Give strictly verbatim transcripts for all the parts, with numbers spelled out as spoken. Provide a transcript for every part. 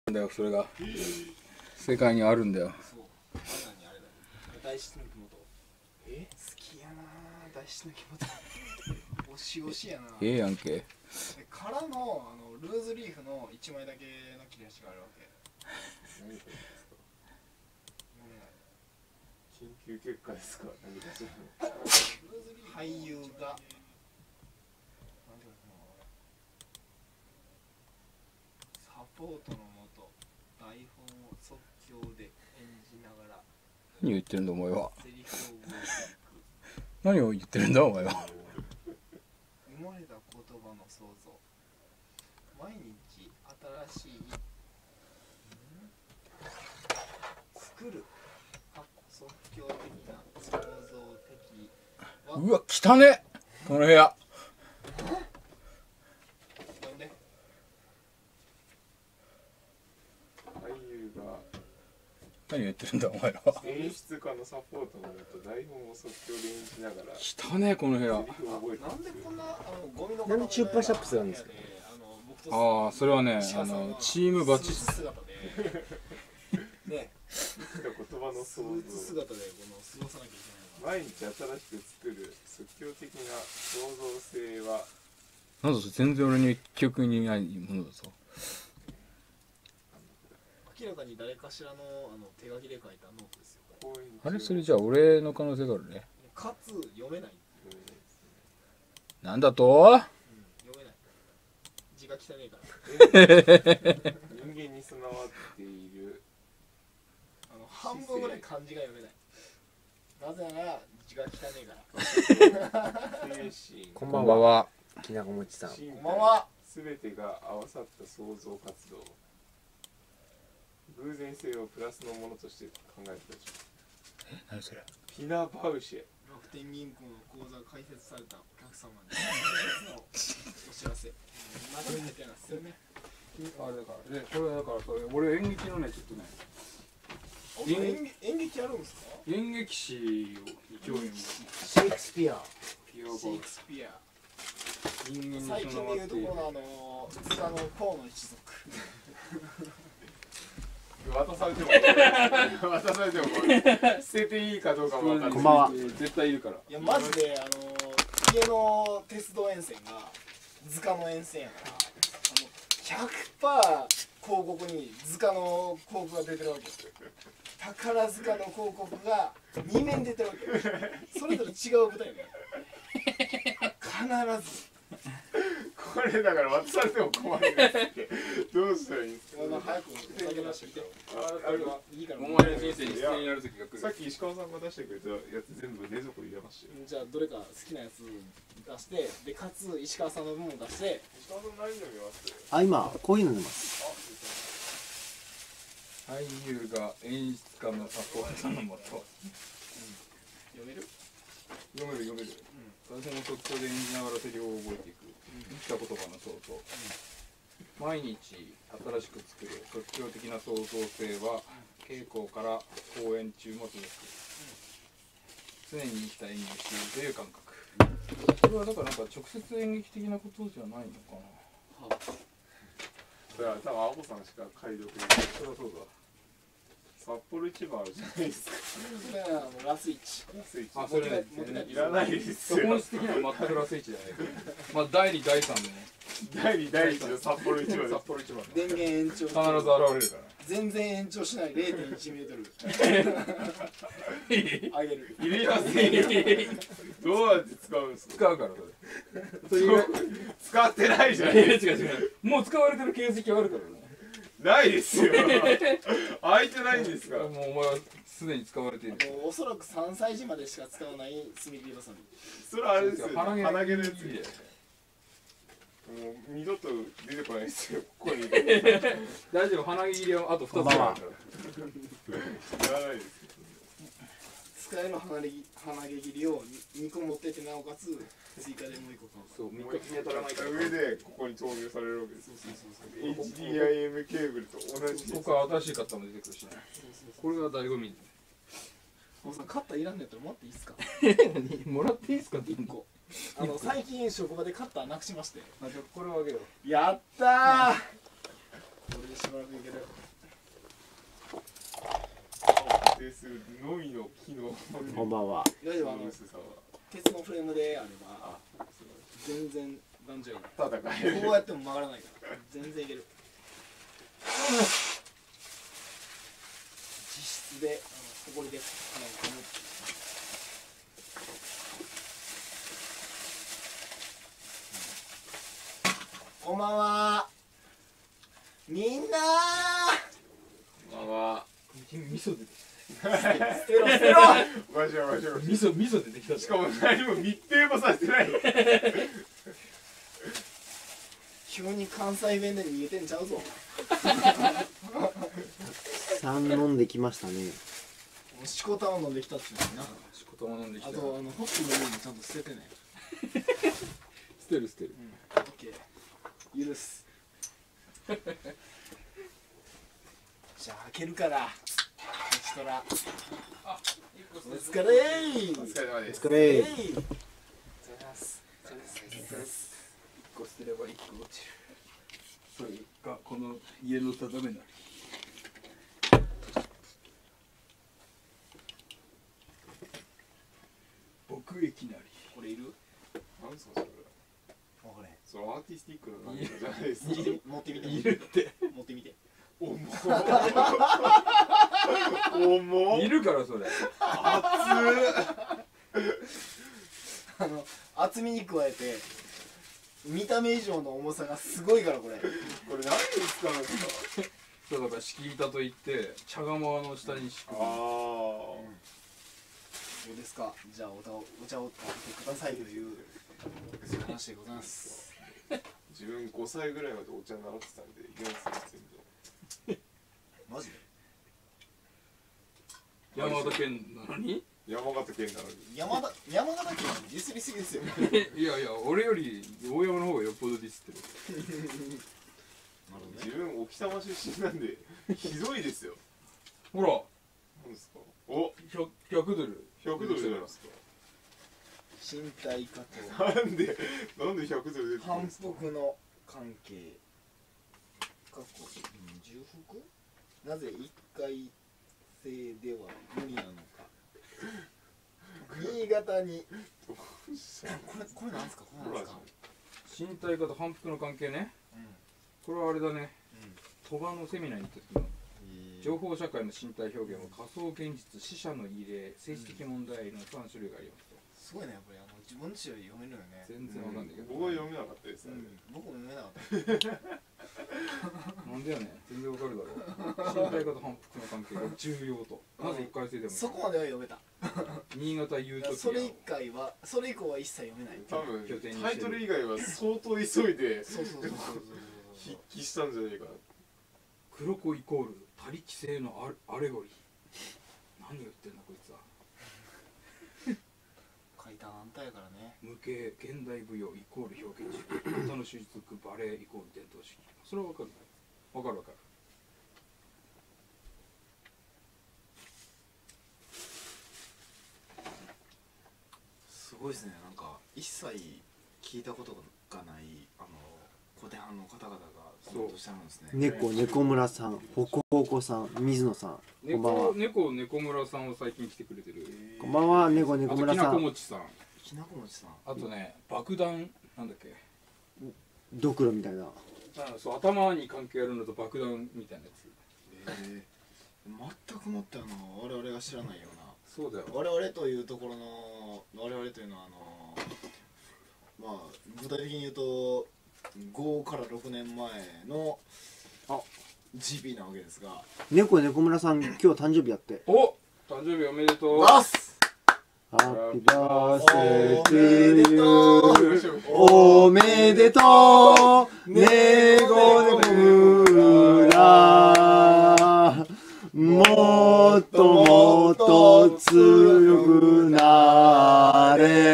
だよ、それが世界にあるんだよ。 そう、まさにあれだよ。大質の木本。え、好きやな大質の木本。押し押しやな。 ええやんけ。 からのあのルーズリーフのいちまいだけの切れ端があるわけ。何これですか。 研究結果ですか。何かしら。 俳優が。サポートのもと台本を即興で演じながら何を言ってるんだお前は。 セリフを覚えていく。 何を言ってるんだお前は。 生まれた言葉の創造。毎日新しい作る即興的な創造的はうわ汚ねこの部屋。 呼んで。 俳優が何を言ってるんだお前らは。 演出家のサポートのもと台本を即興で演じながら汚ねこの部屋。 セリフを覚えていく。 なんでこんなあのゴミのなんでチュッパシャップスなんですか。 ああそれはねあのチームバチスーツ姿でね言葉のス想像。 ーツ姿でこの過ごさなきゃいけないのが毎日新しく作る即興的な創造性はなんだそれ全然俺に記憶にないものだぞ。 明らかに誰かしらのあの手書きで書いたノートですよ。 公演あれそれじゃあ俺の可能性があるね。 かつ読めない、 なんだと。 うん、読めない。字が汚いから人間に備わっているあの半分ぐらい漢字が読めない。なぜなら字が汚いから精神こんばんは。 こんばんは。 きなこもちさん。 身こんばんは。 すべてが合わさった創造活動。偶然性をプラスのものとして考えてたでしょ。 え何それ。 ピナバウシェ。 楽天銀行の口座が開設されたお客様にお知らせ。中身入ってないですよね。 あれだからねこれだからそれ俺演劇のねちょっとね演劇演劇やるんですか。 演劇史に興味を持ってシェイクスピア。 シェイクスピア。 人間に最近で備わっているいうところのあの塚のポーの一族。 渡されても渡されても捨てていいかどうかも分かんない。 こんばんは。 絶対いるから。 いやマジであの家の鉄道沿線が塚の沿線やからあの ひゃくパーセント 広告に塚の広告が出てるわけ。宝塚の広告がに面出てるわけ。それぞれ違う舞台ね。必ず。 これだから渡されても困るんですけどどうしたらいいんですか。 あの早く酒出してきて。 ああれはいいから。 お前の人生に必要になる時が来る。 さっき石川さんが出してくれたやつ全部冷蔵庫に入れましたよ。 じゃあどれか好きなやつ出してでかつ石川さんの分も出して石川さん何飲みますあ、今コーヒー飲んでます。 俳優が演出家のサポートのもと。 読める。 読める読める。台本を即興で演じながらセリフを覚えていく。生きた言葉の創造。毎日新しく作る即興的な創造性は稽古から公演中も続く。常に生きた演技をしているという感覚。これはだからなんか直接演劇的なことじゃないのかな。 それは多分アボさんしか解読できない。 そりゃそうだ。 札幌一番あるじゃないですか。 それはあのラスイチ。 スイッチあそれね持ってないいらないですよ。 本質的には全くラスイチじゃないけど。まあだいにだいさんでね。 だいにだいいちの札幌一番です。 札幌一番ね。 電源延長。 必ず現れるから。 全然延長しない ゼロてんいちメートル上げる。 いりませんよ。どうやって使うんですか。 使うからそれ。 そう使ってないじゃないですか。 違う違う。もう使われてる形跡はあるからね。 ないですよ。開いてないんですか。 もうお前はすでに使われている。 もうおそらくさんさい児までしか使わない炭切りバサミ。 それはあれですよ。 鼻毛鼻毛のやつ。 いいねもう二度と出てこないですよ。ここに。 大丈夫。鼻毛切りはあとふたつあるから。 いらないです。 使える鼻毛鼻毛切りをにこ持っててなおかつ追加でもういっこ買う。 そう、三もう一日目取らないから。 上でここに投入されるわけです。エイチディーアイエム ケーブルと同じです。 ここは新しいカッターも出てくるしね。これが醍醐味。 おさんカッターいらんのやったら持っていいですか。 もらっていいですかっていっこ。 あの最近職場でカッターなくしまして。 あ、じゃあこれをあげよう。 やったー。これでしばらくいける。 るのみの機能。 こんばんは。 大丈夫、あの薄さは鉄のフレームであればあ全然頑丈やか戦らえる。 こうやっても曲がらないから全然いける。実質であのほこりであのこのこんばんはみんなまあま味噌出てー捨てろ捨てろあマジやマジやマジ味噌味噌出てきたや。しかも何も密閉もさせてない。 急に関西弁で逃げてんちゃうぞ。 さん飲んできましたね。 しこたま飲んできたって言うのにな。 しこたま飲んできたあとあのホッピーの上にちゃんと捨ててね。 捨てる捨てるオッケー許す。じゃあ開けるからこちとらお疲れーお疲れ様です。 お疲れ。 えい一個捨てれば一個落ちる。それがこの家の定めなり。僕駅なり。 これいる？ なんですかそれ。 わかれへん。 そのアーティスティックな何かじゃないですか。 持ってみているって。 持ってみて。 重っ。重っ。 いるからそれ。 あの厚みに加えて見た目以上の重さがすごいからこれ。 これ何に使うんですか。 そうだから敷き板といって茶釜の下に敷く。 ああ。 どうですか。じゃあお茶をお茶を食べてくださいという話でございます。 自分ごさいぐらいまでお茶習ってたんで、よんさい全然。 マジで？ 山形県なのに？ 山形県なのに。 山田山形県ディスりすぎですよ。 いやいや俺より大山の方がよっぽどディスってる。 自分沖玉出身なんでひどいですよ。 ほらなんですか。お、 ひゃくひゃくドル。 ひゃくドルじゃないですか。 身体化となんでなんでひゃくドル出てくるん反ですか。 復の関係。過去重複？なぜ一回性では無理なのか。新潟にこれこれなんですか。これなんですか。 身体化と反復の関係ね。 うんこれはあれだね。鳥羽のセミナーに行った時のうん。 情報社会の身体表現は仮想現実、死者の入れ、政治的問題のさん種類がありますと。 すごいねこれあの自分ちより読めるよね。 全然わかんないけど。 僕は読めなかったですね。 僕も読めなかった。 なんでやねん。全然わかるだろう。身体化と反復の関係が重要と。まず一回生でもいい。 そこまでは読めた。 新潟ユートピア。 それ以外はそれ以降は一切読めない。 多分拠点にしてるタイトル以外は相当急いでそうそうそうそう筆記したんじゃないかな。 黒子イコール他力性のアレアレゴリー。何を言ってんだこいつは。 書いたあんたやからね。 無形現代舞踊イコール表現主義歌の手術バレエイコール伝統主義。それはわかるね。わかるわかる。 すごいですね。なんか一切聞いたことがないあの古典派の方々がコメントしてあるんですね。 猫猫村さん、ほこほこさん、水野さん、こんばんは猫。猫猫村さんは最近来てくれてる。 こんばんは、猫猫あときな村さん。 こもちさん。 きなこもちさん。 あとね爆弾なんだっけ。 ドクロみたいな。 あそう頭に関係あるのと爆弾みたいなやつ。 えー、全くもってあの我々が知らないような。 そうだよ。 我々というところの我々というのはあのまあ具体的に言うとごからろくねんまえのあジーピー なわけですが。 猫猫村さん、今日誕生日やって。 お誕生日おめでとう。 バスハッピーバースデートゥーユー。 おおめでとう猫猫村。もっともっと強くな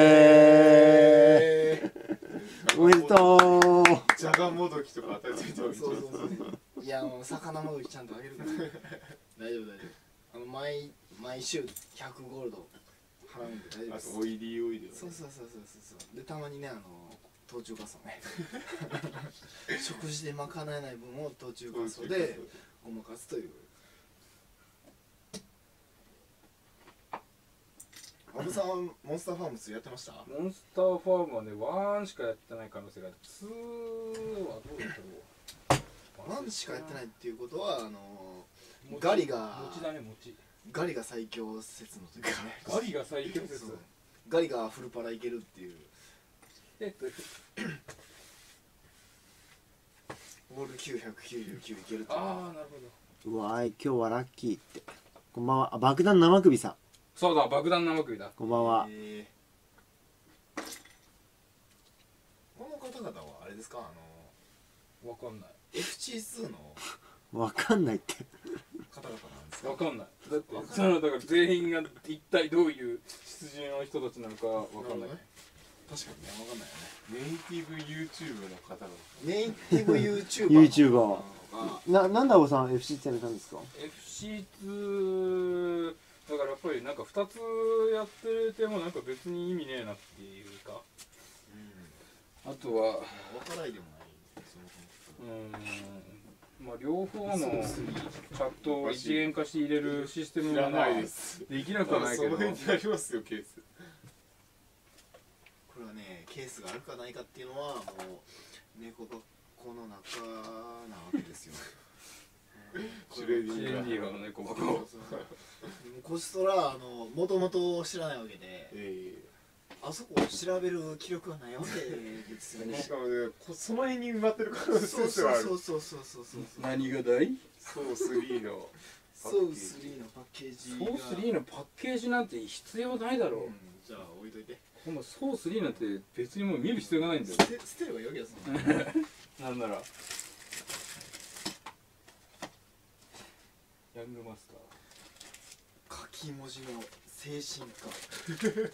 れ。おめでとう。 じゃがもどきとか与えていたそうそうそういやあの魚もどきちゃんとあげるから大丈夫大丈夫。あの毎毎週ひゃくゴールド払うんで大丈夫あです。 とオイリーオイルそうそうそうそうそうそう。でたまにねあの途中ガスをね食事で賄えない分を途中ガスでごまかすという。 ムさんはモンスターファームツーやってました？ モンスターファームはねワンしかやってない可能性がある。ツーはどうだったろう。 ワンしかやってないっていうことはあのガリが餅だね餅。 ガリが最強説の時ですね。 ガリが最強説。 そうガリがフルパラいけるっていう。 えっとオールきゅうひゃくきゅうじゅうきゅういけるっていう。 ああなるほど。 うわーい、今日はラッキーって。こんばんは。あ、爆弾生首さん。 そうだ爆弾生首だ。 こんばんは。 えーこの方々はあれですか、あのわかんない。 エフシーツー のわかんないって。 方々なんですか？ わかんない。だってそのだから全員が一体どういう出陣の人たちなのかわかんない。 ね、確かにね、わかんないよね。 ネイティブ YouTube の方がネイティブ YouTuber ユーチューバーーな、なんで青さん エフシーツー やめたんですか？ エフシーツー だからやっぱりなんかふたつやっててもなんか別に意味ねえなっていうか、あとはわからいでもないうーんまあ両方のチャットを一元化して入れるシステム知らがまあないです。 できなくはないけど、 その辺にありますよケース。 これはね、ケースがあるかないかっていうのはもう猫がこの中なわけですよ。 シュレデシィンガーェンディーガーの猫箱。 そうそうそうこちとらあのもともと知らないわけで、 えあそこを調べる気力はないわけですよね。 えしかもね、こその辺に埋まってる可能そう性はある。 そうそうそうそうそうそう。 何がだい？ ソースリーのソースリーのパッケージが。 ソースリーのパッケージなんて必要ないだろう。 うん、じゃあ置いといて。 ほんまソースリーなんて別にもう見る必要がないんだよ。 捨て捨てればいいわけですもんね。 なんならヤングマスター。 書き文字の精神科。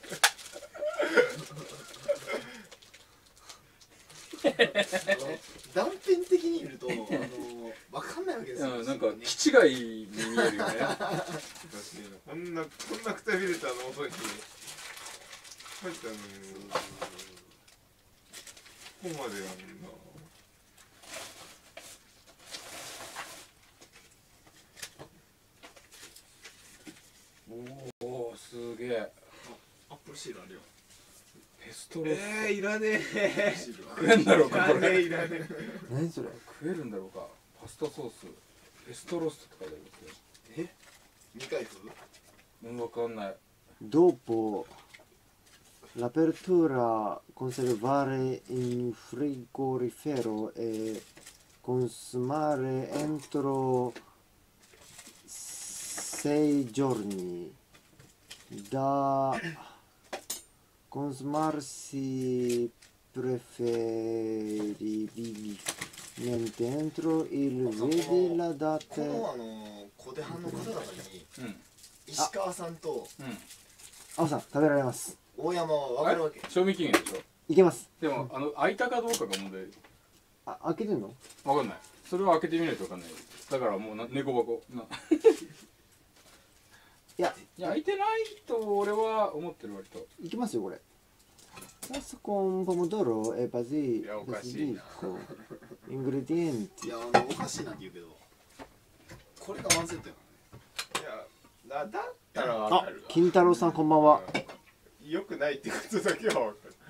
断片的に見るとあのわかんないわけですよ。 うん、なんかね気違いに見えるよね。 私ね、こんなこんなくたびれたノートに書いたのに、ここまでやんな。 おおすげえ。 アップルシールあるよ。 ペストロッソ、 えー、いらねえ。 シール食えんだろういらねえかこれ。 いらねえ。 何それ？ 食えるんだろうか。パスタソースペストロッソって書いてありますよ。 未開封？ うん、わかんない。 Dopo l'apertura conservare in frigorifero e consumare entro sei giorni da consumarsi preferibilmente entro il vedi la こ data のあの小手半の方々にうん石川さんとうん。 青さん食べられます。 大山は分かるわけ。 賞味期限でしょ。 いけます。 でもあの開いたかどうかが問題。 あ、開けてんの？ わかんない。それは開けてみないとわかんない。だからもうな猫箱な。 いや、 いや開いてないと俺は思ってる割と。 いきますよこれ。Salsa con pomodoro e basi- いやおかしいな basilico. Ingredienti. いやあのおかしいなって言うけど、これがワンセットやからね。 いや、だだったらわあかるわ。、 金太郎さんこんばんは。 良くないってことだけはわかる。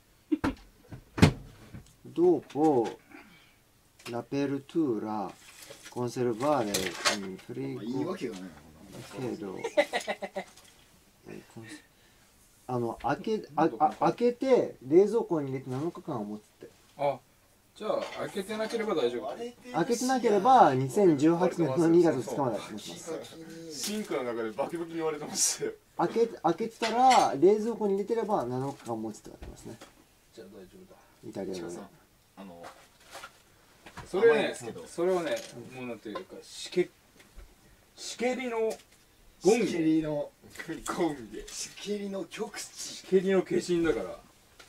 Dopo l'apertura conservare in まあいいわ frigo けがないな。 frigo. Eh, cons- あの開けああ開けて冷蔵庫に入れてなのかかんを持つって。 あ、じゃあ開けてなければ大丈夫。 開けてなければにせんじゅうはちねんのにがつふつかまで持ちます。 シンクの中でバキバキに割れてましたよ。 開け開けてたら冷蔵庫に入れてればなのかかん持つって書いてますね。 じゃあ大丈夫だ。 イタリア語で石川さん。あのそれね甘いですけど、 それをね、もうなんていうかしけしけりのゴンしけゲ、 りのゴンゲ。 しけりの極地。 しけりの化身だから。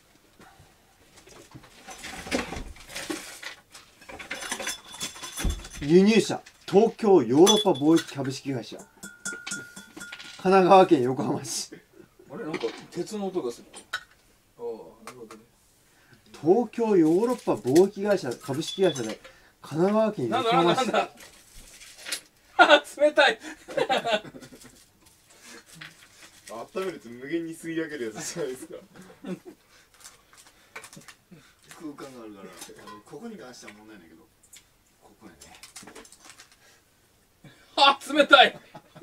輸入者東京ヨーロッパ貿易株式会社神奈川県横浜市あれなんか鉄の音がする。ああ、なるほどね。 東京ヨーロッパ貿易会社株式会社で神奈川県なん横浜市だなんだなんだ。あ、冷たい。 あっ温めると無限に吸い上げるやつじゃないですか。 空間があるからあのここに関しては問題ないけどここやね。 あ、冷たい。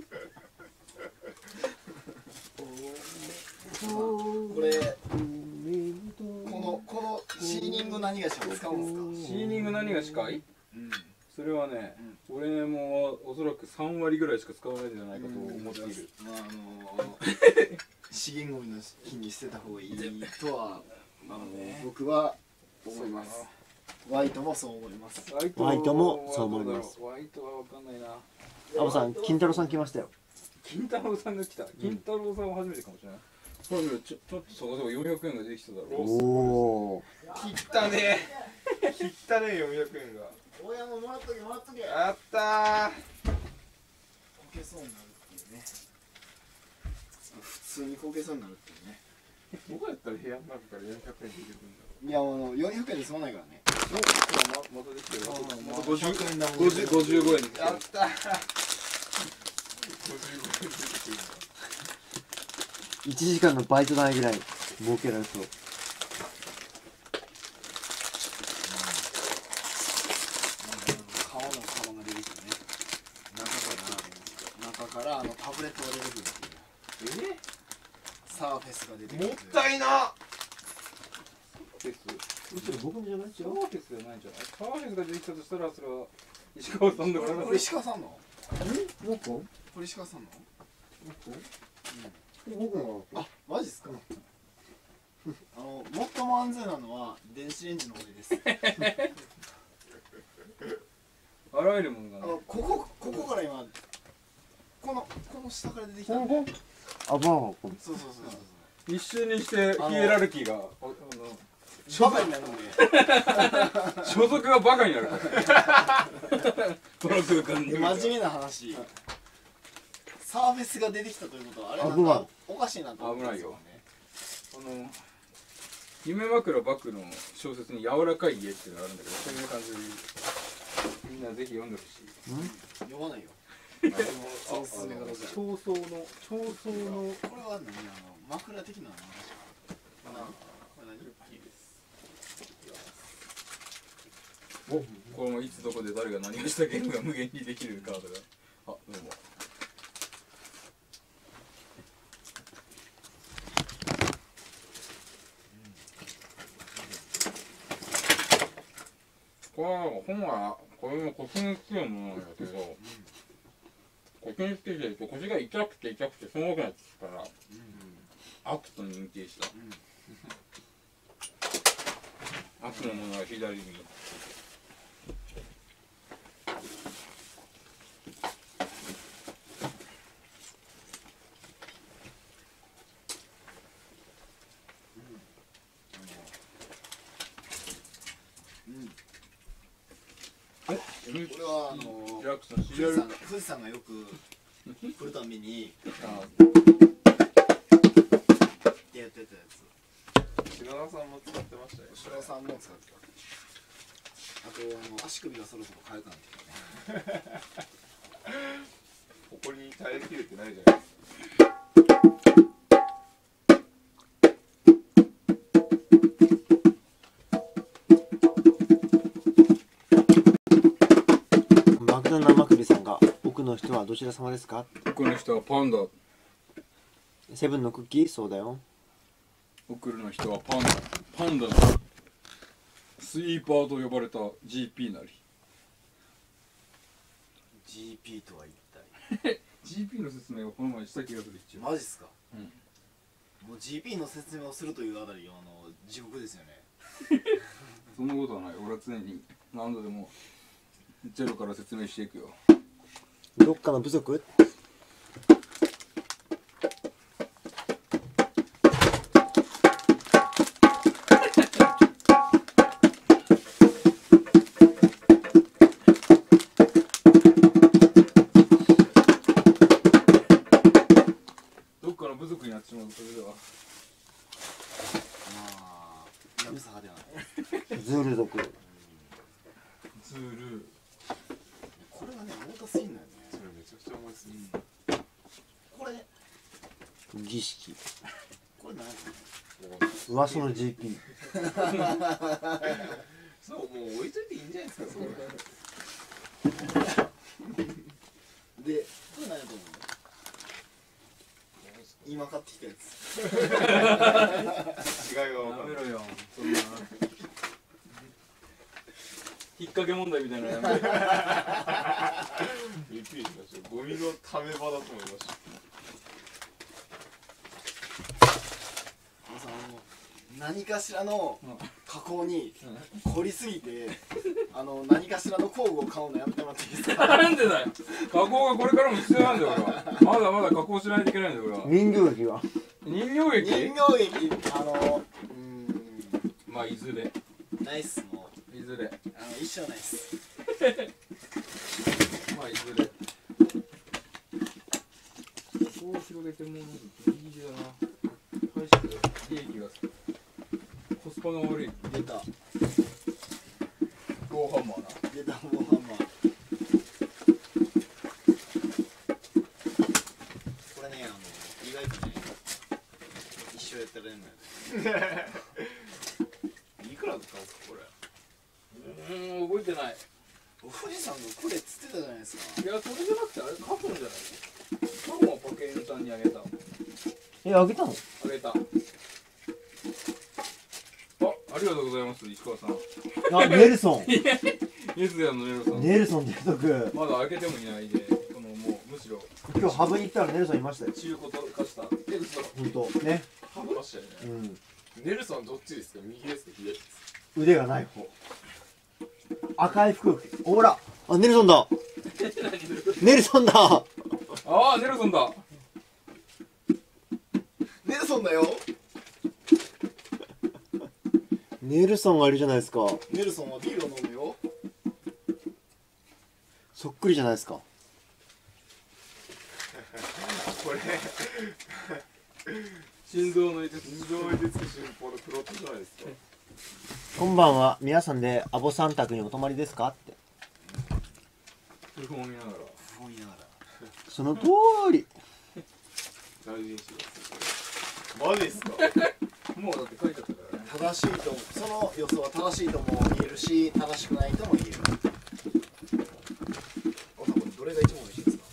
これこのこのシーニング何がしか使うんですか？ シーニング何が近い？ うんそれはね、俺もおそらくさんわりぐらいしか使わないんじゃないかと思っている。 まああの資源ゴミの日に捨てた方がいいとはあの僕は思います。ワイトもそう思います。 ワイトもそう思います。 ワイトはわかんないな。 アボさん、金太郎さん来ましたよ。 金太郎さんが来た。金太郎さんは初めてかもしれない。ほら見ろ、ちょちょっとそこそこよんひゃくえんが出てきただろ。 おお。 切ったね。切ったねよんひゃくえんが。 親ももらっとけもらっとけ。 あったー。 こけそうになるっていうね。普通にこけそうになるっていうね。 どうやったら部屋の中からよんひゃくえんで入れるんだろいやあのよんひゃくえんで済まないからね。 ままたできてる。 またごじゅう、 ひゃくえんだもんごじゅう、ごじゅうごえんに。 う。やったー。ごじゅうごえん出てくるんだ。 いちじかんのバイト代ぐらい儲けられそう。 顔の顔が出てきてね。中から中からあのタブレットが出てくるっていう。 え？ サーフェスが出てくる。 もったいな。 フェス。 むしろ僕のじゃないですよ。 サーフェスじゃないんじゃない？サーフェスが出てきたとしたら、それは石川さんだから。 これ石川さんの？ もっと？ これ石川さんの？ 僕の。 あ、マジっすか。あの最も安全なのは電子レンジの方です。 あらゆるものがね。 あのここここから今このこの下から出てきた。そうあ、バーガーこれ。 そうそうそう一瞬にしてヒエラルキーが、あのそう。バカになるんで。 所属がバカになるから。この空間に。 で真面目な話。サーフェスが出てきたということはあれなん危ないかおかしいなと思ったんですよね。 あの夢枕バクの小説に柔らかい家っていうのがあるんだけど、そういう感じでみんなぜひ読んでほしい。 読まないよ。あのその進め方じゃ。 長層の長層のこれは何あの枕的な話。これ何？ お、このいつどこで誰が何をしたゲームが無限にできるカードが。あ、どうも。これは本はこれも腰につけるものなんだけど、腰につけてると腰が痛くて痛くてしょうがなくなってきたから、悪と認定した。悪のものは左に。え、 これはあのジャックさん、シ富リアル士山が富士山がよく来るたびにあってやってたやつ。 白田さんも使ってましたよ。 白田さんも使ってた。あとあの足首がそろそろ変えたんだけどね。 ここに耐えきれてないじゃないですか。 マクドナマクビさんが奥の人はどちら様ですか？ 奥の人はパンダ、 セブンのクッキーそうだよ。 奥の人はパンダ、パンダのスイーパーと呼ばれた ジーピー なり。 ジーピー とは一体。 ジーピー の説明をこの前した気がする。一応マジっすか。 うん、 もう ジーピー の説明をするというあたりあの地獄ですよね。 そんなことはない。俺は常に何度でもゼロから説明していくよ。 どっかの部族？ どっかの部族になってしまう。それではまあヤクザ派ではない。 ズール族。 ズールこれはね重たすぎんのよね。 それめちゃくちゃ重いですね。 儀式これ何？ 噂の ジーピーそうもう置いといていいんじゃないですかそれでこれ何やと思う？今買ってきたやつ。 違いは分かんないやめろよそんな引っ掛け問題みたいなのやめろよびっくりしましたゴミのため場だと思いましたあのさあの何かしらの加工に凝りすぎてあの何かしらの工具を買うのやめてもらっていいですか？ なんでだよ加工がこれからも必要なんだよ俺はまだまだ加工しないといけないんだよ俺は人形劇は人形劇人形劇あのうーんまあいずれナイスもいずれうあの一生ナイス。 まあいずれ加工を広げてもうなんかギリギリだな大して利益がコスパの悪い出たゴーハンマーな出たもうハンマー。これねあの意外とね一生やってられんのよね。 いくらだったんですかこれうーん覚えてない富士山のクレっつってたじゃないですか。 いやそれじゃなくてあれカフンじゃないカフンはパケンさんにあげたえあげたのあげたあありがとうございます石川さんあネルソンイエスヤのネルソンネルソン提督まだ開けてもいないでそのもうむしろ今日ハブに行ったらネルソンいましたよ中古と化したえ嘘ほんとねハブましたよねうんネルソンどっちですか右ですか左ですか腕がない方赤い服ほらあネルソンだネルソンだああネルソンだネルソンだよ。 ネルソンがいるじゃないですかネルソンはビールを飲むよ。 そっくりじゃないですかこれ心臓のいて人情に出つく新報のプロットじゃないですかこんばんは皆さんでアボさん宅にお泊まりですかって古本を見ながら思いながら。 その通り大事にしてくださいマジですかもうだって書いてあったからね正しいとその予想は正しいとも言えるし正しくないとも言える。おさんこれどれが一番美味しいですか？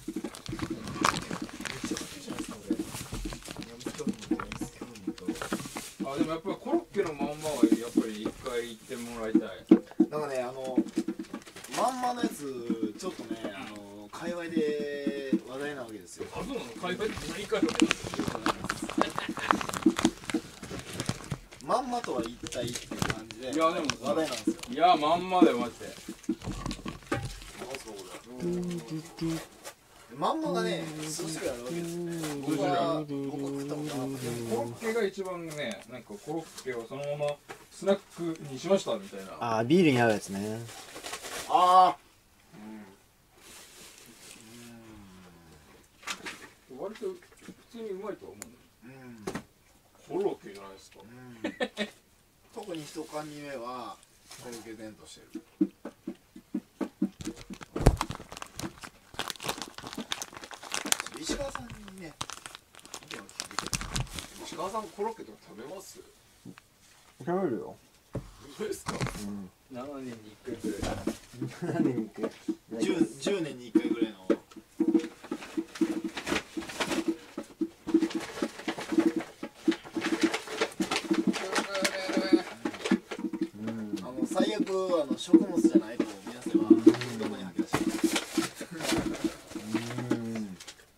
あでもやっぱりコロッケのまんまはやっぱり一回行ってもらいたいなんかねあのまんまのやつちょっとねあの界隈で話題なわけですよ。 あそうなの海外って何回もまんまとは一体っていう感じでいやでも話題なんですよ。 いやまんまだよマジでまんまがね数種類あるわけですね。僕は僕は食ったことなかったけどコロッケが一番ねなんかコロッケをそのままスナックにしましたみたいなあービールに合うやつねあ割と普通にうまいとは思うんだようんコロッケじゃないですかうん特に一缶に目はコロッケ然としてる。石川さんにね意見を聞いて石川さんコロッケとか食べます食べるよどうですかうんななねんにいっかいぐらい何年に一回 10, 10年にいっかいぐらいのうんあの最悪あの食物じゃないと皆さんはどこに吐き出してる。 うん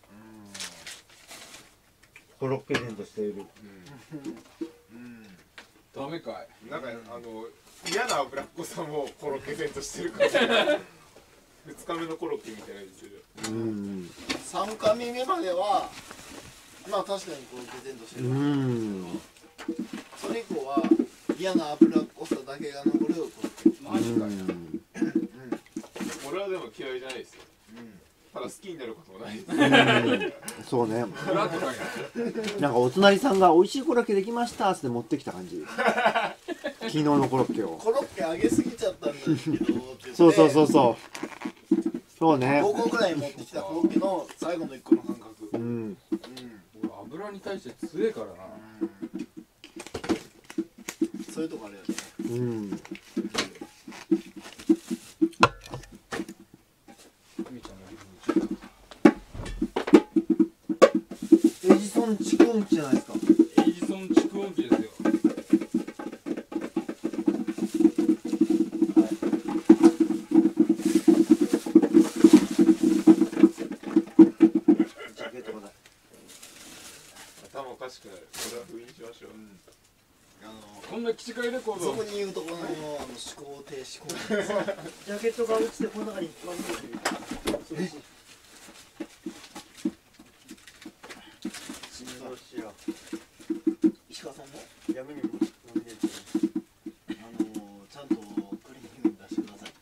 コロッケ然としているうんダメかいなんかあの嫌な脂っこさもコロッケ然としてるからふつかめのコロッケみたいなやつするうんさんかみめまではまあ確かにコロッケ然としてうる。 んそれ以降は嫌な脂っこさだけが残るコロッケ。 マジかいなうん俺はでも嫌いじゃないですよただ好きになることもないですうんそうねフラットかいななんかお隣さんが美味しいコロッケできましたって持ってきた感じ昨日のコロッケをコロッケ揚げすぎちゃったんだけどって言ってそうそうそうそうそうねごこぐらい持ってきたコロッケの最後のいっこの感覚。 うん俺油に対して強えからな。 そういうとこあるよね。 うんみーちゃんのエジソン蓄音機じゃないですか。 エジソン蓄音機ですよ。 ジャケットください。 頭おかしくなる。これは封印しましょう。 あのこんな機械レコードそこに言うとこのあの思考停止行為。 ジャケットが落ちてこの中に一番見えてる。えそうしよ石川さんもう。闇にノミネート。 あのちゃんとクリーニング出してください。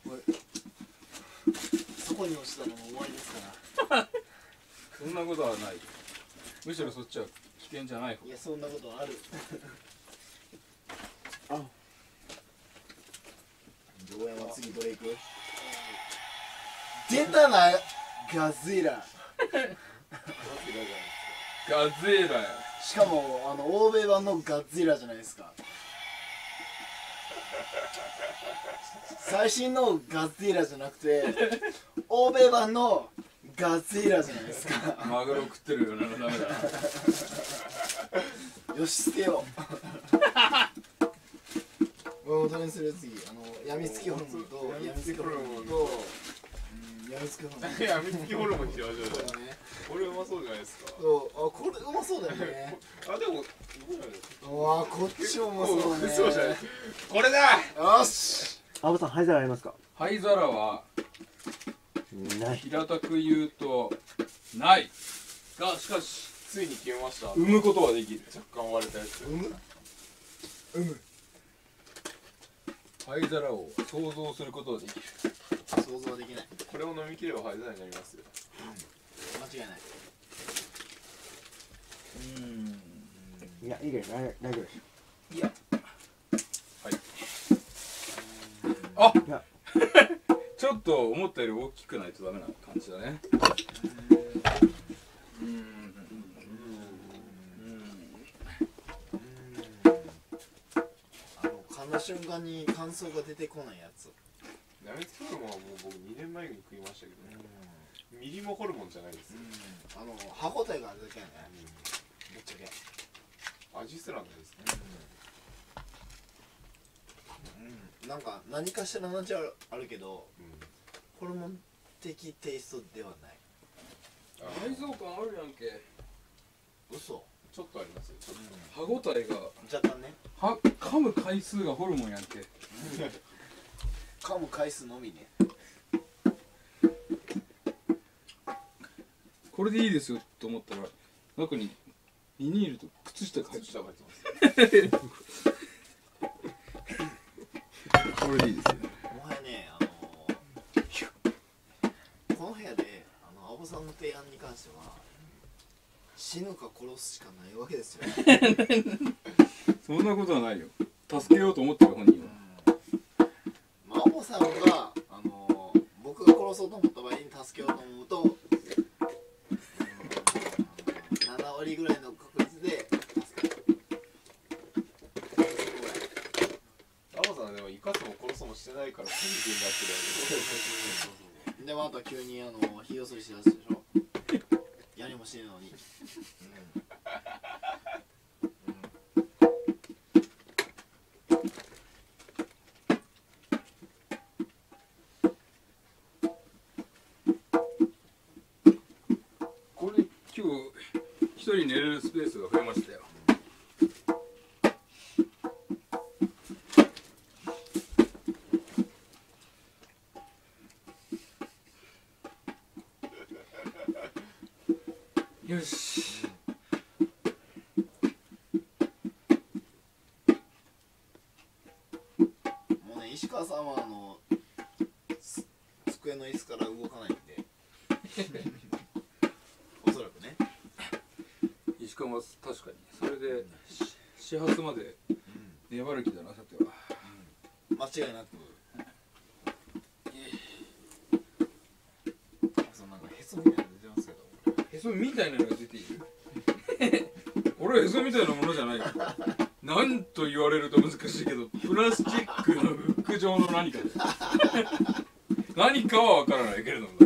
そこに落ちたらもう終わりですから。 そんなことはない。むしろそっちは危険じゃない方。 いやそんなことある。 あ大山次どれ行く？出たなガズイラ。 ガズエラや。 しかもあの欧米版のガッズイラじゃないですか。最新のガッズイラじゃなくて欧米版のガッズイラじゃないですか。 マグロ食ってるよな、ダメだ。 よし捨てよう。もうどれにする次あのやみつきホルモンとやみつきホルモンとうんやみつきホルモン。 やみつきホルモンにしましょう。 そうだね。 これうまそうじゃないですか。 そうあこれうまそうだよね。 あでもうわこっちもうまそうだね。 そうじゃない。これだ。 よし。 アボさん灰皿ありますか。 灰皿はない。 平たく言うとないが、しかしついに消えました。 生むことはできる。 若干割れたやつ。 うむうむ灰皿を想像することはできる。 想像できない。 これを飲み切れば灰皿になりますよ。 間違いない。 うん。 いやいいです。大大丈夫です。 いや。はい。あいやちょっと思ったより大きくないとダメな感じだね。うん。うん。 あの噛んだ瞬間に感想が出てこないやつ。 やみつきホルモンはもう僕にねんまえに食いましたけどね。ミリもホルモンじゃないですよ。 あの歯応えがあるだけやね。ぶっちゃけ。 味すらないですね。 うん。なんか何かしらの味はあるけど、 うんホルモン的テイストではない。 内臓感あるやんけ。 嘘。 ちょっとありますよ。ちょっ歯ごたえが若干ね。 は噛む回数がホルモンやんけ。 噛む回数のみね。 これでいいですよと思ったら中にビニールと靴下が入ってと靴下入ってます。 これでいいですよ。 もはやね、あのー、この部屋であのアボさんの提案に関しては死ぬか殺すしかないわけですよ。 そんなことはないよ。助けようと思ってる本人は。 まあ、アボさんが、あのー、僕が殺そうと思った場合に助けようと思うと、うん、なな割ぐらいの確率で助ける。 アボさんはでも生かすも殺すもしてないからこういう風になってるわけで。 でまた急にあの火をすりしだすでしょ。やりもしねえのに。 これ今日一人寝れるスペースが増えましたよ。よし。 もうね、石川さんはあのつ机の椅子から動かないんでおそらくね、 石川は確かにそれでし始発まで粘る気だな、さては。 間違いなくそのなんかへそみたいなの出てますけど、 へそみたいなのが出ている。 れはエゾみたいなものじゃないよ。なんと言われると難しいけど、プラスチックのフック状の何かで何かは分からないけれども、 い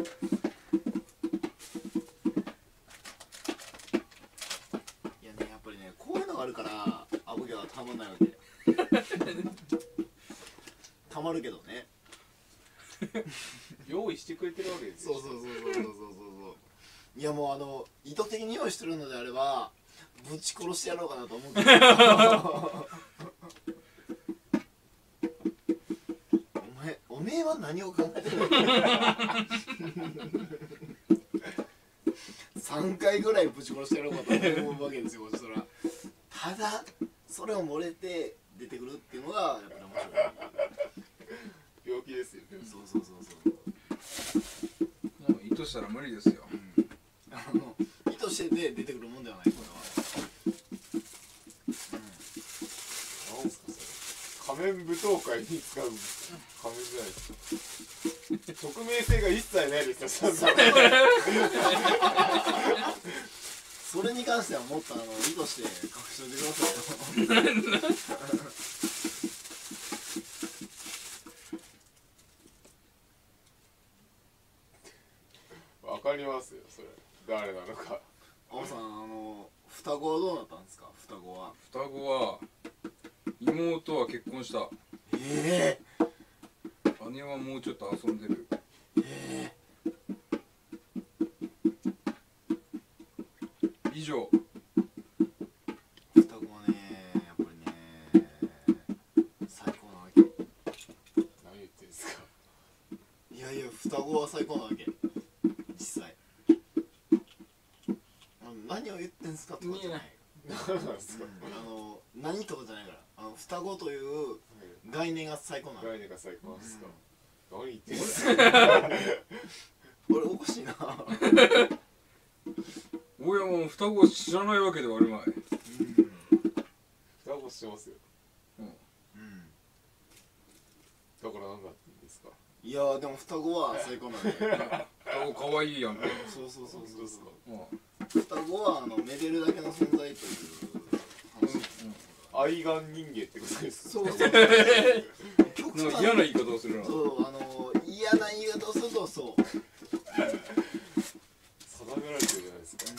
やね、やっぱりね、こういうのがあるからアボギャはたまんないわけ。たまるけどね。 用意してくれてるわけですよ。 そうそうそうそうそうそうそう。いやもうあの意図的に用意してるのであればぶち殺してやろうかなと思うけど。お前おめえは何を考えてるの？さんかいぐらいぶち殺してやろうかと思うわけですよ。そらただそれを漏れて出てくるっていうのがやっぱり面白い。 病気ですよね。 そうそうそうそう。 もう意図したら無理ですよ。 あの意図してて出てくるもんではない、これは。 なんすかそれ。仮面舞踏会に使う仮面じゃないですか。匿名性が一切ないですよ。そんなそれに関してはもっとあの意図して隠しといてくださいよ。 わかりますよ、それ誰なのか。 青さん、あの双子はどうなったんですか？双子は。 双子は妹は結婚した。 え姉はもうちょっと遊んでる。 え以上。 双子はね、やっぱりね、最高なわけ。 何言ってんすか。 いやいや、双子は最高なわけ。実際。あの何を言ってんすかとかじゃない。 何なんすか。 あの何とかじゃないから。あの双子という概念が最高なわけ。 概念が最高なんですか。何言ってんすか。 俺おかしいな。 大山も双子を知らないわけではあるまい。 双子してますよ。 うん。 だから何だってんですか。 いやーでも双子は最高なんで。 双子可愛いやんか。 そうそうそうそうそう。 うん双子はあのめでるだけの存在という話。 愛玩人間ってことですか。 そうそう。極なんか端嫌な言い方をするな。 そうあの嫌な言い方をするとそう。 定められてるじゃないですか。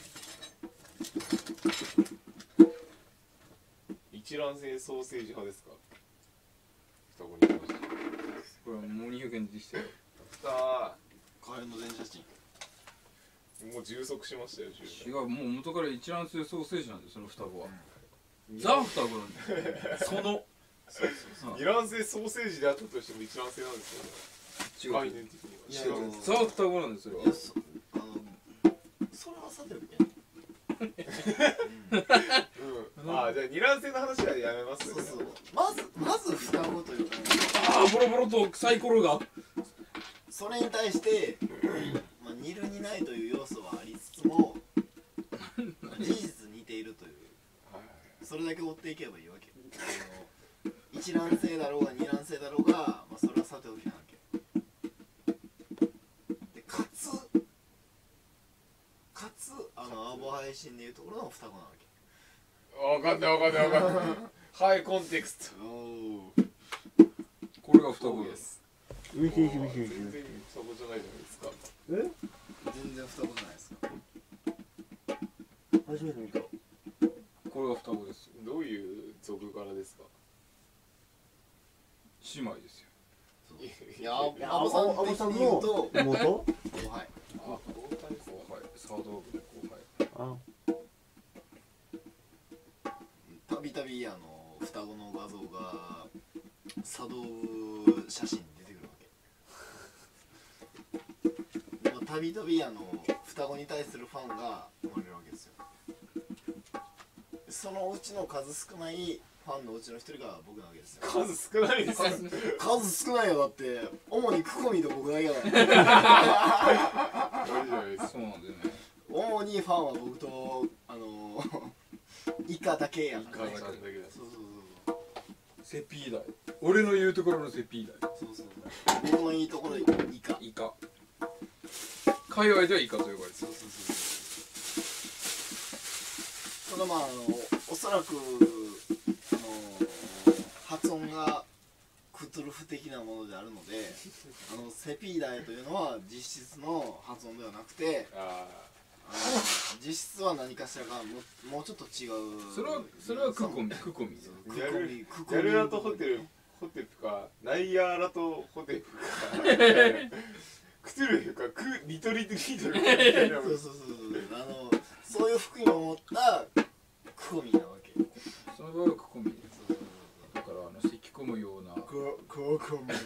一卵性ソーセージ派ですか。双子に関して。 これはモニューゲンでしたよ。 さあ、 カエルの電車賃。 もう充足しましたよ。 違う、もう元から一卵性ソーセージなんです、その双子は。ザ双子なんです。その。 そうそう二卵性ソーセージであったとしても一卵性なんですよね。 違う。 概念的には。 いや違うんです。 ザ双子なんです、それは。 いやそあのそれはさておきね。 うん。ああ、じゃあ二卵性の話はやめます。 そうそう。まずまず双子というか、 ああ、ボロボロとサイコロが。 それに対してまあ似る似ないという要素はありつつも事実似ているという。それだけ追っていけばいいわけ。あの一卵性だろうが二卵性だろうが、まあ、それはさておきなわけ。でかつかつあのアボ配信でいうところの双子なわけ。 わかんないわかんないわかんない。はい、コンテクスト。 おこれが双子です。 うしうしうしうし全然双子じゃないじゃないですか。 え全然双子じゃないですか。 初めて見た。 これが双子ですよ。 どういう属柄ですか。 姉妹ですよ。 いやいやアボさん的に言うと妹？ 後輩。 あ、後輩です後輩、茶道部の後輩。 あ、 たびたびあの双子の画像が茶道部写真に出てくるわけ。まあたびたびあの双子に対するファンが生まれるわけですよ。そのうちの数少ないファンのうちの一人が僕なわけですよ。 数少ないですよ。 数少ないよ。だって主にクコミと僕だけだから。 いいじゃないですか。 そうなんだよね。 主にファンは僕とあのイカだけやからね。 イカだけだそうそうセピーダイ。俺の言うところのセピーダイ。 そうそうそうそう。僕のいいところイカ。 イカ。界隈ではイカと呼ばれてる。 そうそうそう。 そのまああのおそらくあの発音がクトゥルフ的なものであるので、あのセピーダイというのは実質の発音ではなくて、 ああの実質は何かしらがもう、もうちょっと違う。 それはそれはクコミクコミクーギャルコミクコミギャルラとホテルホテルかナイヤーラとホテルかクトゥルフかクリトリトリトルみたいなそうそうそうそう、あのそういう福音を持ったクコミなわけ。 その場合はクコミだからあの咳込むようなククコミ。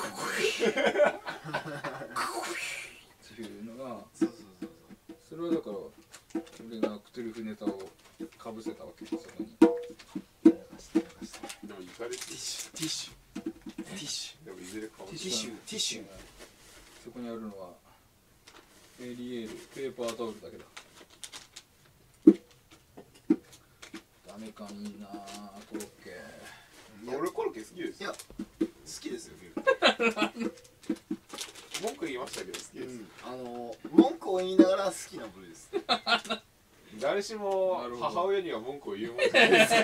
っていうのがそうそうそうそれはだから俺がクトゥルフネタをかぶせたわけですそこに。 でもいかれてティッシュティッシュティッシでもいずれ顔ュティッシュティッシュ。 そこにあるのはエリエールペーパータオルだけだ。ダメかいいなあコロッケ。 俺コロッケ好きですいや好きですよ。 文句言いましたけど好きです、 あの文句を言いながら好きな部類です。 誰しもなるほど母親には文句を言うもんじゃないですか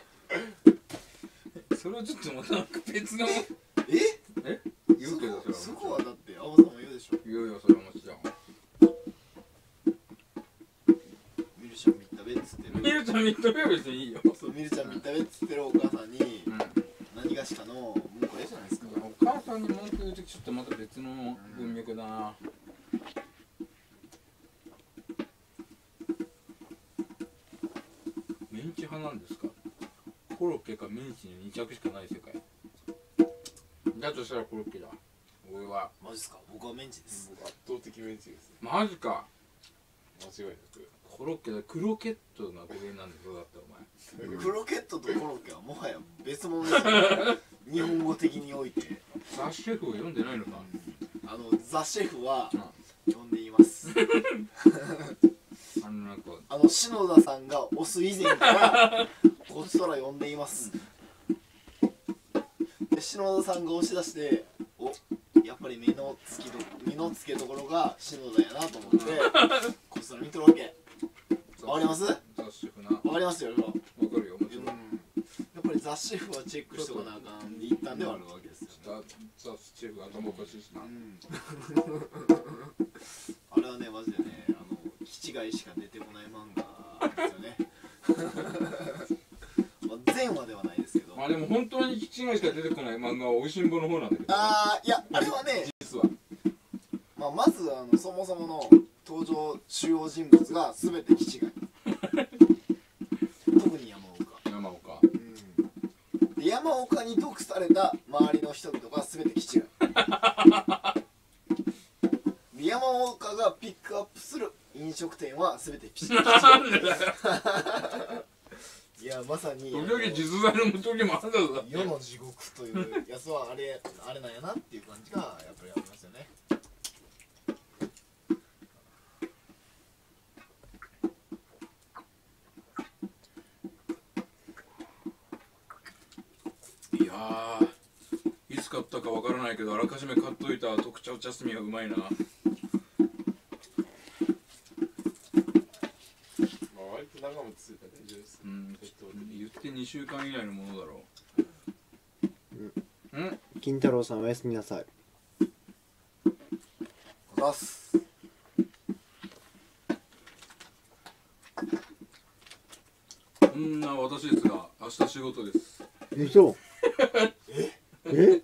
それはちょっとまたなんか別のえ？ え言うけどそそれはこはだって青さんも言うでしょ。 いやいやそれはもちろんミルちゃんみったべっつってる。 ミルちゃん認めは別にいいよ。 そうミルちゃんみったべっつってるお母さんにうん何がしかの文句あるじゃないですか。 お母さんに文句言うときちょっとまた別の文脈だな。メンチ派なんですか。コロッケかメンチにに着しかない世界だとしたらコロッケだ俺は。 マジっすか。僕はメンチです。 僕圧倒的メンチですマジか。 間違いなくコロッケだ。クロケットな語源なんでしょだってお前。 クロケットとコロッケはもはや別物ですよ。日本語的においてザ・シェフを読んでないのか。 あのザ・シェフはうん呼んでいます。 あのなんかあの篠田さんが押す以前からこっちとら呼んでいます。で篠田さんが押し出しておやっぱり目のつきど目のつけどころが篠田やなと思ってこっちとら見てるわけ。わかります？ ザ・シェフな。わわかりますよ。 かるよもちろん。 やっぱりザ・シェフはチェックしとかなあかんで一旦ではあるわけですよ。 ザ・ザ・シェフ頭おかしいしな。 うんあれはねマジでねあの気違いしか出てこない漫画ですよね。まあ全話ではないですけど。 まあでも本当に気違いしか出てこない漫画はおいしんぼの方なんだけど。 あーいやあれはね、 実は。 まあ、まずあのそもそもの登場主要人物が全て気違い。特に山岡。 山岡。 で山岡に毒された周りの人々が全て気違い。で山岡がピックアップする飲食店は全て気違い。 なんでだよ。 いやまさに時々実在の時もあるんだぞ。 世の地獄というやつはあれあれなんやなっていう感じがやっぱりありますよね。 いやー、いつ買ったかわからないけどあらかじめ買っといた特茶ジャスミンはうまいな。 まあ割と長持ちするから大丈夫ですうん、言ってにしゅうかん以内のものだろう。うん金太郎さんおやすみなさい。 出す。 そんな私ですが明日仕事です。 でしょええ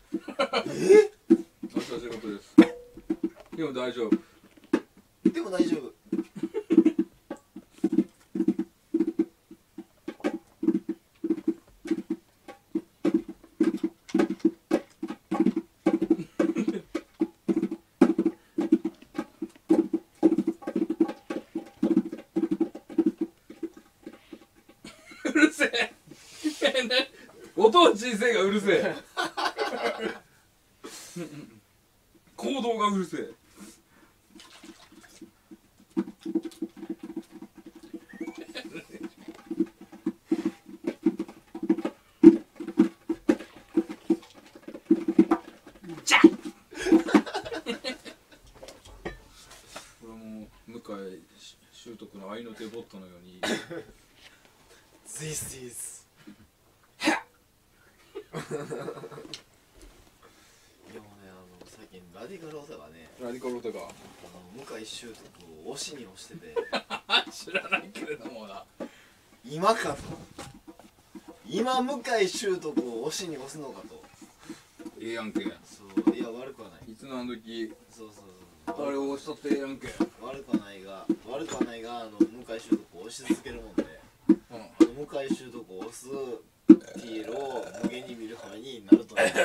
明日仕事です。でも大丈夫。 でも大丈夫。 うるせえ音は小さいがうるせえ行動がうるせえじゃこれも向井習得の愛の手ボットのように This is でもね、あの最近ラディカルオタがね、 ラディカルオタがあの向井秀徳を押しに押してて知らないけれどもな、 今かと、今向井秀徳を押しに押すのかと。 ええやんけ。 そう、いや悪くはない。 いつのあの時そうそうそう、 あれを押しとってええやんけ。 悪くはないが、悪くはないが、あの向井秀徳を押し続けるもんで、 うん、 あの向井秀徳を押す ティーエル を無限に見る羽目になると思う、ま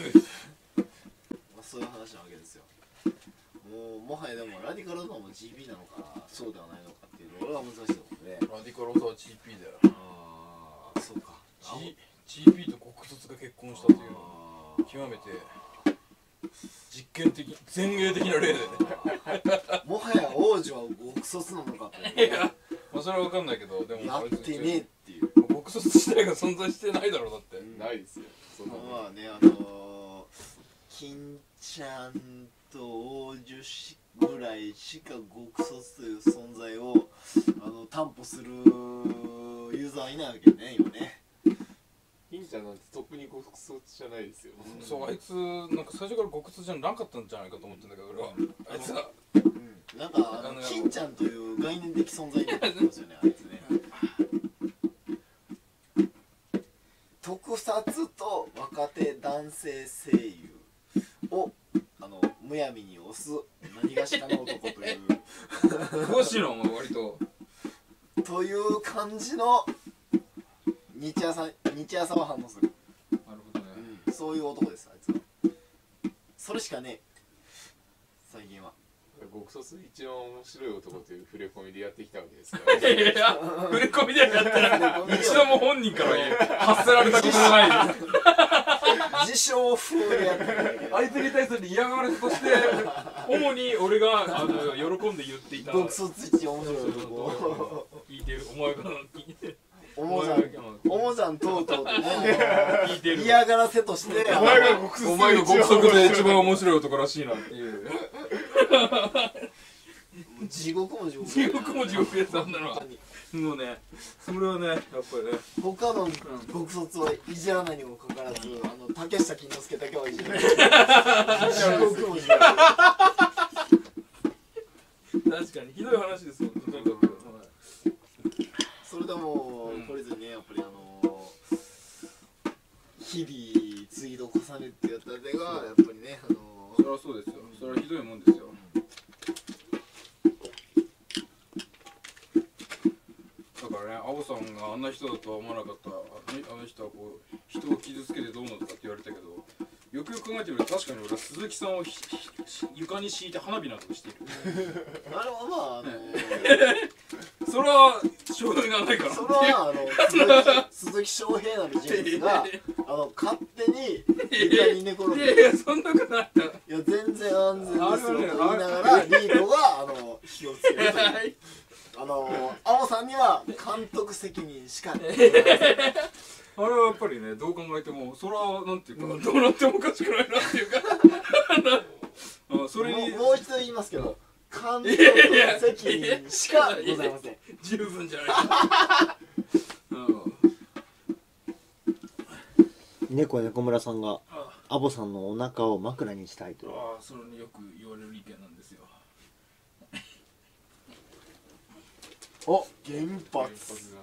あ、そういう話なわけですよ。もうもはやでもラディカルオタも ジーピー なのかそうではないのかっていうのが難しいところで、 ラディカルオタは ジーピー だよ。 ああそうか、 G、ジーピー と極卒が結婚したという極めて実験的前衛的な例でもはや王子は極卒なのかという、 いや、まあそれは分かんないけど、でもやってねえっていう、 極卒自体が存在してないだろう。だって、 ないですよそんなもん。 まあね、あのー、金ちゃんと王女しぐらいしか極卒という存在をあの担保するユーザーいないわけね今ね。 金ちゃんなんて特に極卒じゃないですよ。 そう、あいつなんか最初から極卒じゃなかったんじゃないかと思ってんだけど、俺はあいつはうん、なんかあの金ちゃんという概念的存在になってますよねあいつね。特撮と若手男性声優をあのむやみに押す何がしかの男という詳しいのも割とという感じの日朝日朝は反応する、 なるほどね、 うん、そういう男ですあいつは。それしかねえ最近は。 極卒一番面白い男という触れ込みでやってきたわけですから、ね、 いや、触れ込みではやってない一度も本人から発せられたことがないです自称風でやってるあいつに対する嫌がらせとして主に俺があの喜んで言っていた極卒一面白い男聞いてる、お前が聞いてる、 おもじゃんおもじゃんとうとうとね聞いてる、 嫌がらせとしてお前が極卒お前が極速で一番面白い男らしいなっていう地獄も地獄地獄も地獄やつなんだろう。もうね、それはね、やっぱりね、 他の極卒はいじらないにもかかわらず、あの竹下金之助だけはいじらない地獄も地獄。 確かにひどい話ですもん、とにかく。 それでもこれでね、やっぱりあの日々ツイートを重ねてやった手がやっぱりね、あのそれはそうですよ、それはひどいもんですよ。だからね、アボさんがあんな人だとは思わなかった。あの人はこう人を傷つけてどうのとかって言われたけど、よくよく考えてみると確かに俺は鈴木さんをひひ床に敷いて花火などをしている。 あれはまああのそれはしょうがないからそれはあの鈴木鈴木翔平なる人物があの勝手に床に寝転んいやいで、 や、そんなことないな。 いや全然安全ですよと言いながあれはらリードがあの火をつけるという。あの青さんには監督責任しかない。 あれはやっぱりね、どう考えてもそれはなんていうか、どうなってもおかしくないなっていうかあそれにもうもう一度言いますけど、監督責任しかございません。 十分じゃない猫猫村さんがアボさんのお腹を枕にしたいという。 ああ、それによく言われる意見なんですよ。 お、原原発。 発じゃないですか。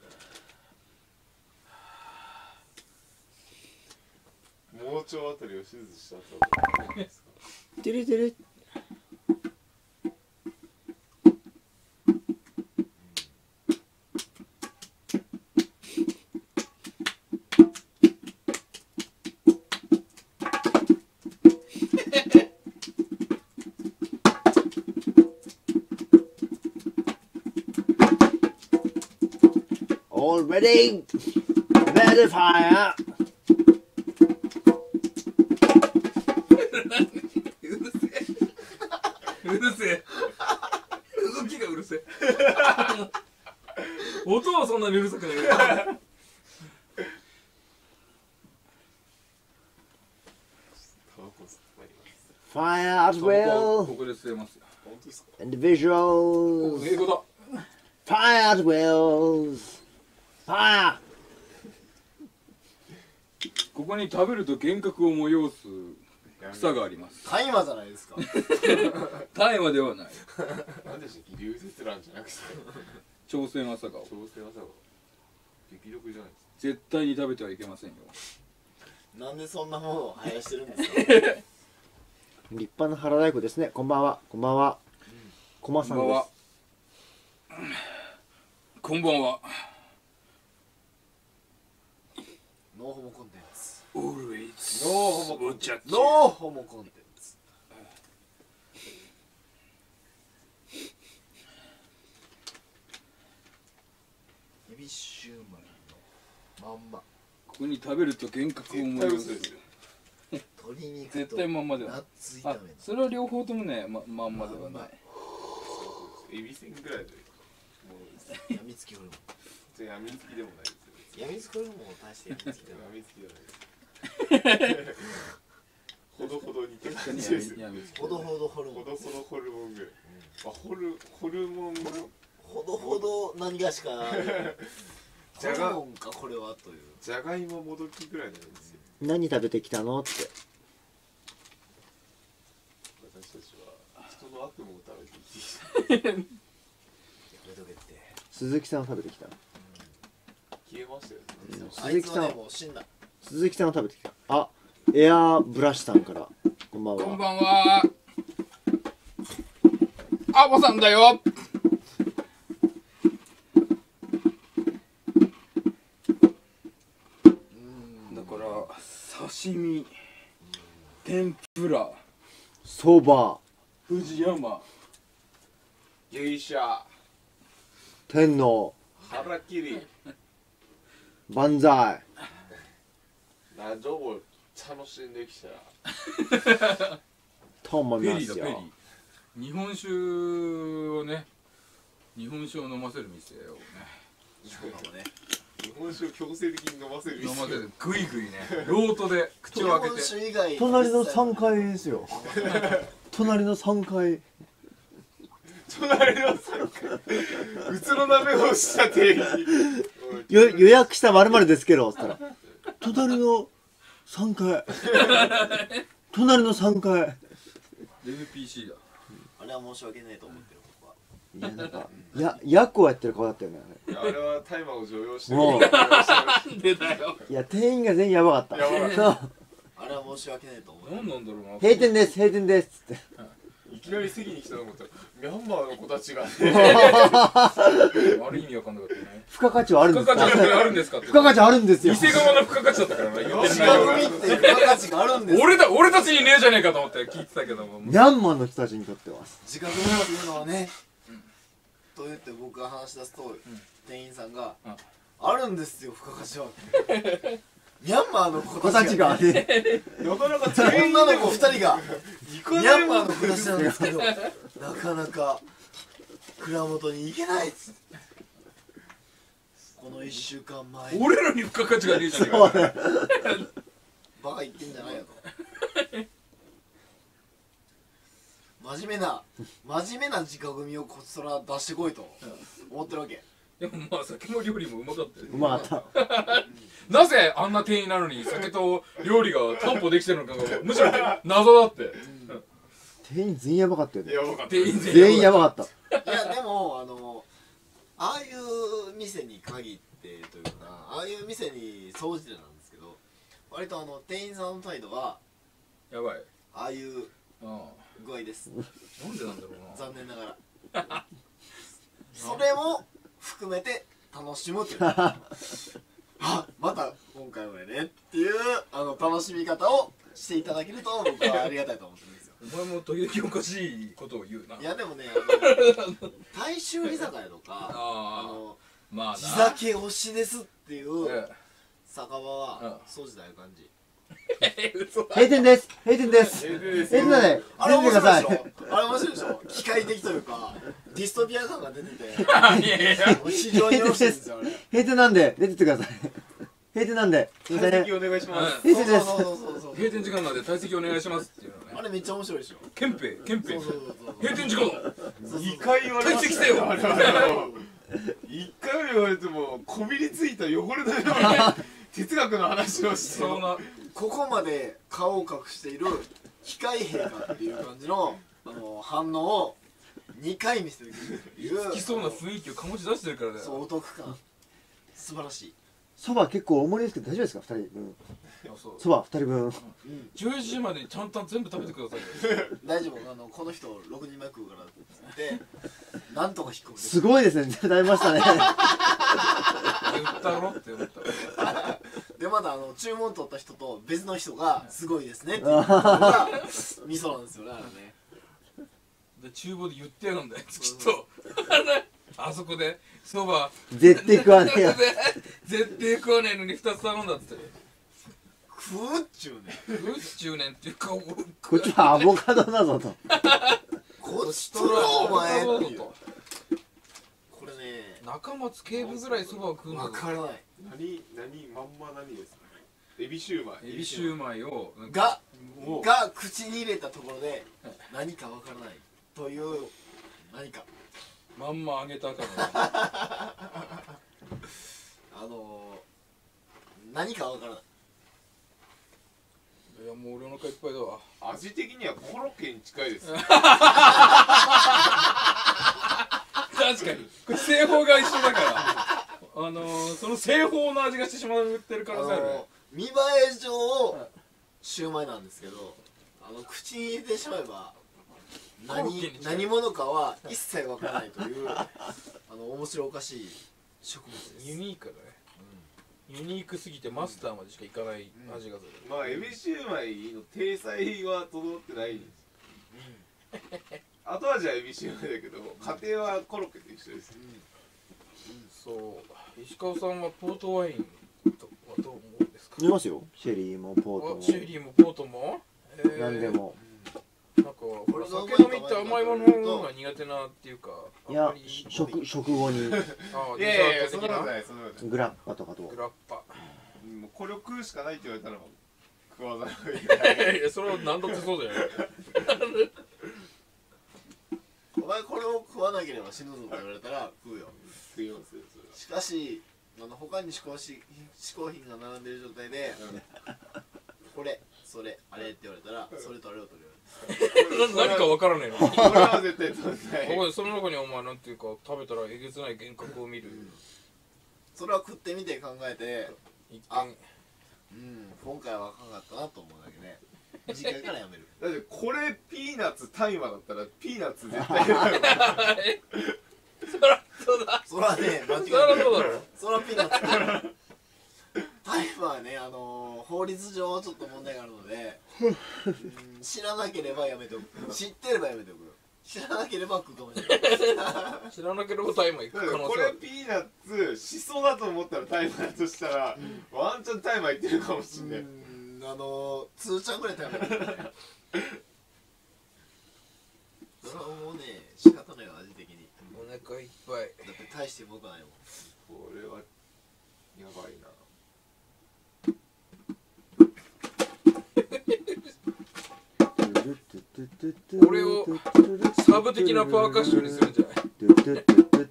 盲腸あたりを手術したったわけですか。 てれてれ。Already ready fire. うるせえ動きがうるせえ音はそんなにうるさくないタバコ吸ってまいります。 Fire as こ well. こで吸えますよ。 本ですか？ individuals 英語だ。 fire at wills fire ここに食べると幻覚を催す草があります。 大麻じゃないですか。 大麻ではない。 何でしたっけ、流雪蘭じゃなくて朝鮮朝顔。 朝鮮朝顔激力じゃないですか。 絶対に食べてはいけませんよ。 なんでそんなものを生やしてるんですか？ 立派な腹太鼓ですね。こんばんは。こんばんは。コマさんです。 こんばんは。 ノーホモコンテンツ。 Always ノーホモコンテンツ。 watch ノーホモコンテンツ。エビシューマイのまんま。 ここに食べると幻覚を思い絶対出す。 嘘ですよ。 鶏肉と絶対まんまではないナッ。ツ炒あめ、 それは両方ともね、ま、まんまではない。 エビせんぐらいでもうやみつきホルモ全然やみつきでもないですよ。 ン。やみつきホルモンを足してやみつきでもやみつきじゃないです。ほどほどにって確かに感じです。 やみつきほどほどホルモン。 ほどほどホルモンぐらい。あ、ホルホルモンほどほど何がしかじゃがホルモンかこれはという。 じゃがいももどきぐらいなんですよ。 何食べてきたのって。 私たちは人の悪夢を食べて生きてきた。 やめとけって。 鈴木さんを食べてきた。 消えましたよね。 あいつはねもう死んだ。 鈴木さんを食べてきた。あ、エアブラシさんからこんばんは。 こんばんは。アボさんだよ。だから刺身、天ぷら、 そば、 富士山、 芸者、 天皇、 腹切り、 万歳。 ラジオを楽しんできた。 と思いペますよ。 リーだペリー。日本酒をね、日本酒を飲ませる店をね、 そうかもね。 日本酒を強制的に飲ませる。 飲ませる、ぐいぐいね、ロートで口を開けて。 日本酒以外隣のさんかいですよ。隣のさんかい。 隣のさんかい。うつろ鍋をした店員。 よ予約したまるまるですけど、つったら。隣のさんかい。隣のさんかい。 エヌピーシー だ。 あれは申し訳ないと思ってる僕は。 いや、なんか、や、役をやってる顔だったよね。あれあれは大麻を常用してる。 もうなんでだよ。 いや、店員が全員やばかった。 やばかったそうあれは申し訳ないと思ってる。 何なんだろうな。 閉店です、閉店です。つって。 いきなり席に来たと思ったらミャンマーの子たちがね。 ある意味わかんなかったね。 付加価値はあるんですか。 付加価値あるんですかって。 付加価値あるんですよ。 店側の付加価値だったからな。言ってる仕内容が組みっていう付加価値があるんですよ。 俺だ俺たちにねえじゃねえかと思って聞いてたけども。 ミャンマーの人たちにとっては。 自覚っていうのはね、と言って僕が話し出すと、店員さんが、 うんあるんですよ付加価値は。ミャンマーの子子たちたちががね。 なかなか全員女の子ふたりが行かミャンないもんマーの子たちなんですけど、なかなか蔵元に行けないっつって。このいっしゅうかんまえに俺らに付加価値がねえじゃねえそうか。 ね。 バカ言ってんじゃないよと。真面目な真面目な自家組をこっそら出してこいと思ってるわけ。 でもまあ酒も料理もうまかったよ。 うまかった。 なぜあんな店員なのに酒と料理が担保できてるのかがむしろ謎だって。 店員全員やばかったよね。 やばかった。 店員全員やばかった。 いやでもあのああいう店に限ってというかな、ああいう店に総じてなんですけど、割とあの店員さんの態度はやばい。 ああいうあ具合です。 あ。なんでなんだろうな。 残念ながらそれも含めて楽しむというあ、また今回もやねっていうあの楽しみ方をしていただけると僕はありがたいと思ってるんですよ。 お前も時々おかしいことを言うな。 いやでもね、あの大衆居酒屋とかあああ。 のまあな。 地酒推しですっていうえ酒場はうそうじゃない感じ。 え。嘘だ。 閉店です。閉店です。 閉店です閉店だね。 あれ出てく面白いでしださい。 ょ。あれ面白いでしょ。機械的というかディストピア感が出てていやいやいや。 非常によろしいんですよあれ。 閉店なんで出てってください。閉店なんで。すいません。 退席お願いします。 閉店です。 そうそうそうそうそう。 閉店時間まで退席お願いしますっていうのね。 あれめっちゃ面白いでしょ。 憲兵憲兵そうそうそうそう。 閉店時間だ。 にかい言われました退席せよ我々は一回目言われてもこびりついた汚れのように哲学の話をしてそんなここまで顔を隠している機械兵かっていう感じのあの反応をにかい見せてくるっていう好きそうな雰囲気を醸し出してるからだそうよ。 お得感素晴らしい。 そば結構大盛りですけど大丈夫ですかふたり分あそうそばふたり分うんじゅういちじまでにちゃんと全部食べてくださいよ。 大丈夫あのこの人ろくにんまえ食うからって言ってなんとか引っ込むすごいですね食べましたね言ったろって思った。 でまだあの注文取った人と別の人がすごいですねっていうのが味噌なんですよねあれね。 で厨房で言ってやるんだよきっと。あそこでそば絶対食わねえよ絶対食わねえのにふたつ頼んだっつって食うっちゅうねうっちゅうねんっていうか俺こっちはアボカドだぞとこっちとらお前っていうこれね中松警部ぐらいそばを食うんだぞ。 わからない何何まんま何ですかエビシューマイエビシューマイをがもうが口に入れたところで何かわからないという何かまんま揚げたからあのー、何かわからないいやもう俺お腹いっぱいだわ。 味的にはコロッケに近いです確かにこれ製法が一緒だからあのー、その製法の味がしてしまってる可あ能性あるね。 のー、見栄え上シューマイなんですけどあの口に入れてしまえばコロッケに何近い何者かは一切わからないというあの面白おかしい植物ですユニークだね、ユニークすぎてマスターまでしかいかない味がする、 まあエビシューマイの体裁は整ってないんです後味はエビシューマイだけど家庭はコロッケと一緒ですそう石川さんはポートワインとはどう思うんですか。 見ますよシェリーもポートあもシェリーもポートも、えー、 何でもなんかほら酒飲みって甘いものが苦手なっていうかいやあんまり食食後にあいやいやいやデザート的なそんなことないそんなことないグラッパとかとグラッパもうこれを食うしかないって言われたら食わざるを得ないいやそれは何だってそうだよねお前これを食わなければ死ぬぞと言われたら食うよ食いますよそれはしかしあの他に嗜好し嗜好品が並んでる状態でこれそれあれって言われたらそれとあれを取るよな何か分からねえのこれは絶対取んないここでその中にお前なんていうか食べたらえげつない幻覚を見る、 それは食ってみて考えて一あ見うん今回はあかんかったなと思うだけで次回からやめるだってこれピーナッツ大麻だったらピーナッツ絶対やるそらそうだそれはね間違いそらないそうだろそれはピーナッツタイムはねあのー、法律上ちょっと問題があるのでうん知らなければやめておく知ってればやめておく知らなければ食うかもしれない知らなければタイマー行く可能性あるこれピーナッツしそだと思ったら大麻だとしたら、うん、ワンチャン大麻いってるかもしんないうんあのー、通ちゃんぐらい食べるねそれはもうね仕方ないよ味的にお腹いっぱいだって大して僕はないもんこれはやばいなこれをサブ的なパーカッションにするんじゃない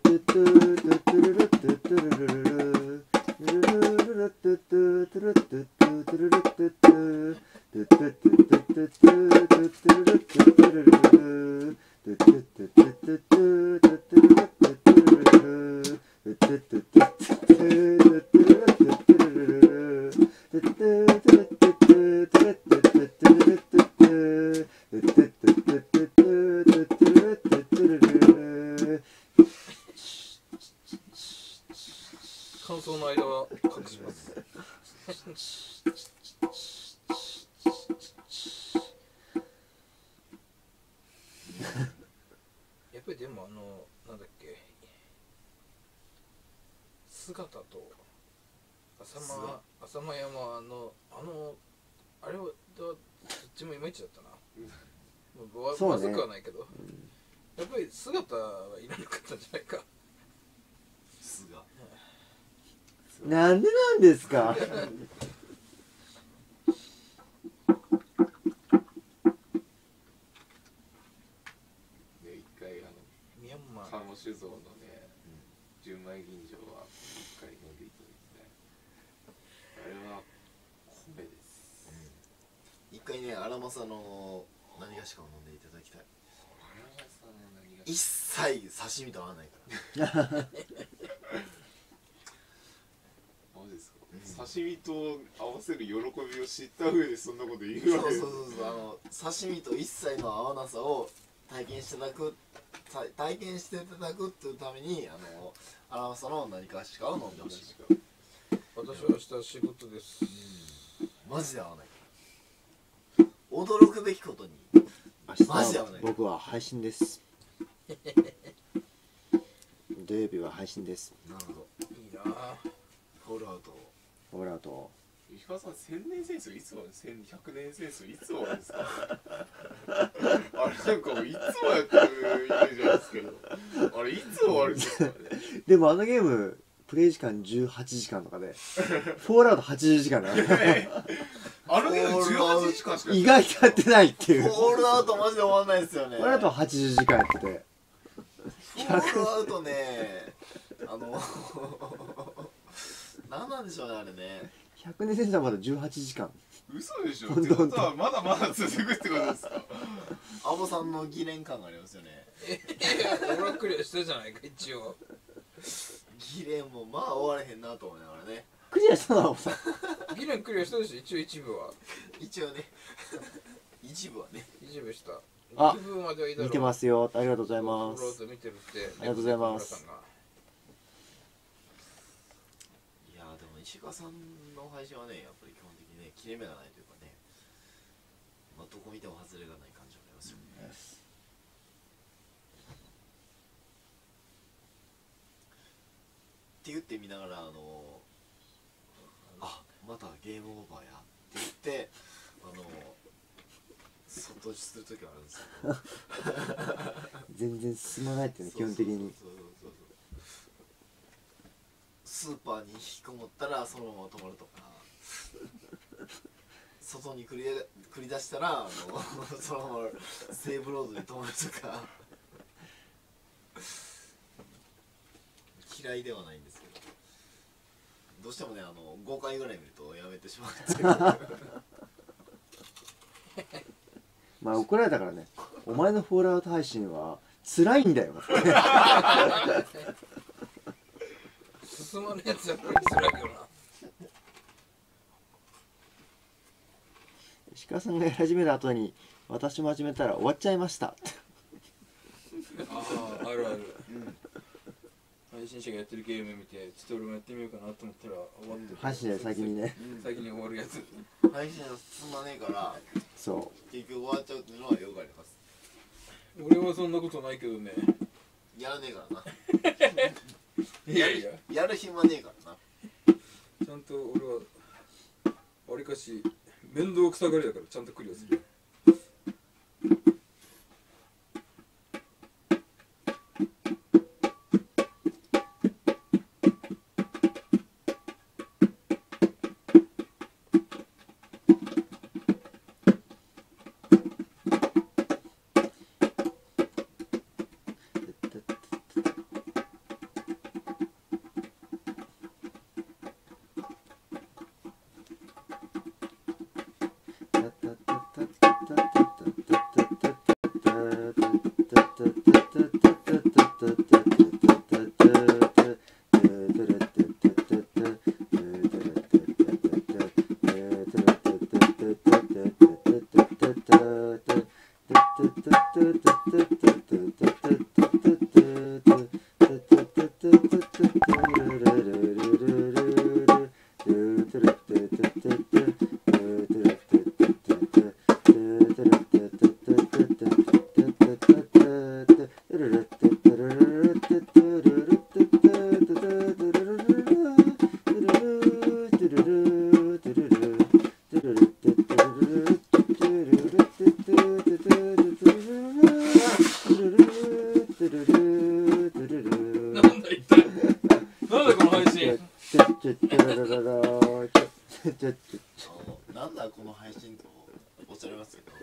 感想の間は隠しますやっぱりでもあのなんだっけ姿と浅間浅間山のあのあれはどっちもいまいちだったなわそうねまずくはないけど、やっぱり姿はいらなかったんじゃないかすがなんでなんですか純米吟醸は一回飲んでいただきたい。あれは米です。 一回ね荒政の何がしかを飲んでいただきたい。 荒政の何が一切刺身と合わないからマジですか、 うん、 刺身と合わせる喜びを知った上でそんなこと言うわけです。 そうそうそうそう、あの刺身と一切の合わなさを体験していただく体験していただくっていうためにあの荒政の何かしかを飲んでほしい。 私は明日仕事です、 うん、マジで合わないから驚くべきことにマジで合わない。 僕は配信です土曜日は配信です。 なるほど、 いいなぁ。 ホールアウトホールアウト石川さん、千年戦争いつ終わるんですか？千百年戦争いつ終わるんですか？あれなんかもういつもやってるイメージなんですけど、あれいつ終わるんですかね。 でもあのゲームプレイ時間じゅうはちじかんとかでフォールアウトはちじゅうじかんだあのゲームじゅうはちじかんしか意外とやってないっていうフホールアウトマジで終わんないですよね。 ォールアウトははちじゅうじかんやっててホールアウトねあの何なんでしょうねあれね。 ひゃくねん戦争はまだじゅうはちじかん。 嘘でしょ。 ほんとってことはまだまだ続くってことですか？ アボさんの疑念感がありますよね。 俺はクリアしたじゃないか一応。 疑念もまあ終われへんなと思いながらね。 クリアしたのはさギレンクリアしたでしょ一応一部は。 一応ね一部はね一部した。 あ一部まではいいだろう。 見てますよ。ありがとうございまフォールアウす。 ト見てるって。 ありがとうございます。 いやーでも石川さんの配信はねやっぱり基本的にね切れ目がないというかね、まあ、どこ見ても外れがない感じがありますよね。って言ってみながらあのあまたゲームオーバーやって言ってあの外落ちする時はあるんですけど全然進まないっていうね基本的に。 そうそうそうそうスーパーに引きこもったらそのまま止まるとか外に繰り繰り出したらあのそのままセーブロードに止まるとか嫌いではないんですけどどうしてもねあのごかいぐらい見るとやめてしまうんですけどまあ怒られたからね。お前のフォールアウト配信は辛いんだよ。 進まないやつやっぱり辛いよな。 石川さんがやり始めた後に私も始めたら終わっちゃいましたあああるある、うん、配信者がやってるゲーム見てちょっと俺もやってみようかなと思ったら終わってる。 配信で先にね、 うん、先に終わるやつ。 配信が進まねえからそう結局終わっちゃうっていうのはよくあります。 俺はそんなことないけどね。 やらねえからないやいややる暇ねえからな。 ちゃんと俺はわりかし面倒くさがりだからちゃんとクリアする。 なんだこの配信とおっしゃいますけど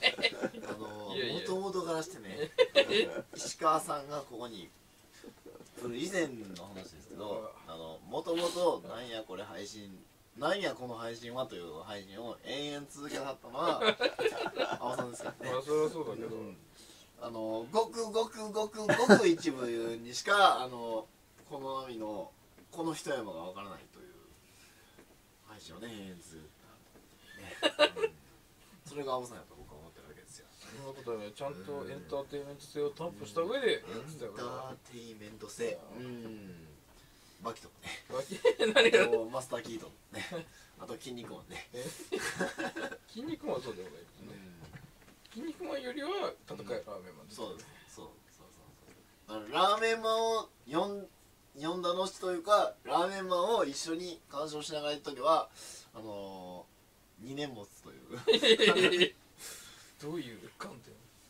あのもともとからしてね石川さんがここにそれ以前の話ですけど、あのもともとなんやこれ配信なんやこの配信はという配信を延々続けなかったのは青さんですからね。 まあそれはそうだけど、 うん、あのごくごくごくごく一部にしかあのこの波のこの一山がわからないという配信をね延々続けた、ねうん、それが青さんやと僕は思ってるわけですよ。 そんなことはね、ちゃんとエンターテインメント性を担保した上でやってたエンタからーテインメント性、うんバキとかね何がマスターキートンねあと筋肉マンね筋肉マンはそうでもないですね。筋肉マンよりは戦いラーメンマンです。 そうですそうそうそうそうラーメンマンを呼ん呼んだのしというかラーメンマンを一緒に鑑賞しながらやった時はあのー、にねん持つというどういう観点？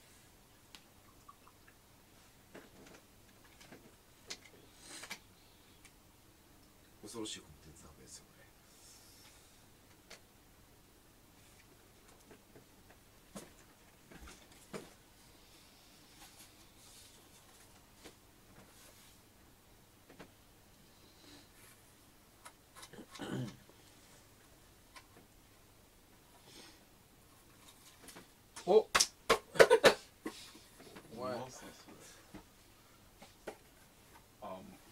恐ろしいコンテンツなわけですよね。 おお前あ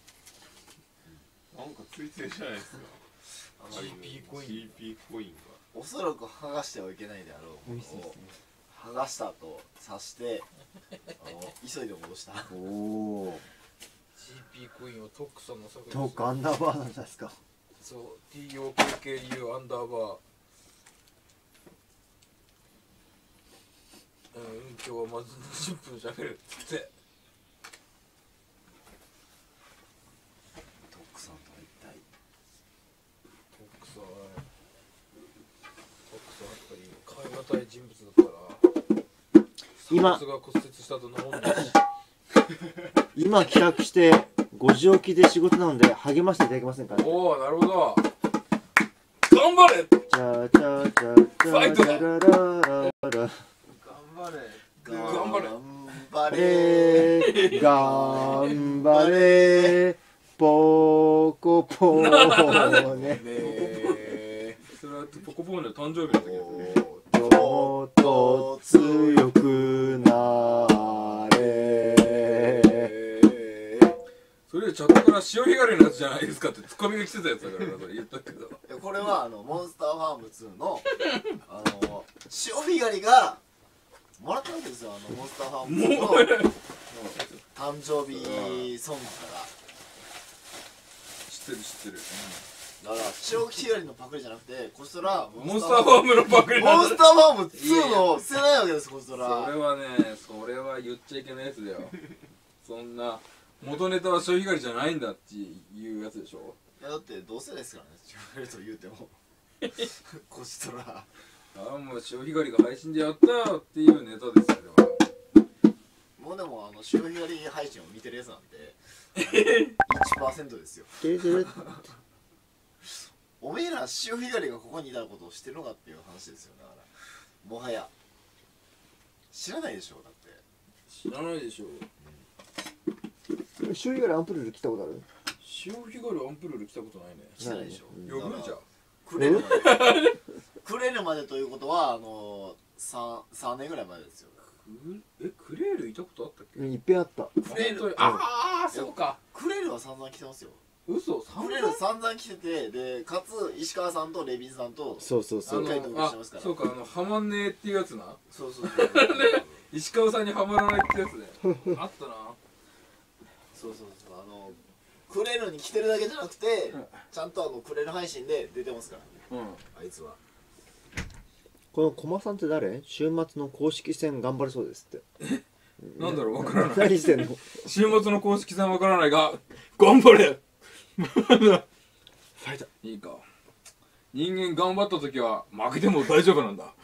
なんかついてるじゃないですか。 ジーピー コインジーピー コインがおそらく剥がしてはいけないであろうものを剥がしたと刺してあの急いで戻したおおジーピー コインはトックさんの作品トークアンダーバーなんですか。 そう ティーオーケーケーユー アンダーバーうん今日はまずにじゅっぷんしゃべるっつってトックさんとは一体トックさんトックさんやっぱり変え難い人物だったから今鎖骨が骨折したと飲んだし今帰宅してごじ起きで仕事なので励ましていただけませんか。 おおなるほど頑張れじゃじゃじゃじゃファイトだじゃらららら頑張れ頑張れ頑張れれ頑張れポコポーねねそれはポコポーンの誕生日の時ですねもっと強くなれそれでチャットから潮干狩りのやつじゃないですかってツッコミが来てたやつだからなそれ言ったけどこれはあのモンスターファームツーのあの潮干狩りがもらったわけですよ。あのモンスターファームツーのもう誕生日ソングか知ってる知ってるらだから潮干狩りのパクリじゃなくてこちとらモンスターファームのパクリなんだモンスターファームツーの捨てないわけですこちとらそれはねそれは言っちゃいけないやつだよそんな元ネタは潮干狩りじゃないんだっていうやつでしょ。 いやだってどうせですからね潮干狩りと言うてもこちとらああもう潮干狩りが配信でやったよっていうネタですよあれはもうでもあの潮干狩り配信を見てるやつなんで いちパーセント ですよ。おめえら潮干狩りがここにいたことを知ってるのかっていう話ですよだからもはや知らないでしょだって知らないでしょ週以外アンプルル来たことある。 潮干狩りアンプルール来たことないね知らないでしょ呼ぶじゃんくれるまでくれるまでということはあの 3, 3年ぐらい前ですよ。 えクレールいたことあったっけ。 うんいっぺんあった。 クレールああそうかクレールは散々来てますよ。 嘘クレール散々来ててでかつ石川さんとレビンさんとそうそうそう。 あの回答あしてますからそうかあのハマんねえっていうやつなそうそうそう石川さんにはまらないってやつねあったなそうそうそうあのクレールに来てるだけじゃなくてうんちゃんとあのクレール配信で出てますからねうんあいつは。 このコマさんって誰？週末の公式戦頑張れそうですって。 なんだろうわからない何してんの？ 週末の公式戦わからないが頑張れファイトいいか人間頑張った時は負けても大丈夫なんだ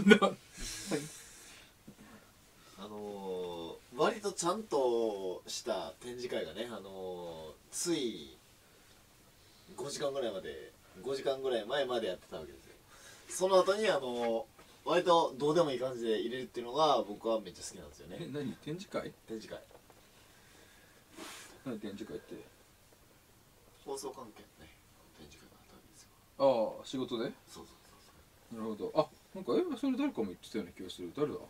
あのー、割とちゃんとした展示会がね、あのー、ついごじかんぐらいまでごじかんぐらい前までやってたわけですよ。その後にあのー、割とどうでもいい感じで入れるっていうのが僕はめっちゃ好きなんですよね。 え何展示会展示会何展示会って。 放送関係のね展示会があったわけですよ。 ああ、仕事で。 そうそうそうなるほど。あ、なんかえそれ誰かも言ってたような気がする。誰だ。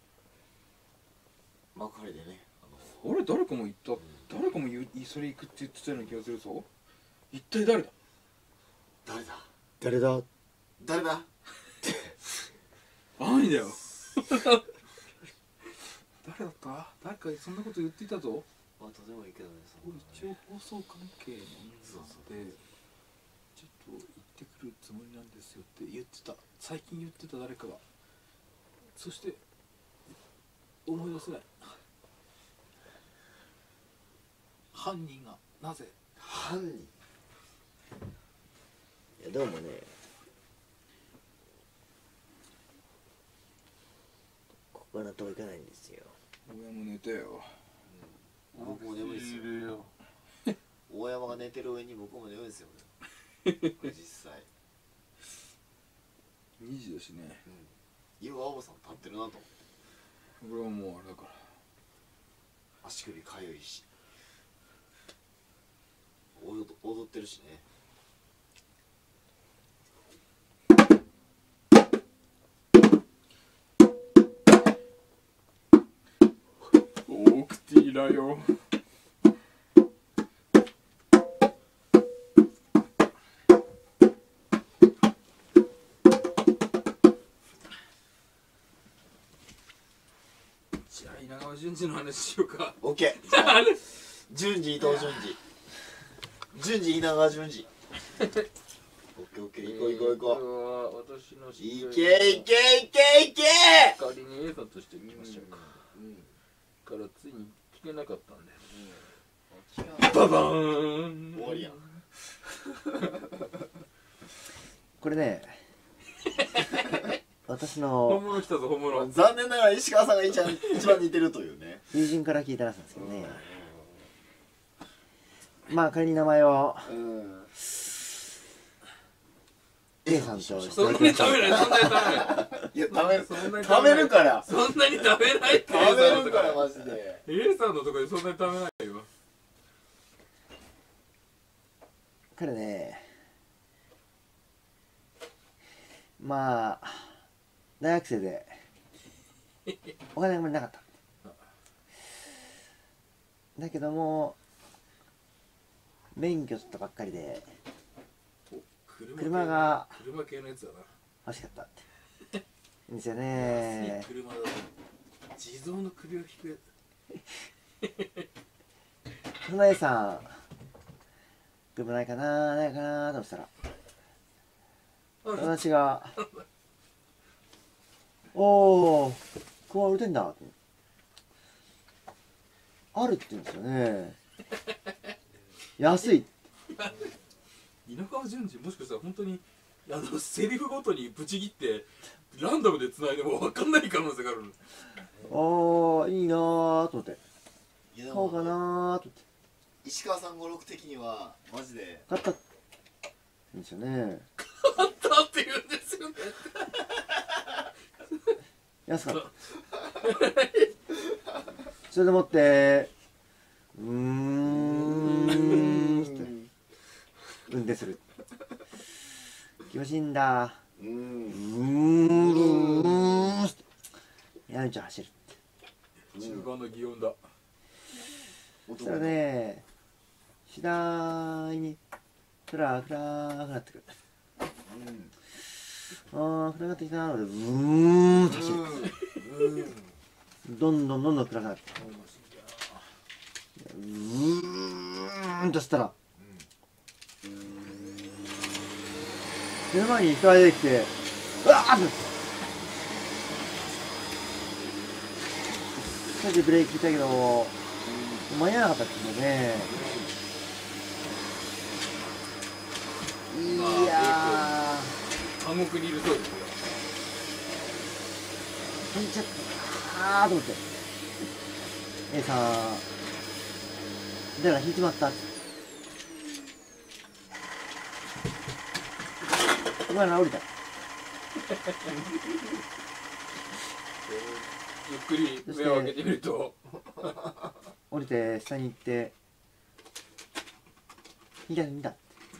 幕張でね、あの俺誰かも言った。誰かも言うそれ行くって言ってたような気がするぞ。一体誰だ。 誰だ誰だ。 誰だ何だよ。誰だった。誰かそんなこと言っていたぞ。 まあとてもいいけどね、そ俺の一応放送関係の人そうそうでちょっと行ってくるつもりなんですよって言ってた。最近言ってた誰かが。そして思い出せない。犯人がなぜ。 犯人。 いやでもね、ここから遠いかないんですよ。 俺も寝たよ。 僕も眠いですよ。 よ。 大山が寝てる上に僕も眠いですよ。実際。 にじだしね。 岩尾さん立ってるなと思って。 俺はもうあれだから。 足首かゆいし。踊踊ってるしね。 オークティーだよ。じゃあ稲川淳二の話しようか。 オッケー。じゃあ順次伊藤順次。順次稲川順次。オッケーオッケー、行こう行こう行ここう。私のう。いけいけいけいけ。 仮に A さんとしてみましょうか。からついに聞けなかったんで。ババーン。 終わりやん。 これね私本の物来たぞ本物。 残念ながら石川さんが一番一番似てるというね。 友人から聞いたらしいんですけどね、まあ仮に名前をうん。 A さんとしてそんなに食べないそんなに食べない。 いや食べるそんなに食べるから。 そんなに食べないって A 食べさんのとかるからマジで。 A さんのとこでそんなに食べないよ。 彼ね、まあ大学生でお金があんまりなかっただけども免許取ったばっかりで車が車系のやつだな。 欲しかったっていいんですよ安ねい車だと地蔵の首を引くやつ。 その A さん車ないかなないかなと思ってたら私が「おお車売れてんだ」ってあるって言うんですよね安い稲川淳二もしかしたら本当にあのセリフごとにブチ切ってランダムで繋いでも分かんない可能性がある。 ああいいなーと思っていやで買おうかもなーと思って石川さん五六的にはマジで買ったんですよねあったって言うんですよね。 安かったそれでもってうーんって運転する気持ちいいんだううんーんってやめちゃ走る中間の擬音だ。 そしたらね次第にふらふらふらってくるあー暗がってきたなのでうーんと走るどんどんどんどん暗くなってうーんとしたら目の前に人が出てきてうわーってさっきブレーキ切ったけど間に合わなかったですよねいや監獄にいるそうですよ。 ー飛んじゃったーと思って A さんだから引いちまったお前ら降りたゆっくり目を開けてみると降りて下に行って引いた引いたって、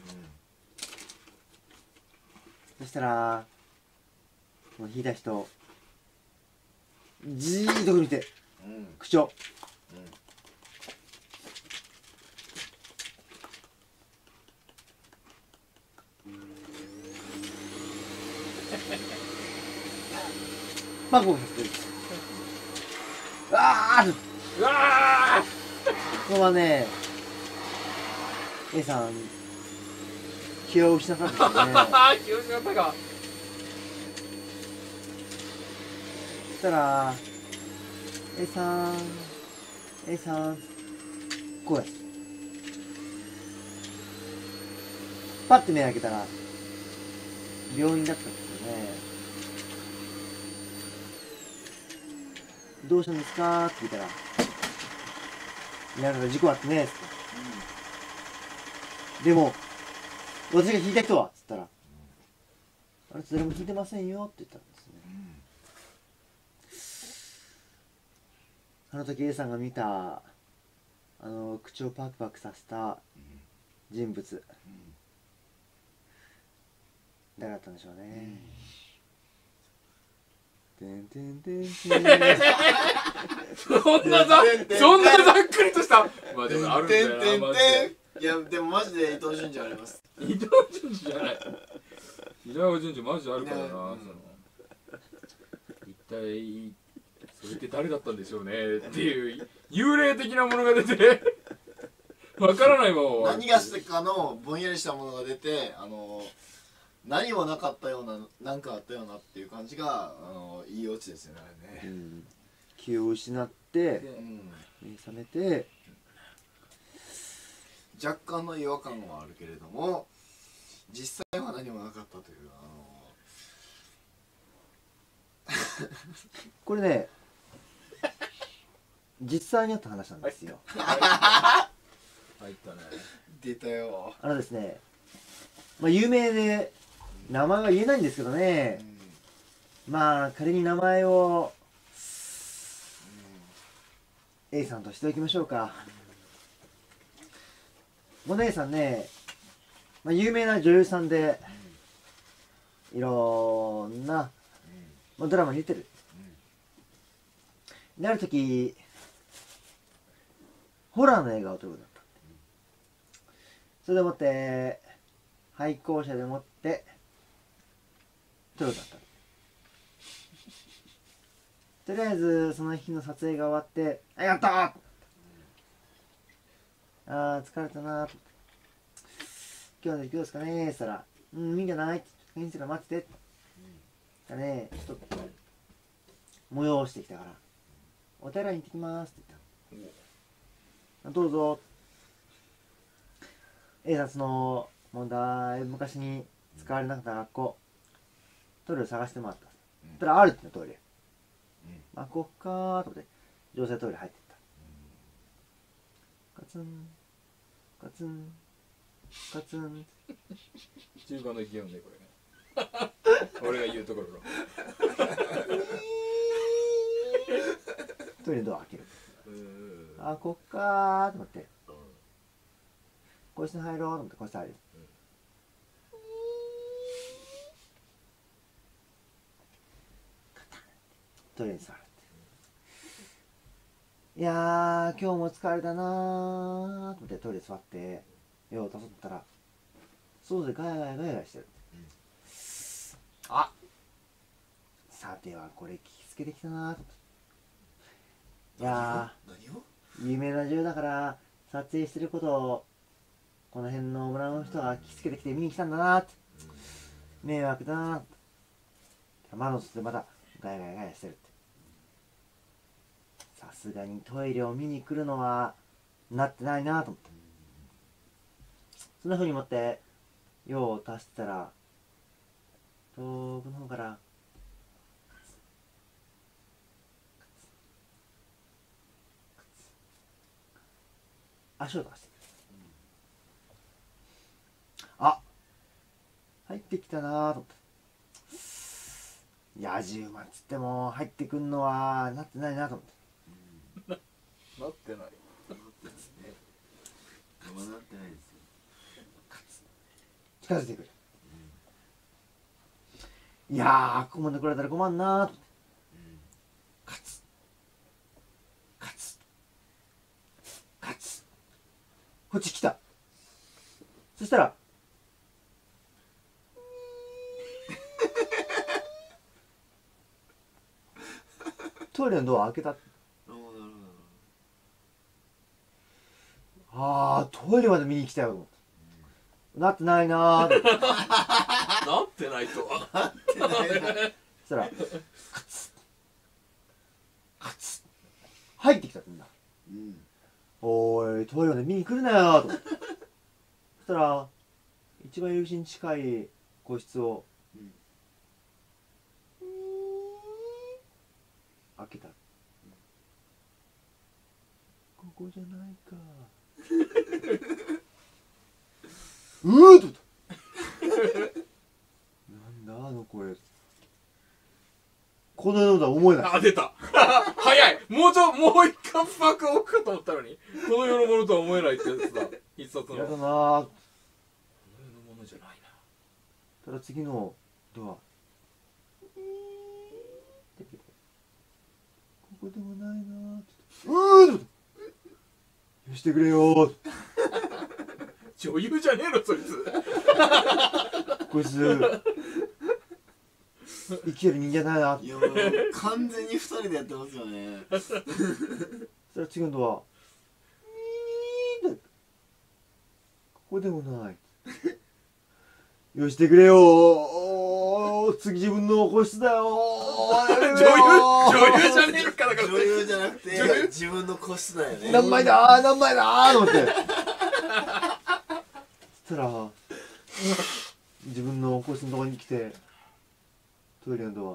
そしたらその引いた人じーっと見てうんうん口調バコバコさせてるあーうわこのままね A さん気を失ったんですよねー気を失ったか。 そしたら A さん A さんこうやパッて目開けたら病院だったんですよね。どうしたんですかって聞いたら「いやだから事故あってね」っつって「でも私が引いた人は?」っつったら「あれ誰も引いてませんよ」って言ったんですね。あの時 A さんが見たあの口をパクパクさせた人物誰だったんでしょうね。てんてんてんてんそんなざそんなざっくりとしたまあでもあるんだよなてんてんマジてんいやでもマジで伊藤淳二ありますで。伊藤淳二じゃない。伊藤淳二マジあるからな。 ねその一体それって誰だったんでしょうねっていう幽霊的なものが出てわからないまま何がしてかのぼんやりしたものが出てあの何もなかったような何かあったようなっていう感じがあのいいオチですよねあれね、 うん気を失ってうん、 目覚めて若干の違和感はあるけれども実際は何もなかったというあこれね実際にあった話なんですよ。 入ったね。 の出たよ、 あのですねまあ有名で名前は言えないんですけどうねんまあ仮に名前を A さんとしておきましょうか。この A さんね、まあ、有名な女優さんでいろんな、まあ、ドラマに出てる。である時ホラーの映画を撮ることだった。それでもって廃校舎でもって撮ることだった。とりあえずその日の撮影が終わって「あやった!」あー疲れたなーと今日の今日ですかねーって言ったら「うんいいんじゃない?」って「先生から待ってて」だねちょっと催してきたから「お手洗いに行ってきます」って言ったどうぞ A さんそのもうだいぶ昔に使われなかった学校トイレを探してもらったそしたらあるってのトイレまあ、こっかーと思って女性トイレ入ってったガツンガツンガツン中華の息読んでこれね俺が言うところのトイレのドア開けるうんあこっかーと思って個室に入ろうと思って個室入るトイレに座るいやー今日も疲れたなーと思ってトイレ座って用を足ったら外でガヤガヤガヤガヤしてる、うん、あさてはこれ聞きつけてきたなーと思っていや何をー有名な女優だから撮影してることをこの辺の村の人が聞きつけてきて見に来たんだなーって迷惑だなーって窓の外でまたガヤガヤガヤしてるってさすがにトイレを見に来るのはなってないなと思ってそんな風に思って用を足したら遠くの方から足を出してあ入ってきたなと思って野じ馬っつっても入ってくんのはなってないなと思ってなってないまだなってないですよ近づいてくる。いやー、ここまで来られたら困んなーと。カツカツカツ、こっち来た。そしたらトイレのドア開けた。 なるほどなるあー、トイレまで見に来たよと思って。なってないなーと思って。 なってないとはそしたらカツカツ入ってきたんだ。 ほど。うんおーい、トイレまで見に来るなよと思って。そしたら一番入り口に近い個室を、 うん、 開けた。ここじゃないか。うーっとなんだあの声。このような思えない。 あ出た早いもうちょもう一回パック置くかと思ったのにこの世のものとは思えないってやつだ一冊のやだなー。 この世のものじゃないなただ次のドア、ここでもないなーって。うーっと許してくれよー。 女優じゃねえのそいつこいつ生きてる人間だな。 いやもう完全に二人でやってますよね。 そしたら次のドア、ここでもない。許してくれよー。次自分の個室だよー。 女優女優じゃねえのかだから女優じゃなくて女優自分の個室だよね。 何枚だー何枚だーと思って。そしたら自分の個室のところに来てトイレのドア、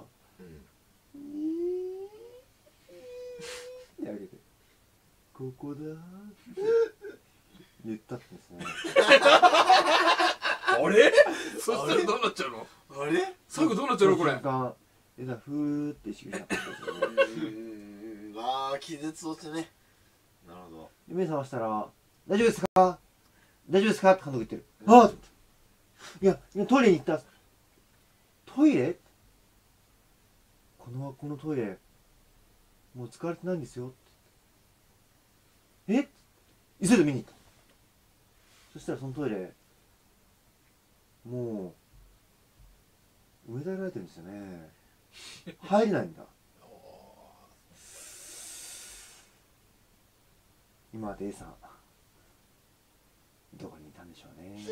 うん開けてここだーって言ったんですね。 あれそしたらどうなっちゃうのあれ最後どうなっちゃうのこれその瞬間枝ふーって意識しなかったですよね。 うんああ気絶をしてね。なるほど。 で目覚ましたら「大丈夫ですか大丈夫ですか?」って監督言ってる。ああ、いやいやトイレに行った。トイレ、このこのトイレもう使われてないんですよ。え、急いで見に行った。そしたらそのトイレもう埋め立てられてるんですよね。入れないんだ。今は A さんどこにいたんでしょうね。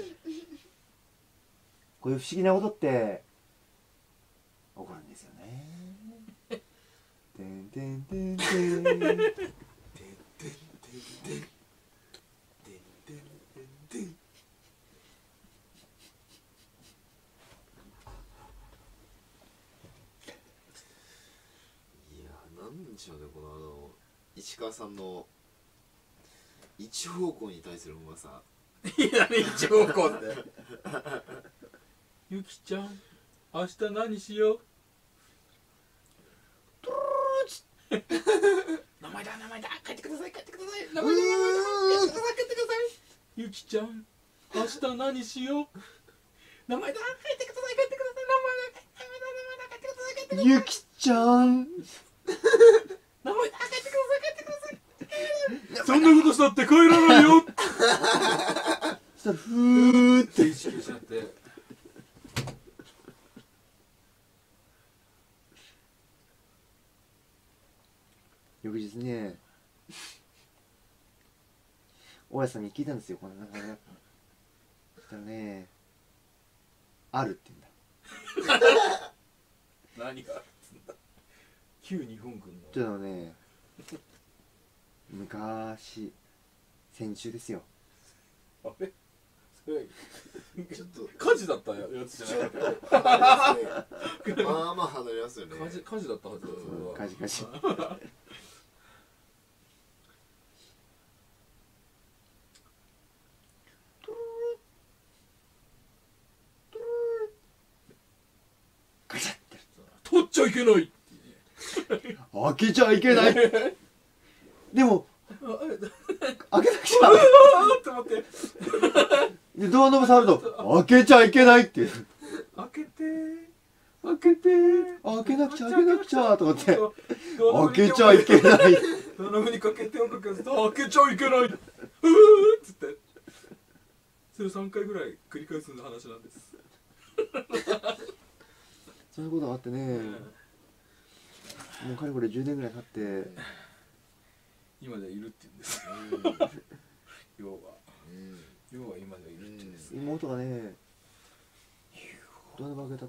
こういう不思議なことって起こるんですよね。てんてんてんてんてんてんてんてんてんてんてんてん。いやなんでしょうねこのあの市川さんの一方向に対するうまさ。 いやね一方向ってゆきちゃん明日何しよう名前だ名前だ帰ってください帰ってください名前だ名前だ帰ってください帰ってくださいゆきちゃん明日何しよう名前だ帰ってください帰ってください名前だ名前だ名前だ帰ってください帰ってくださいゆきちゃん名前だ帰ってください帰ってくださいそんなことしたって帰らないよそしたらふーって意識しちゃって翌日ね大家さんに聞いたんですよこの名前が。そしたらねあるって言うんだ。 何が旧日本軍というのはね昔戦中ですよ。 のあれそれちょっと火事だったやつじゃなかったまあまあ離れますよね。 火事火事だったはずだそれはカジカジガチャって取っちゃいけない開けちゃいけないでも開けなくちゃあーって思ってでドアノブ触ると開けちゃいけないっていう開けて開けて開けなくちゃ開けなくちゃと思ってド開けちゃいけないドアノブにかけてをかけずと開けちゃいけないふーっつってそれさんかいぐらい繰り返す話なんです。 そういうことがあってね、もうかれこれじゅうねんぐらい経って今ではいるって言うんです要は要は今ではいるって言うんです。 妹がねドアノブ開けた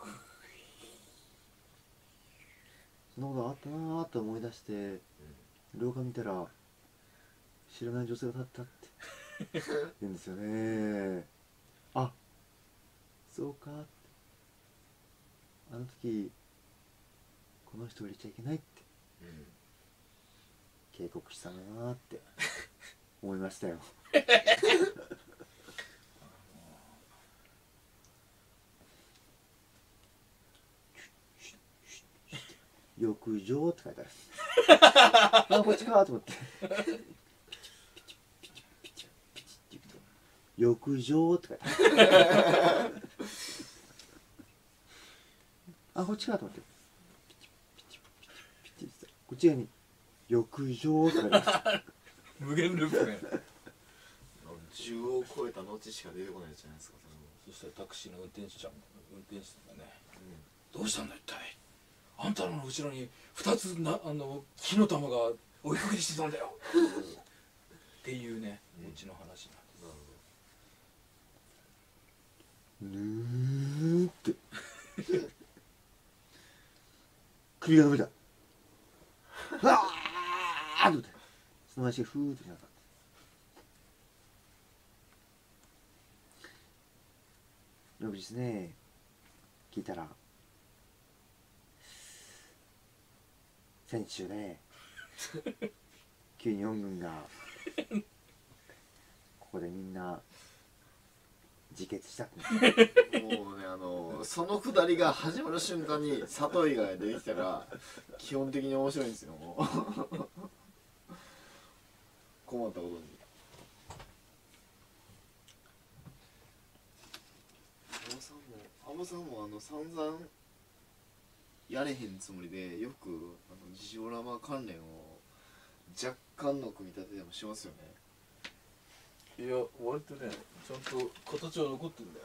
そんなことがあったなーって思い出して廊下見たら知らない女性が立ったって言うんですよね。あ、そうかってあの時この人を入れちゃいけないって警告したなーって思いましたよ。浴場って書いてあるあ、こっちかと思って浴場って書いてあるあ、こっちかと思ってこっち側に浴場って書いてある無限ループね。 じゅうを超えた後しか出てこないじゃないですか。 そしたらタクシーの運転手ちゃん運転手さんがね、うん、どうしたんだ一体あんたらの後ろにふたつなあの火の玉が追いかけてきてたんだよっていうね、うちの話なんです。 ぬーって首が伸びたうわーっと思ってその足がふーっとしなかった翌日ね聞いたら戦地中で旧日本軍がここでみんな自決したってもうね、あのそのくだりが始まる瞬間に里井が出てきたら基本的に面白いんですよ。もう困ったことに安保さんも安保さんもあの散々やれへんつもりでよくあのジオラマ関連を若干の組み立てでもしますよね。 いや割とねちゃんと形は残ってるんだよ。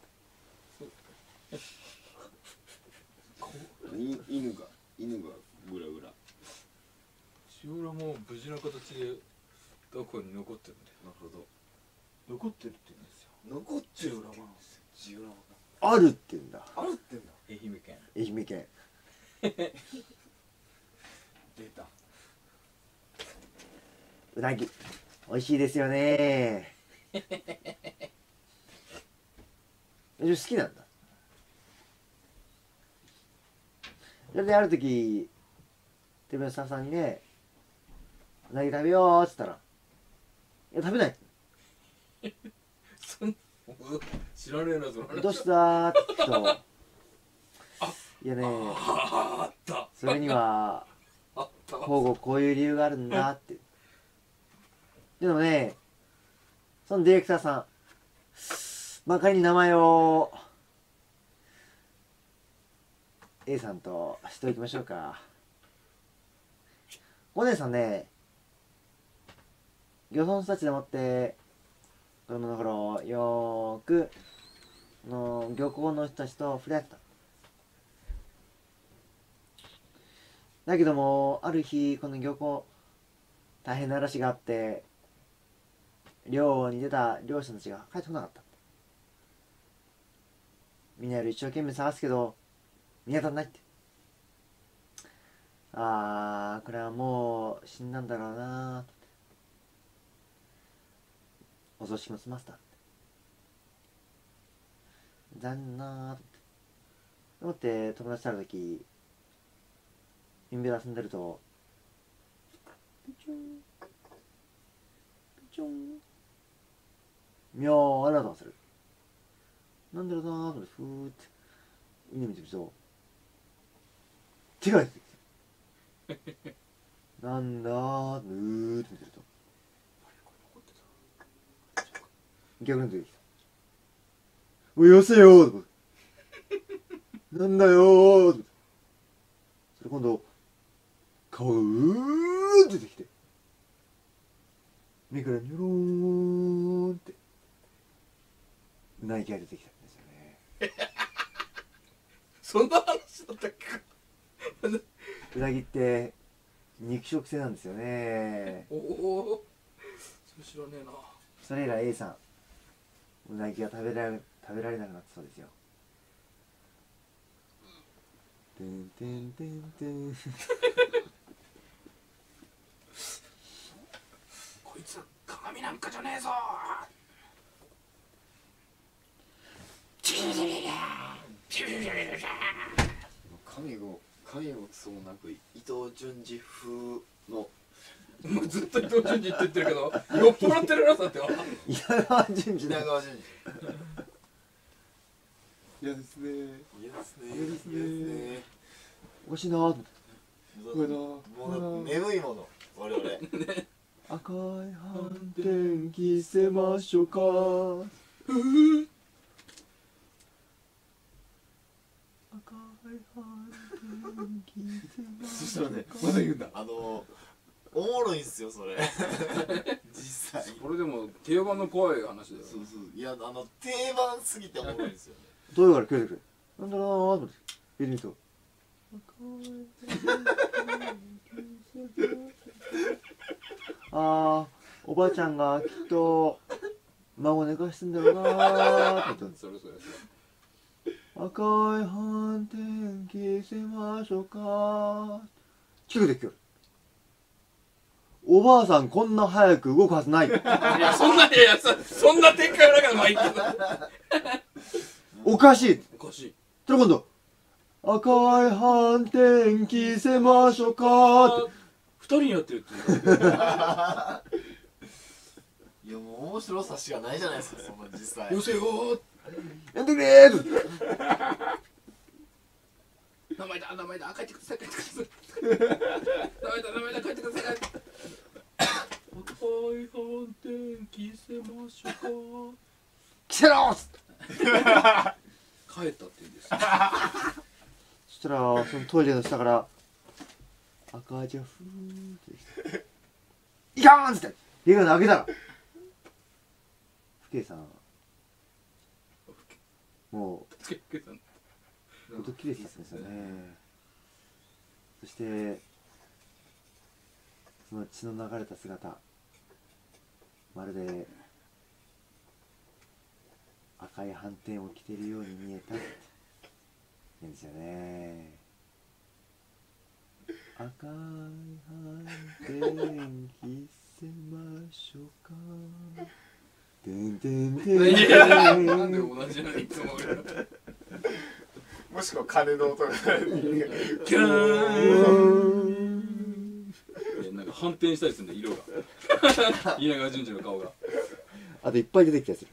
い犬が犬がぐらぐらジオラマも無事な形でどこに残ってるんだよ。 なるほど残ってるって言うんですよ。 残ってるジオラマジオラマあるって言うんだあるってんだ。 愛媛県愛媛県出たうなぎ美味しいですよね好きなんだ。それである時手弁スタッフさんにねうなぎ食べようっつったらいや食べないそん知らねえなその話。 どうしたーって聞くといやねあったそれにはあったこうこうこういう理由があるんだってでもねそのディレクターさんまあ仮に名前を A さんとしておきましょうか。お姉さんね漁村育ちでもって子供の頃よーくの漁港の人たちと触れ合った。だけどもある日この漁港大変な嵐があって漁に出た漁師たちが帰ってこなかった。みんなより一生懸命探すけど見当たらないって。あーこれはもう死んだんだろうなーお葬式も済ませた残念なーと思って友達と会う時海辺で遊んでるとピチョンピチョン妙な音がする。なんだろうなーと思ってふーって海見てると手が出てきてなんだーぬーって見てると逆に出てきた。 おいよせよーとかなんだよーとかそれ今度顔がうーって出てきて目からニョローンってうなぎが出てきたんですよね。 そんな話だったっけか。 うなぎって肉食性なんですよね。 おおそれ知らねえな。 それ以来 A さんうなぎが食べられ食べられなくなったそうですよ。てんてんてんてんこいつ鏡なんかじゃねえぞ。 神を神をそうなく伊藤潤二風のもうずっと伊藤淳二って言ってるけど、酔っ払ってるなさっては。 稲川淳二だ。 稲川淳嫌ですね。 二嫌ですね嫌ですね嫌ですねおかしいなーと思ってもうもう眠いもの我々 赤い斑点着せましょうか赤い斑点着せまそししたょうからねまだ言うんだ。 あのおもろいんすよそれ実際これでも定番の怖い話だよ。 そうそういやあの定番すぎておもろいんですよねどういうから来るくるなんだろうなーと思って入れてみるとあーおばあちゃんがきっと孫寝かしてんだろうなーと思ってそれそれ赤い斑点着せましょうか近くで聞くおばあさんこんな早く動くはずないいやそんないやいやそそんな展開はなかったまあいいけど。 おかしいおかしい。 それ今度赤い斑点着せましょうかって二人にやってるっていう。 いやもう面白さしかないじゃないですかそんな実際よせよー。 やんでくれーって名前だ名前だ帰ってください帰ってください。名前だ名前だ帰ってください。赤い斑点着せましょうか。 着せろーっつって帰ったって言うんです。 そしたらそのトイレの下から赤いじゃふーっていかーんっつって家が投げたらふけいさんもうけけさんほんと綺麗ですねそしてその血の流れた姿まるで赤い斑点を着ているように見えたって言うんですよね赤い斑点着せましょうかてんてんてんいてやんなんで同じなのいつも俺ら。 もしくは鐘の音がキャーン。なんか反転したりするんだ色が。稲川淳二の顔が。 あといっぱい出てきたやつ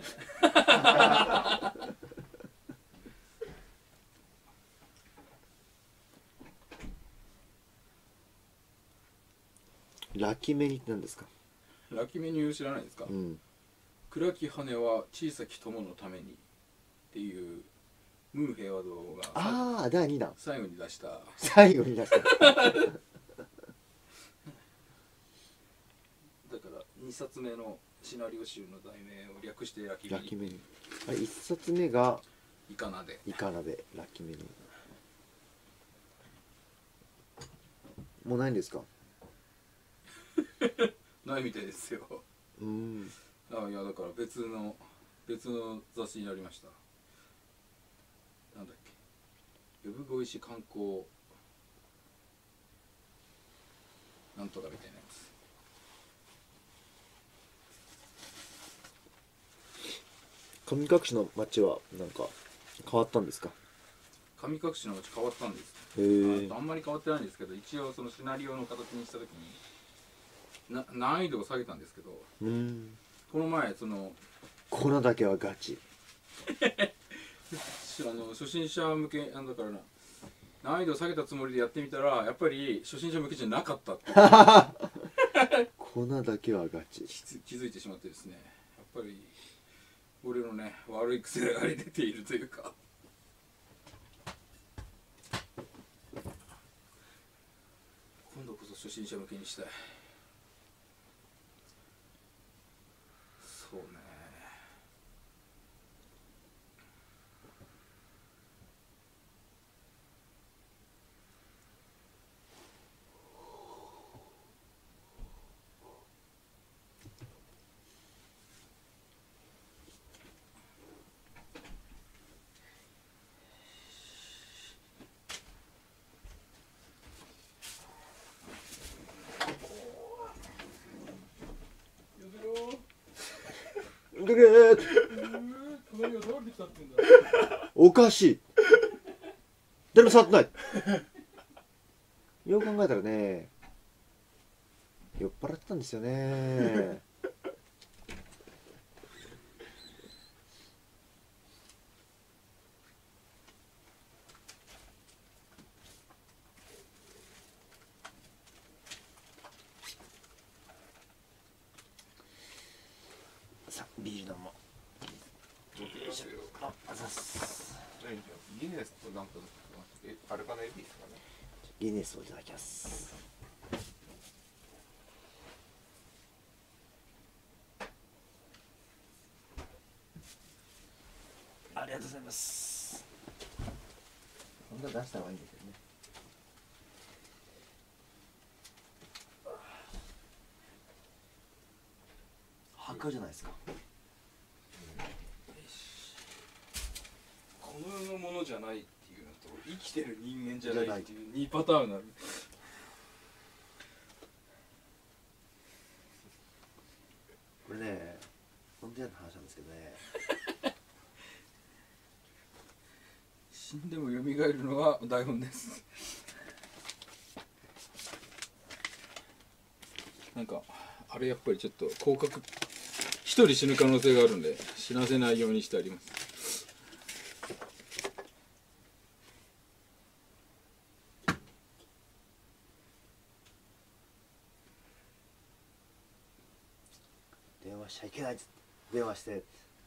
ラキメニって何ですか？ ラッキーメニュー知らないですか。 うん暗き羽は小さき友のためにっていうムー平和堂がああだいにだん最後に出した最後に出しただからにさつめのシナリオ集の題名を略してラッキーメニュー。 ラキメニあれいっさつめがイカナでイカナでラキメニもうないんですか？ ないみたいですよ。 うんあいやだから別の別の雑誌になりました。なんだっけ呼子石観光なんとかみたいなやつ。 神隠しの町はなんか変わったんですか？ 神隠しの街変わったんです。 へえああんまり変わってないんですけど一応そのシナリオの形にした時にな難易度を下げたんですけどうんこの前その粉だけはガチあの初心者向けなんだからな難易度を下げたつもりでやってみたらやっぱり初心者向けじゃなかったっていう粉だけはガチ気づ気づいてしまってですねやっぱり俺のね悪い癖が出ているというか、今度こそ初心者向けにしたい。そうね。 ぐぐーっ鏡が倒れてきたってんだ。 おかしい。誰も触ってない。よく考えたらね、酔っ払ってたんですよね。さあビール飲もう。あ、あざっす。 ギネスとなんかえアルカナエビですかね。 ギネスをいただきます。ありがとうございます。本当は出した方がいいんだけどね。墓じゃないですか。 この世のものじゃないっていうのと生きてる人間じゃないっていうにパターンがある。 これね、本当に話なんですけどね。 死んでも蘇るのが台本です。なんかあれやっぱりちょっと広角一人死ぬ可能性があるんで死なせないようにしてあります。 電話しちゃいけないっつって電話して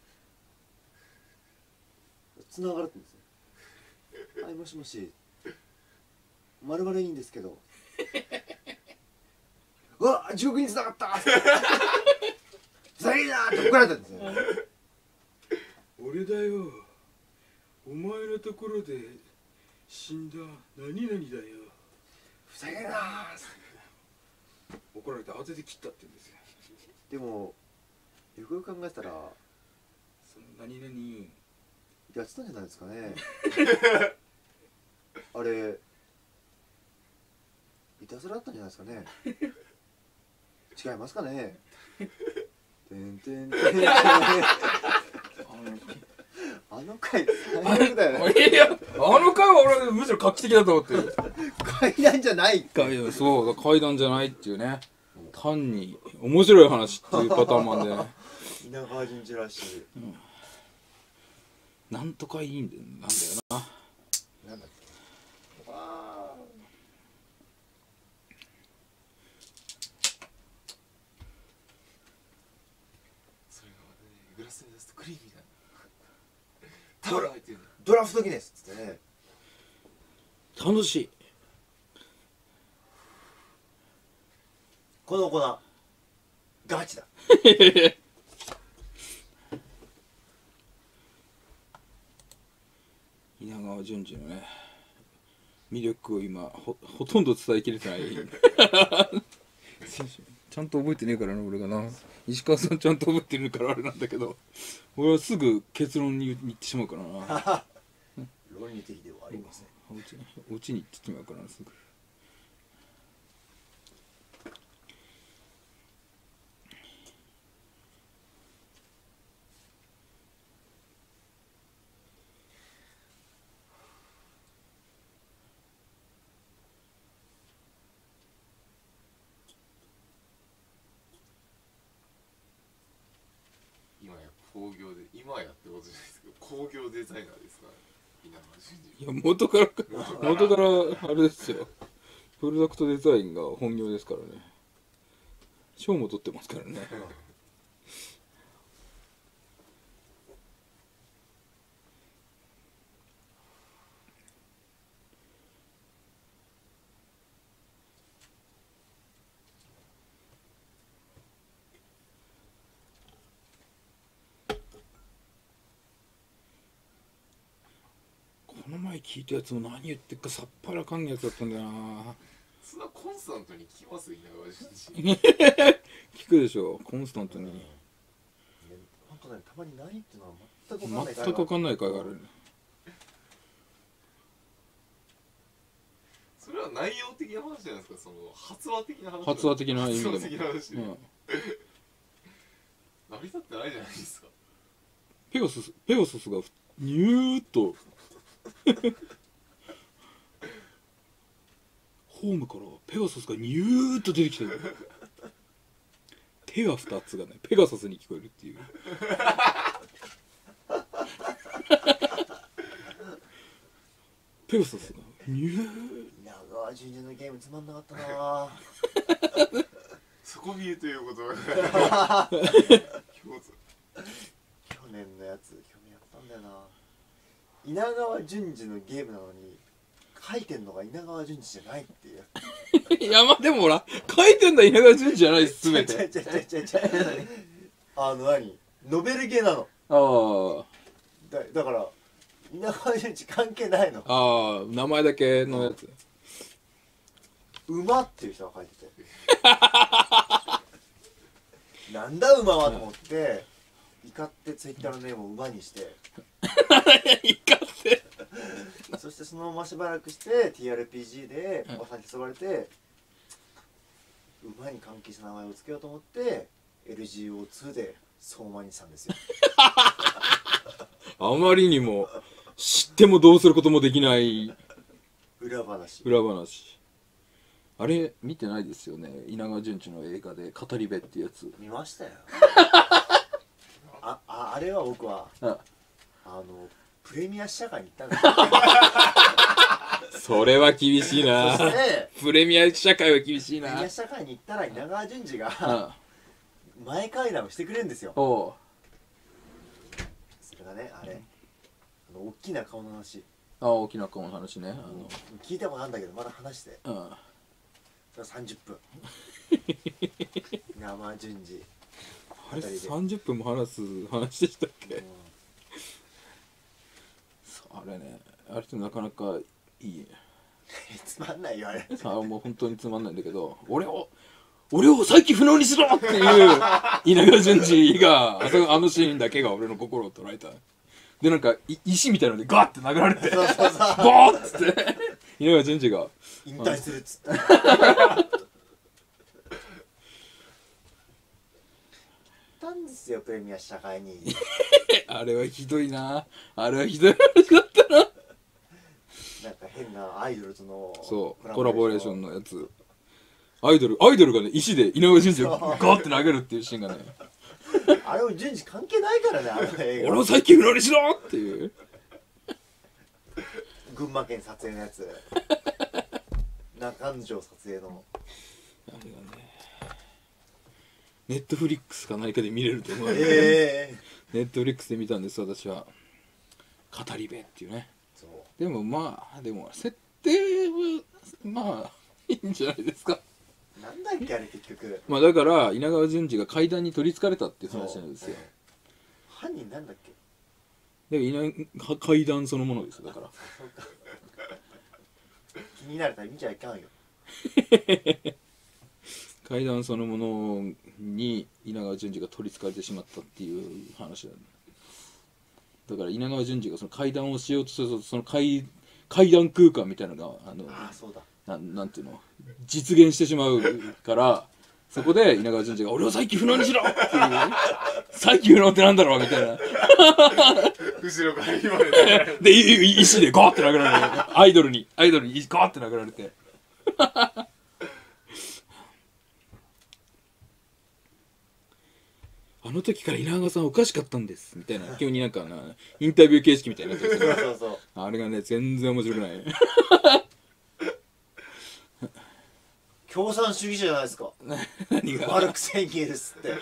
繋がるんですよ。はい、もしもし、まるまるいいんですけどうわ地獄に繋がったふざけんなって怒られたんですよ。 俺だよ、お前のところで死んだ何々だよ、 ふざけんな。 怒られて慌てて切ったって言うんですよ。 でもよくよく考えたらその何々 やってたんじゃないですかね。あれいたずらだったんじゃないですかね。違いますかね。てんてんてんてん。あの回最悪だよね。 いやあの回は俺むしろ画期的だと思ってる。 階段じゃないって階段、そう階段じゃないっていうね、単に面白い話っていうパターンもあるんでね。 稲川淳一らしい、 うん、なんとかいいんだよなんだよな。 なんだっけ。 ああそれがまたねグラスに出すとクリーミーなタオル入ってるんだ。 ドラフトギネスっつってね。 楽しい。 この粉ガチだ。 稲川淳二のね魅力を今 ほ, ほとんど伝えきれてない。ちゃんと覚えてねえからな俺がな。石川さんちゃんと覚えてるからあれなんだけど、俺はすぐ結論に言ってしまうからな。 論理的ではありません。 おうちおうちに行ってしまうからなすぐ。 今や工業で今やってことじゃないですけど工業デザイナーですから稲川淳二。 いや元から元からあれですよ、プロダクトデザインが本業ですからね。賞も取ってますからね。 前聞いたやつも何言ってるかさっぱりわかんないやつだったんだよな。 そんなコンスタントに聞きます稲川淳二聞くでしょコンスタントに。 本当ね、たまに何っていうのは全く分かんない全くわかんない回がある。 それは内容的な話じゃないですか、その発話的な話。 発話的な意味でも発話的な話で、 うん、 成り立ってないじゃないですか。 ペガソスペガソスがニューッとホームからペガソスがニューッと出てきたよ。手がふたつがねペガサスに聞こえるっていう。ペガサスがニュー。 稲川淳二のゲームつまんなかったな。 そこ見えということは去年のやつ去年やったんだよな。稲川淳二のゲームなのに書いてんのが稲川淳二じゃないっていう。 いやまあでもほら書いてんだ稲川淳二じゃないです全て。 ちゃちゃちゃちゃちゃあの何ノベルゲーなの。 あだだから稲川淳二関係ないの。 あああ名前だけのやつ。 馬っていう人が書いててなんだ馬はと思って怒ってツイッターのネームを馬にしていかってそしてそのまましばらくして ティーアールピージー でおばさんに誘われて馬に関係した名前を付けようと思って エルジーオーツー で相馬にしたんですよ。 あまりにも知ってもどうすることもできない裏話。 裏話。あれ見てないですよね稲川淳二の映画で「語り部」っていうやつ。 見ましたよ。あああれは僕はああのプレミア試写会に行ったんですよ。 それは厳しいな。 そしてプレミア社会は厳しいな。 プレミア試写会に行ったら稲川淳二があ前会談をしてくれるんですよ。 おうそれがねあれあの大きな顔の話あ大きな顔の話ね。あの聞いたことあるんだけどまだ話してうんそれはさんじゅっぷん稲川淳二あれ語り部さんじゅっぷんも話す話でしたっけ。 うんあれねあれってなかなかいい。 つまんないよあれ。 あもう本当につまんないんだけど俺を俺を再起不能にしろっていう稲川淳二があそあのシーンだけが俺の心を捉えた。でなんかい石みたいなのでガーって殴られてそうそうそうボーッつって稲川淳二が引退するっつってたんですよプレミア試写会に。 あれはひどいな。あれはひどい話だったな。 なんか変なアイドルとのそうコラボレーションのやつ。アイドルアイドルがね石で稲川淳二をガーって投げるっていうシーンがねあれも淳二関係ないからねあの映画。 俺を再起不能にしろっていう群馬県撮影のやつ中之条撮影のあれがねネットフリックスか何かで見れると思う。 ええネットフリックスで見たんです私は。語り部っていうね。 そうでもまあでも設定はまあいいんじゃないですか。 なんだっけあれ結局まあだから稲川淳二が階段に取りつかれたっていう話なんですよ。 犯人なんだっけ。 で稲階段そのものですよだから。 気になるから見ちゃいかんよ。 階段そのものに稲川淳二が取りつかれてしまったっていう話だ、ね、だから稲川淳二がその階段をしようとするとその 階, 階段空間みたいなのがあのああそうだな, なんていうの実現してしまうからそこで稲川淳二が「俺を再起不能にしろ!」っていう「再起不能ってなんだろう?」みたいな後ろから言われてでい石でゴーって殴られてアイドルにアイドルにゴーって殴られてあの時から稲川さんおかしかったんですみたいな急になんかなインタビュー形式みたいになってるそうそうそうあれがね全然面白くない共産主義者じゃないですか。 何がマルクス・エンゲルスって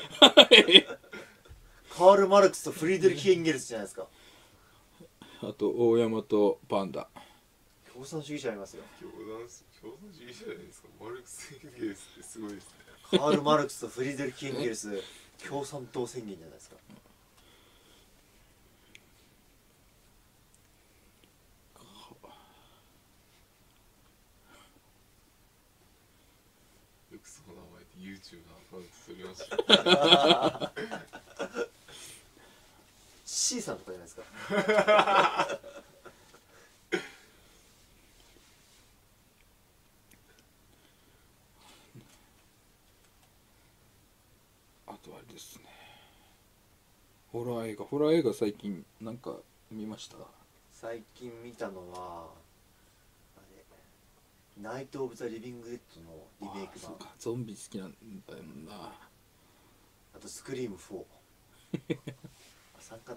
カール・マルクスとフリードリヒ・エンゲルスじゃないですか。 あと大山とパンダ共産主義者ありますよ。 共産共産主義者じゃないですか。マルクス・エンゲルスってすごいですね。 カール・マルクスとフリードリヒ・エンゲルス共産党宣言じゃないですか。 YouTube のアカウント取りました。 C さんとかじゃないですか。 あとあれですね、ホラー映画ホラー映画最近なんか見ました？ 最近見たのはあれナイト・オブ・ザ・リビング・デッドのリメイク版、 あそうか、ゾンビ好きなんだよな。 あとスクリームフォー。あ、さんかな。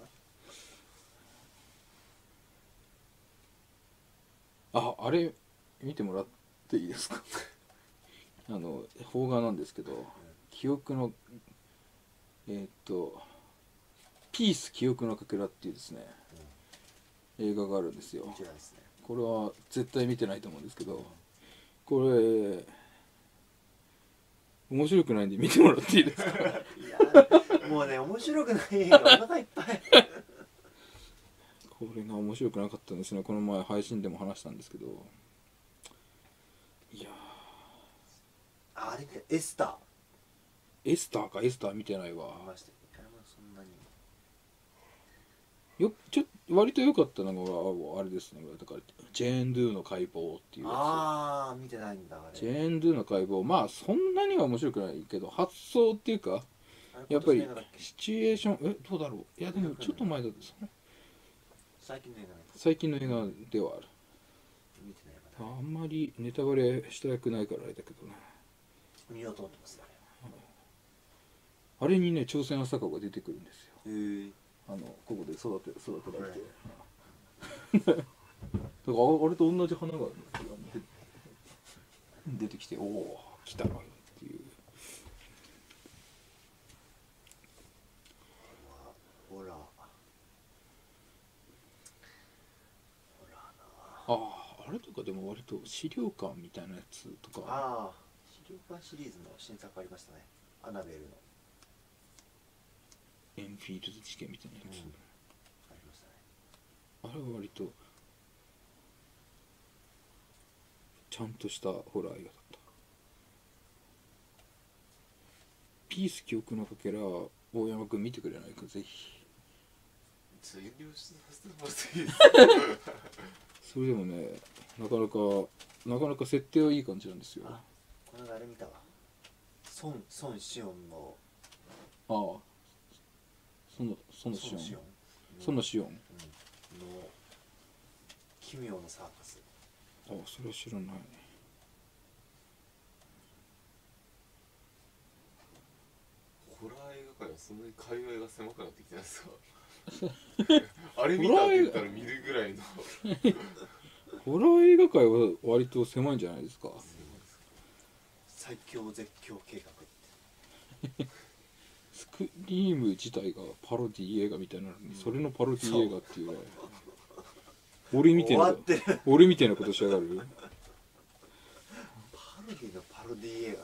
あ、あれ見てもらっていいですか？あの邦画なんですけど、記憶のえーっとピース記憶のかけらっていうですね、映画があるんですよ。 見てないですね。 これは絶対見てないと思うんですけど、これ面白くないんで見てもらっていいですか？ いやもうね、面白くない映画お腹いっぱい。 これが面白くなかったんですね。この前配信でも話したんですけど、いやあれってエスターーエスターか。エスター見てないわ。 見ましたよ。いやまあそんなによちょ割と良かったのがあれですね。だからジェーン・ドゥの解剖っていうやつ。 ああ見てないんだあれ。 ジェーン・ドゥの解剖、まあそんなには面白くないけど、発想っていうかあれやっぱり今年の映画だっけシチュエーション、えどうだろう。いやでもちょっと前だとその最近の映画だっ最近の映画ではある。 け見てないまだ。 あんまりネタバレしたくないからあれだけどね。 見ようと思ってますね。 あれにね、朝鮮朝顔が出てくるんですよ。 へえ。 あのここで育て育てられて、だからああれと同じ花が出出てきて、おお来たなっていう。 ほら。 ああ、あれとかでも割と資料館みたいなやつとか、 ああ資料館シリーズの新作ありましたね。アナベルの。 エンフィールド事件みたいなやつ、 うんありましたね。 あれは割とちゃんとしたホラー映画だった。ピース記憶のかけら、大山君見てくれないか、ぜひ。 ちょっと遠慮させてもらっていいですか？ それでもね、なかなかなかなか設定はいい感じなんですよ。ああこの間あれ見たわ。孫孫子音のあ、そのそのシオン、そのシオン、 うん、の奇妙なサーカス。 ああ、それは知らない。 ホラー映画界はそんなに界隈が狭くなってきてないですか？あれ見たって言ったら見るぐらいの。 ホラー映画界は割と狭いんじゃないですか。 最強絶叫計画。 スクリーム自体がパロディ映画みたいなのに、それのパロディ映画っていうね、俺みたいな終わってる。 俺みたいなことしやがる。 パロディのパロディ映画って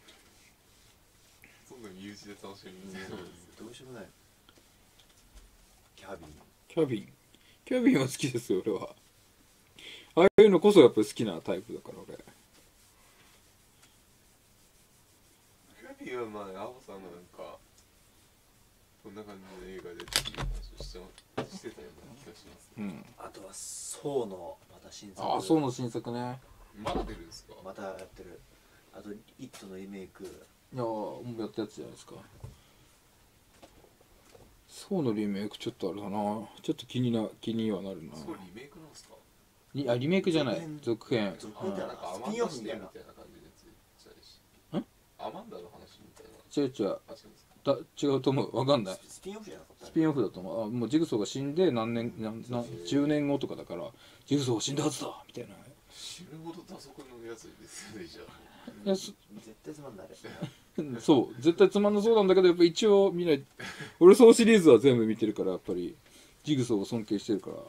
そんな身内で楽しみみたいなもんですよ。 どうしようもない。キャビン。 キャビンキャビンは好きですよ俺は。ああいうのこそやっぱり好きなタイプだから俺。 キャビンはまあアホさんがなんかこんな感じの映画でっていう話をしてましてたような気がします、ね。 うん。 あとはソーのまた新作。 ああ、そうの新作ね。 まだ出るんですか？ またやってる。あとイットのリメイク。 いやー、もうやったやつじゃないですか。そうのリメイクちょっとあれだな。ちょっと気にな気にはなるな。 そうリメイクなんですか？ リあリメイクじゃない。続編。 続編じゃなんかアスピンマンダ視オフみたいな。 点みたいな感じでついたりし。 ん？ アマンダの話みたいな。 違う違う。 あ、違うんですか？ だ違うと思う。わかんない。 スピンオフじゃなかった。 スピンオフだと思う。あ、もうジグソーが死んで何年何何じゅうねんごとかだから、ジグソーが死んだはずだみたいな。 死ぬほど打足のやつですよね、じゃあ。 いやそ絶対つまんない。 そう絶対つまんなそうなんだけど、やっぱ一応見ない。俺そのシリーズは全部見てるから、やっぱりジグソーを尊敬してるから。 ろ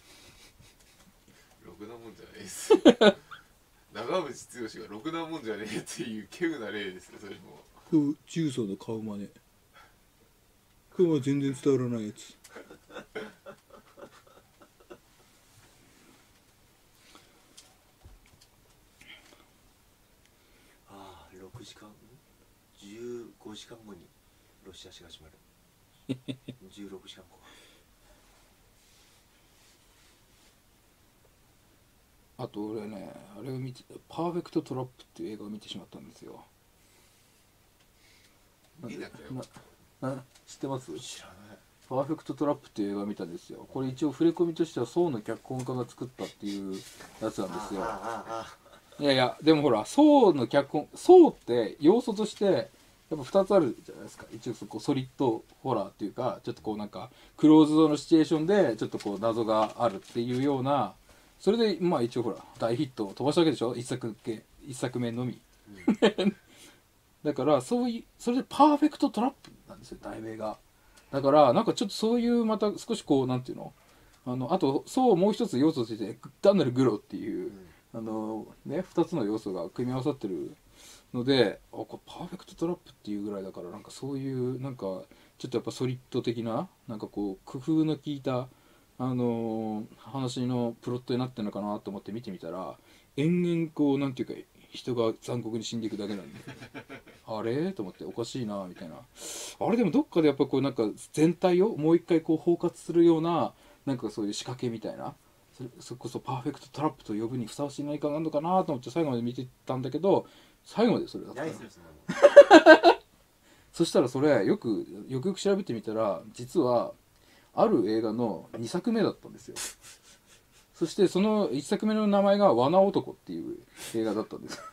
くなもんじゃないです長渕剛がろくなもんじゃねえっていう稀有な例ですよ、それも。 そうジグソーの顔真似。これは全然伝わらないやつ。 ああ、ろくじかんじゅうごじかんごにロシア史が始まるじゅうろくじかんごあと俺ねあれを見てパーフェクトトラップっていう映画を見てしまったんですよ。 見なきゃよなな知ってます？ 知らない。 パーフェクトトラップっていう映画を見たんですよ。これ一応触れ込みとしてはソーの脚本家が作ったっていうやつなんですよ。 ああああいやいやでもほらソーの脚本ソーって要素としてやっぱふたつあるじゃないですか。一応そこソリッドホラーっていうかちょっとこうなんかクローズドのシチュエーションでちょっとこう謎があるっていうような、それでまあ一応ほら大ヒットを飛ばしたわけでしょ、一作け一作目のみ、うん、だからそういうそれでパーフェクトトラップなんですよ題名が。だからなんかちょっとそういうまた少しこうなんていうのあのあとそうもう一つ要素として単なるグロっていう、うん、あのねふたつの要素が組み合わさってるので、あこれパーフェクトトラップっていうぐらいだからなんかそういうなんかちょっとやっぱソリッド的ななんかこう工夫の効いたあのー、話のプロットになってるのかなと思って見てみたら延々こうなんていうか人が残酷に死んでいくだけなんであれと思っておかしいなみたいな。あれでもどっかでやっぱこうなんか全体をもう一回こう包括するようななんかそういう仕掛けみたいな、それそれこそパーフェクトトラップと呼ぶにふさわしい何かがあるのかなと思って最後まで見てたんだけど最後までそれだった何するそんなのそしたらそれよくよくよく調べてみたら実はある映画のにさくめだったんですよ。そしてそのいっさくめの名前が罠男っていう映画だったんです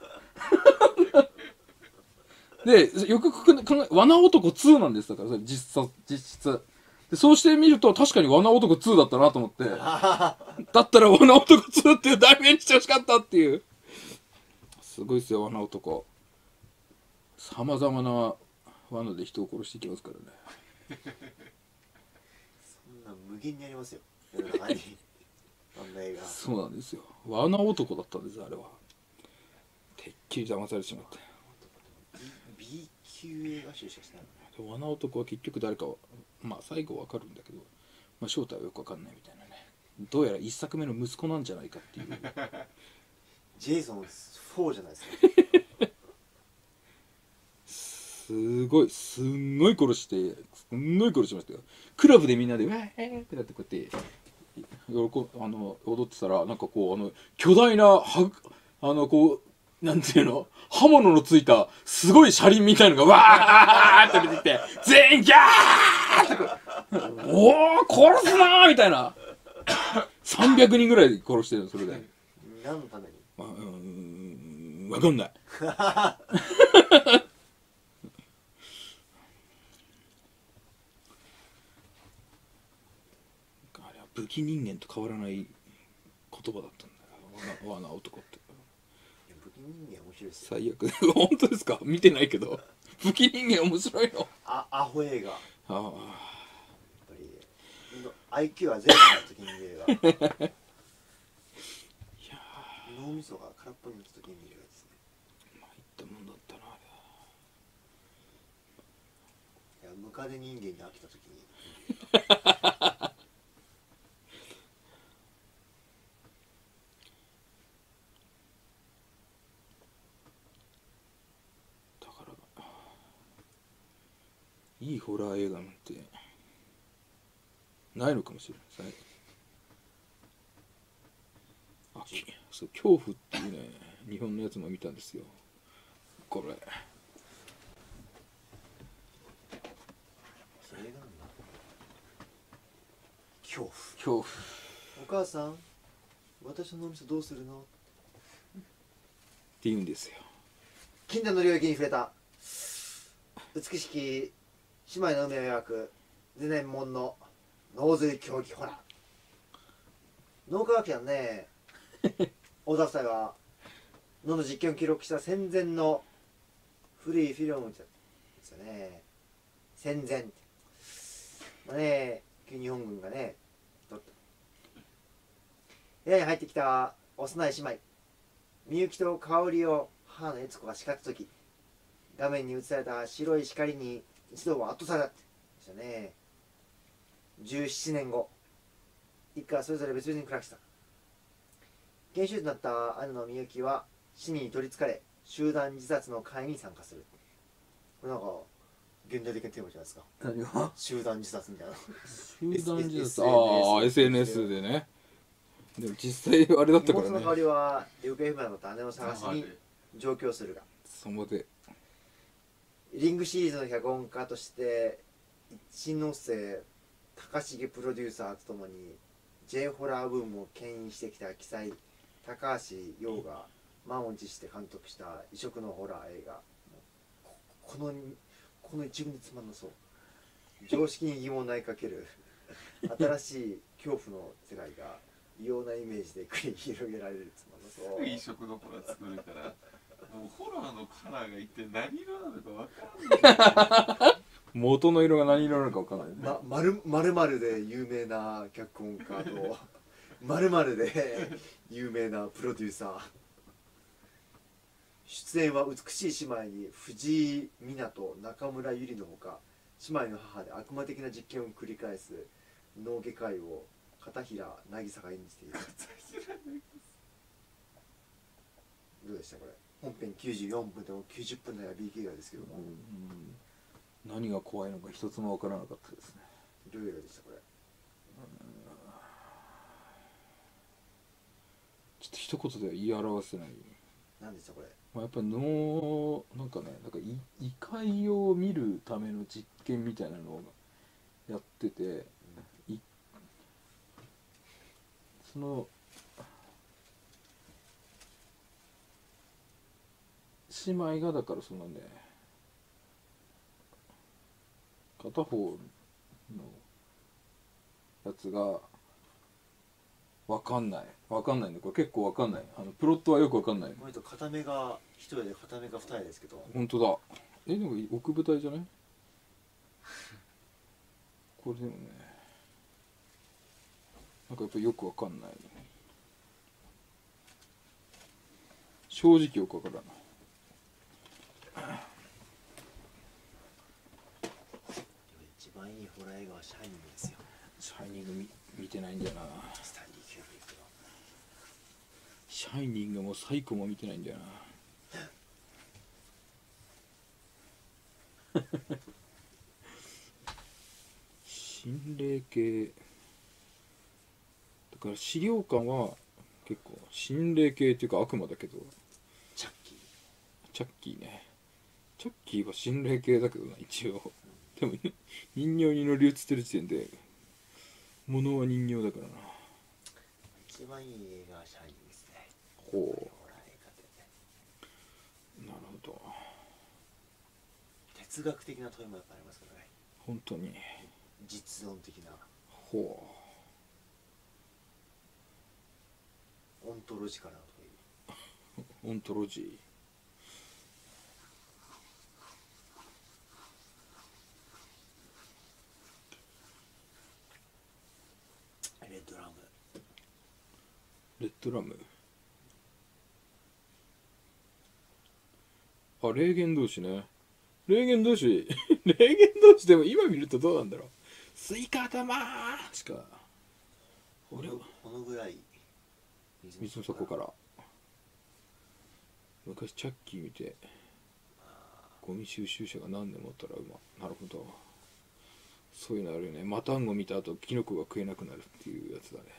でよく考え罠男ツーなんですだからそれ実質実質でそうしてみると確かに罠男ツーだったなと思ってだったら罠男ツーっていう題名にしてほしかったっていうすごいですよ罠男さまざまな罠で人を殺していきますからねそんな無限にありますよ世の中にあんな映画。 そうなんですよ罠男だったんですあれは。てっきり騙されてしまって B, B 級映画集しかしてないのね。 罠男は結局誰かはまあ最後わかるんだけど、まあ、正体はよくわかんないみたいなね。どうやら一作目の息子なんじゃないかっていうジェイソンフォーじゃないですかすごいすんごい殺してすんごい殺しましたよ。クラブでみんなで「わー!」ってなってこうやって喜あの踊ってたらなんかこうあの巨大なはあのこうなんていうの刃物のついたすごい車輪みたいのがわーって出てきて全員ギャーっておお殺すなーみたいなさんびゃくにんぐらい殺してるのそれで何のために、 まあ、うーん分かんない武器人間と変わらない言葉だったんだよ罠男って武器人間面白いですよ。 最悪本当ですか見てないけど武器人間面白いのあアホ映画やっああぱり アイキュー はゼロの時に見る映画脳みそが空っぽになった時に見る映画ですね。 まあいったもんだったなあれいやムカデ人間に飽きた時に見る映画いいホラー映画なんてないのかもしれないあきそう恐怖っていうね日本のやつも見たんですよこれ映画なんだ。恐怖。 恐怖お母さん私の脳みそどうするのって言うんですよ。 禁断の領域に触れた美しき姉妹の運命を描く前年門の脳髄競技ホラー。脳科学者のね小田夫妻は脳の実験を記録した戦前の古いフィルムですよね。戦前ってまあね旧日本軍がね撮った部屋に入ってきた幼い姉妹みゆきと香織を母の悦子が叱った時画面に映された白い光に一度は圧倒されたってでしたね。じゅうななねんご一家はそれぞれ別々に暮らした。研修となった姉のみゆきは死に取りつかれ集団自殺の会に参加する。 れなんか現代的なテーマじゃないですか。 何が集団自殺みたいな。 集団自殺エスエヌエスああ エスエヌエス でね。でも実際あれだったからね。 妹の代わりは行方不明の姉を探しに上京するが、 そこでリングシリーズの脚本家として一ノ瀬高重プロデューサーとともに J ホラーブームを牽引してきた奇才高橋洋が満を持して監督した異色のホラー映画。ここのこの一文でつまんなそう。常識に疑問を投げかける新しい恐怖の世界が異様なイメージで繰り広げられるつまんなそう。 いい食のホラー作るからもうホラーのカラーが一体何色なのか分からない。 元の色が何色なのか分からないね。 ま、まるまるまるで有名な脚本家とまるまるで有名なプロデューサー。出演は美しい姉妹に藤井美奈と中村ゆりのほか、姉妹の母で悪魔的な実験を繰り返す脳外科医を片平渚が演じている。どうでしたこれ。本編きゅうじゅうよんぷんでもきゅうじゅっぷんのや ビーケー 映画ですけども、 うん、何が怖いのか一つも分からなかったですね。 どういう映画でしたこれ。 ちょっと一言では言い表せない。 何でしたこれ。 まあ、やっぱ脳なんかね、なんかい異界を見るための実験みたいなのをやってて、いその姉妹がだからそのね片方のやつがわかんないわかんないんで、これ結構わかんない。あのプロットはよくわかんない。 割と片目が一人で片目が二重ですけど、 本当だ。え、でも奥舞台じゃないこれでもね、なんかやっぱよくわかんない。正直よくわからない。 一番いいホラー映画はシャイニングですよ。 シャイニング 見, 見てないんだよな。 スタンリー・キューブリックの。 シャイニングもサイコも見てないんだよな。心霊系だから資料館は結構心霊系っていうか悪魔だけど、 チャッキー。 チャッキーね。チャッキーは心霊系だけどな一応。でも人形に乗り移ってる時点で物は人形だからな。 一番いい映画はシャイニングですね。 ほう、 ホラー映画で。 なるほど。 哲学的な問いもやっぱありますからね。 本当に。 実存的なほオントロジカルな問い。 う、オントロジー。 レッドラム。 レッドラム。あ、霊言同士ね。霊言同士霊言同士でも今見るとどうなんだろう。スイカ頭しか俺はこのぐらい水の底から昔チャッキー見てゴミ収集車が何年もったらうまなるほど、そういうのあるよね。マタンゴ見た後キノコが食えなくなるっていうやつだね。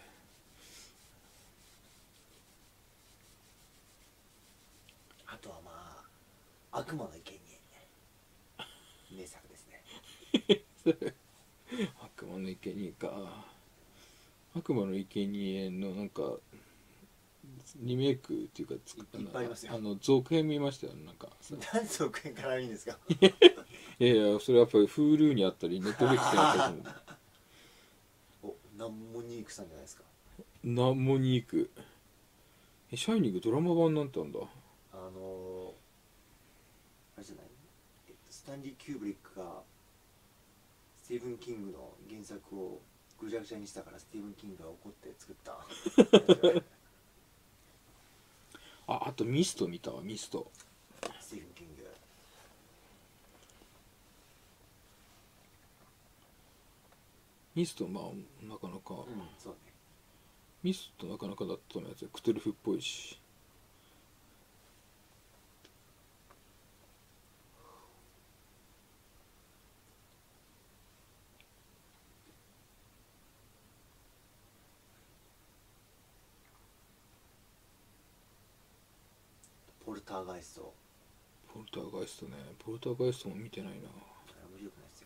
あとはまあ悪魔の生贄名作ですね。 悪魔の生贄か。悪魔の生贄のなんかリメイクっていうか作ったいっぱいありますよ。 あの続編見ましたよ。なんか何続編からいいんですか。 いやいや、それやっぱり Hulu にあったりネットフリックスにあったりする。 お、ナンモニークさんじゃないですか。 ナンモニーク。え、シャイニングドラマ版なんてあんだ。 あのー、あれじゃない、えっと、スタンリー・キューブリックがスティーブン・キングの原作をぐちゃぐちゃにしたからスティーブン・キングが怒って作ったあ、あとミスト見たわ、ミスト。 スティーブン・キング。 ミスト、まあなかなか、 うん、そうね。 ミストなかなかだったのやつクトゥルフっぽいし。 ルターガイスト。 ポルターガイストね。ポルターガイストも見てないな。 あれ面白くないですよ。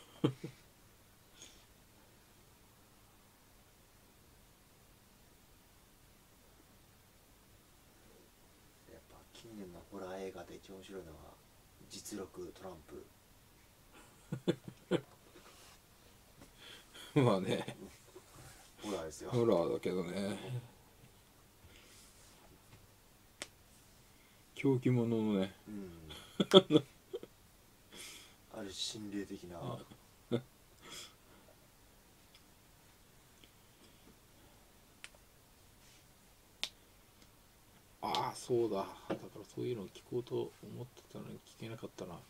やっぱ近年のホラー映画で一番面白いのは実録トランプ。 まあね、 ホラーですよ。 ホラーだけどね。狂気者のね。 うん。ある心霊的な。 ああそうだ。だからそういうのを聞こうと思ってたのに聞けなかったな。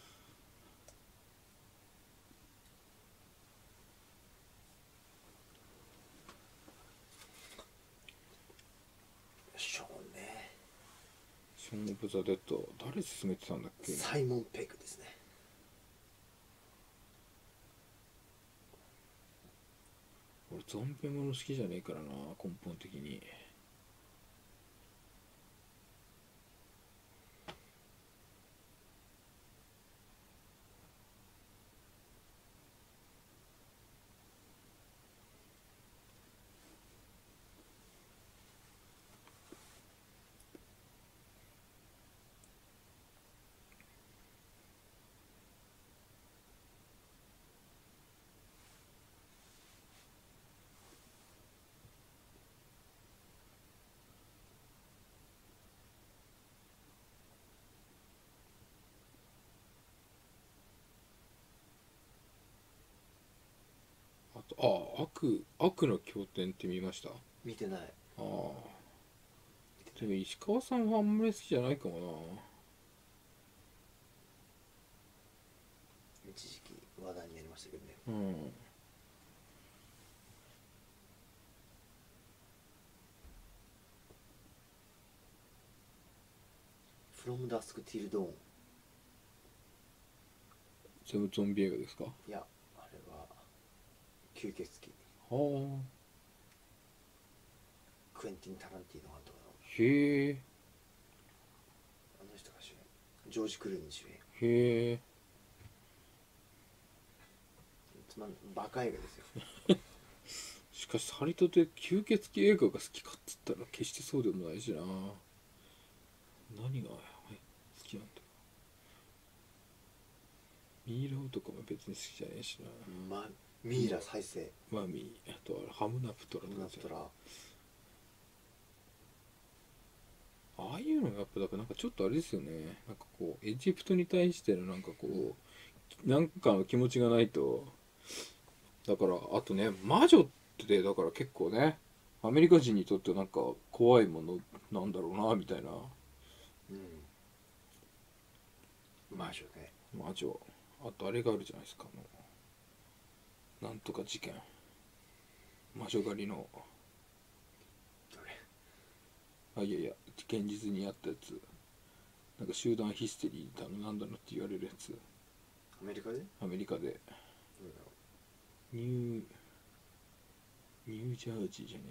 ショーンね。 ショーン・オブ・ザ・デッド、誰勧めてたんだっけ。 サイモン・ペグですね。 俺ゾンビもの好きじゃねえからな、根本的に。あと、あ、悪、悪の経典って見ました？あ見てない。 あ。でも石川さんはあんまり好きじゃないかもな。 一時期話題になりましたけどね。 うん。 フロムダスクティルドーン。 全部ゾンビ映画ですか？ いや、あれは吸血鬼。 はあ。 クエンティン・タランティーノ監督のへえ。 あの人が主演。ジョージ・クルーニー主演。 へえ。 つまんバカ映画ですよ。 しかしサリトで吸血鬼映画が好きかっつったら決してそうでもないしな。何が好きなんだろう。ミイラ男も別に好きじゃねえしな。 ま、ミイラ再生。 マミー、あとはハムナプトラとかじゃん。 ナプトラ。 ああいうのやっぱだからなんかちょっとあれですよね。なんかこうエジプトに対してのなんかこうなんかの気持ちがないと。だからあとね、魔女ってだから結構ね、アメリカ人にとってなんか怖いものなんだろうなみたいな。 うん。魔女ね。 魔女。あとあれがあるじゃないですか、あのなんとか事件、魔女狩りの、 どれ？ あ、いやいや現実にあったやつ、なんか集団ヒステリーだのなんだのって言われるやつ、 アメリカで？ アメリカでどれだろニューニュージャージーじゃね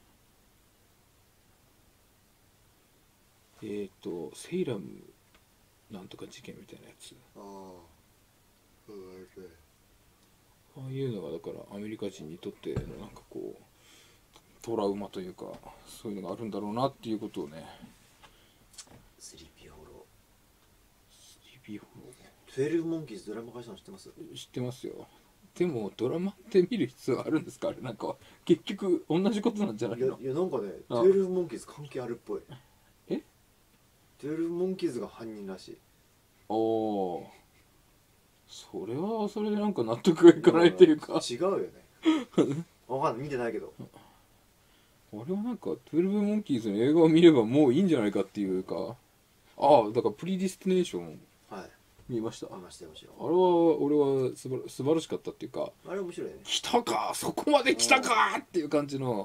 ええーとセイラムなんとか事件みたいなやつ。 う。ああ。うん、あれ。 ああいうのがだからアメリカ人にとってのなんかこうトラウマというか、そういうのがあるんだろうなっていうことをね。 スリーピーホロスリーピーホロー。トゥエルブモンキーズドラマ化したの知ってます？ ー知ってますよ。でもドラマって見る必要あるんですか？あれなんか結局同じことなんじゃないいやの？ いやなんかね、 あトゥエルブモンキーズ関係あるっぽい。 え？ トゥエルブモンキーズが犯人らしい。 おお、それはそれでなんか納得がいかないっていうか、 違うよね。わかんない、見てないけど。 俺はなんかトゥエルブモンキーズの映画を見ればもういいんじゃないかっていうか、ああだからプリディスティネーションはい。 見ました。あ見ましたよ、もちろれは俺はすばら素晴らしかったっていうか、 ん。あれ面白いね。 来たかそこまで来たかっていう感じの、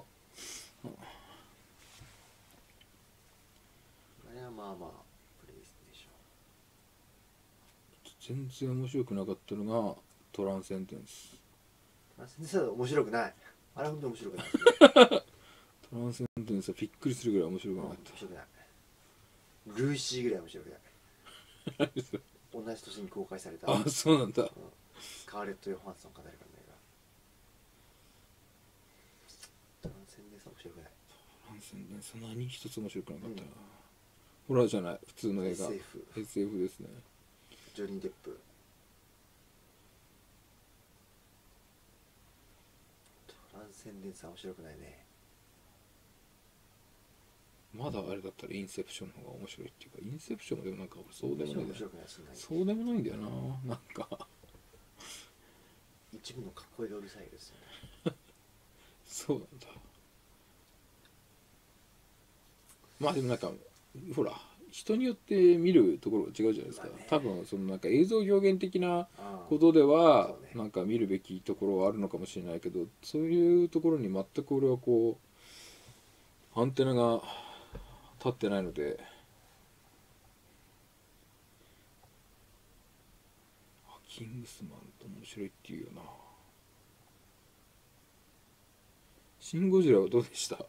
あれはまあまあ、プレイステーシ全然面白くなかったのがトランセンデンス。 ョン。あ、先生面白くない。あれは本当に面白くない。 トランセンデンスはびっくりするぐらい面白くなかっ面白くない。 ルーシーぐらい面白くない同じ年に公開されたあそうなんだ。 スカーレット・ヨハンソンか誰かの映画トランセンデンス面白くないそんなに一つ面白くなかったな、うん、ホラーじゃない普通の映画エスエフ, エスエフ ですね。 ジョニー・デップトランセンデンスは面白くないね。 まだあれだったらインセプションの方が面白いっていうか、インセプションもでもなんか俺そうでもないんだよ。そうでもないんだよな、なんか一部のかっこいいがうるさいですよねそうなんだ。まあでもなんかほら人によって見るところが違うじゃないですか、まあね、多分そのなんか映像表現的なことではなんか見るべきところはあるのかもしれないけど、そういうところに全く俺はこうアンテナが立ってないので、キングスマンと面白いっていうよな。シン・ゴジラはどうでした？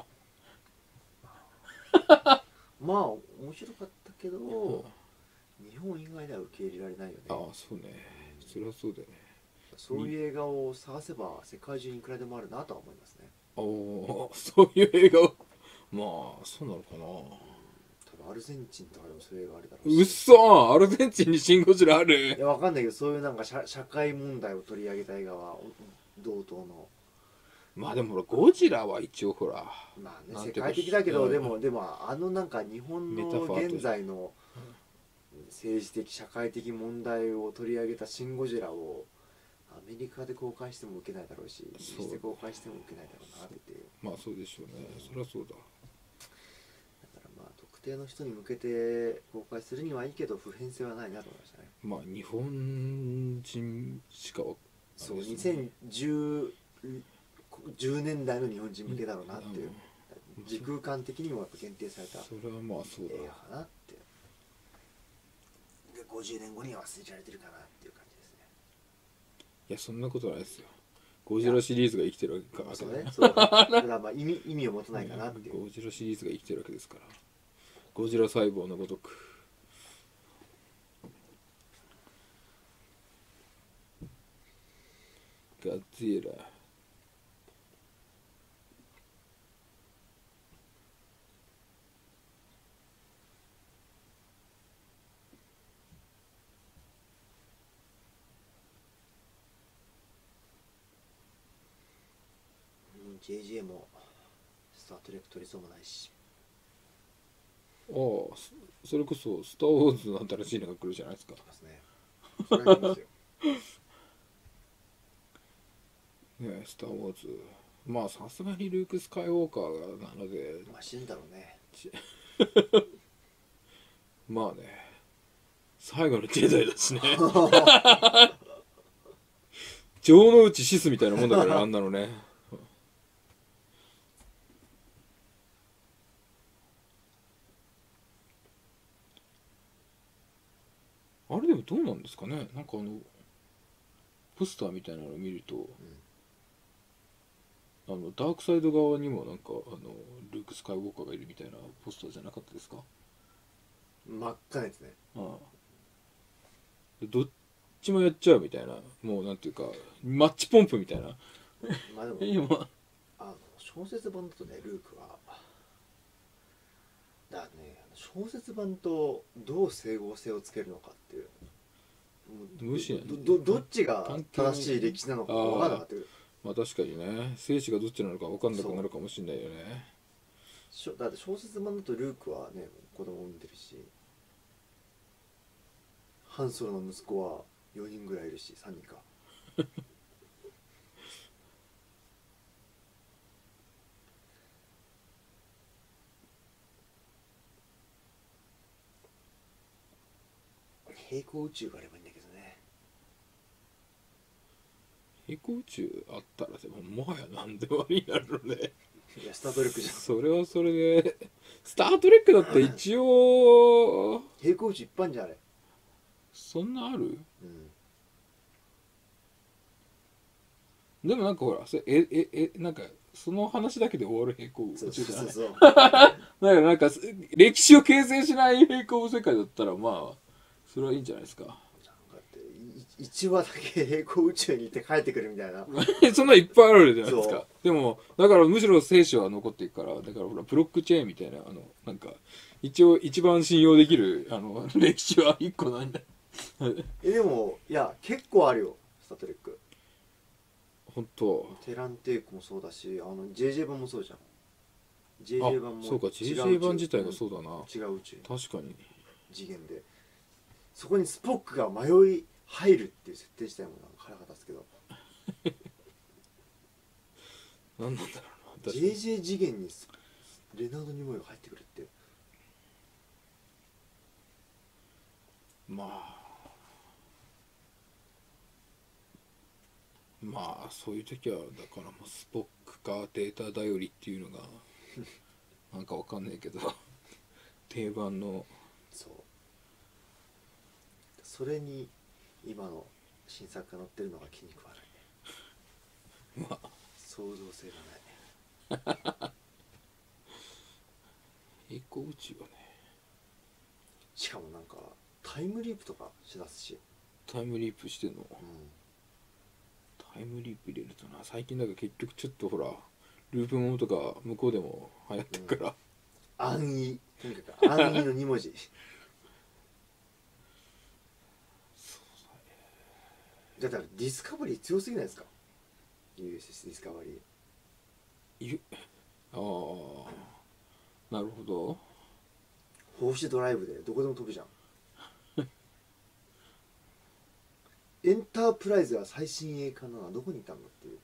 まあ面白かったけど、日本以外では受け入れられないよね。 ああそうね、それはそうだよね。 そういう映画を探せば世界中にいくらでもあるなとは思いますね。 ああそういう映画をまあそうなのかな。 多分アルゼンチンとかでもそういう映画あるだろうし。 うっそー、アルゼンチンにシン・ゴジラある？ いやわかんないけど、そういうなんか社社会問題を取り上げた映画は同等の。 まあでもほらゴジラは一応ほらまあね世界的だけど、うん、でもでもあのなんか日本の現在の政治的社会的問題を取り上げたシン・ゴジラをアメリカで公開しても受けないだろうし、イギリスで公開しても受けないだろうなっていう。 まあそうでしょうね、そりゃそうだ。 だからまあ特定の人に向けて公開するにはいいけど普遍性はないなと思いましたね。 まあ日本人しかはそう、にせんじゅうじゅうねんだいの日本人向けだろうなっていう、うん、時空間的にもやっぱ限定されたそれはまあそうだ映画かなって。でごじゅうねんごには忘れられてるかなっていう感じですね。 いやそんなことないですよ。ゴジラシリーズが生きてるわけか。 そうね、そうだからまあ意味意味を持たないかなっていう。 ゴジラシリーズが生きてるわけですから。ゴジラ細胞のごとく。ガジラ。 ジェイジェー もスタートレック取りそうもないし。 ああそれこそスター・ウォーズの新しいのが来るじゃないですか。 ですね。それはますよね、スター・ウォーズまあさすがにルーク・スカイウォーカーなのでまあ死んだろうねまあね最後のジェダイだしね城之内シスみたいなもんだから、あんなのねあれでもどうなんですかね、なんかあのポスターみたいなのを見ると、うん、あのダークサイド側にもなんかあのルーク・スカイウォーカーがいるみたいなポスターじゃなかったですか。 真っ赤なやつね。 ああどっちもやっちゃうみたいな、もうなんていうかマッチポンプみたいなまあでも今あの小説版だとね、ルークはだね、小説版とどう整合性をつけるのかっていう、 無視やね、 ど, ど, どっちが正しい歴史なのか分からなかったけど、 まあ確かにね、生死がどっちなのか分かんなくなるかもしれないよね。 だって小説版だとルークはね子供を産んでるし、ハンソロの息子はよにんぐらいいるし、さんにんか平行宇宙があればいいんだけどね。 平行宇宙あったらでももはや何でもありになるのね。 いやスタートレックじゃん。 それはそれでスタートレックだって一応平行宇宙一般じゃんあれ。 そんなある？ うん。 でもなんかほらそれえええなんかその話だけで終わる平行宇そう宙じゃない。 そうそうだからなんか歴史を形成しない平行世界だったらまあそれはいいんじゃないですか。 だっていいちわだけ平行宇宙に行って帰ってくるみたいなそんないっぱいあるじゃないですそか。でもだからむしろ生死は残っていくから、だからほらブロックチェーンみたいな、あのなんか一応一番信用できるあの歴史はいっこなんだ。 えでもいや結構あるよスター・トレック。 本当。 テランテイクもそうだし、あの ジェイジェー 版もそうじゃん。 ジェイジあェー 版もそうか ジェイジェー 版自体がそうだな。 違う宇宙確かに。 次元で、そこにスポックが迷い入るっていう設定自体もなんか腹が立つけどなんだったろうな。 ジェイジェー 次元にレナード・ニモイが入ってくるって。 まあまあそういう時はだからもうスポックかデータ頼りっていうのがなんかわかんないけど定番の。 そうそれに今の新作が載ってるのが気に食わないね。 まあ創造性がない。 平行宇宙はね、 しかもなんかタイムリープとかしだすし、 タイムリープしてんの。 うん、 タイムリープ入れるとな、最近だから結局ちょっとほらループものとか向こうでも流行ってるから、 安易、とにかく安易のに文字だからディスカバリー強すぎないですか。 ユーエスエス ディスカバリーゆああなるほど。 放射ドライブでどこでも飛ぶじゃんエンタープライズは最新鋭化なのはどこにいたんだっていう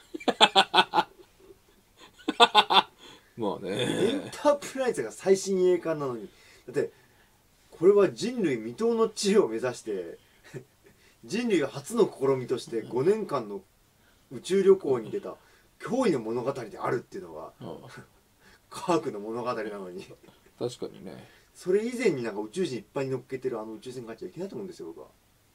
まあエンねタープライズが最新鋭化なのに、だってこれは人類未踏の地を目指して人類初の試みとしてごねんかんの宇宙旅行に出た驚異の物語であるっていうのがあ科学の物語なのに確かにね。 それ以前になんか宇宙人いっぱいに乗っけてるあの宇宙船があっちゃいけないと思うんですよ僕は。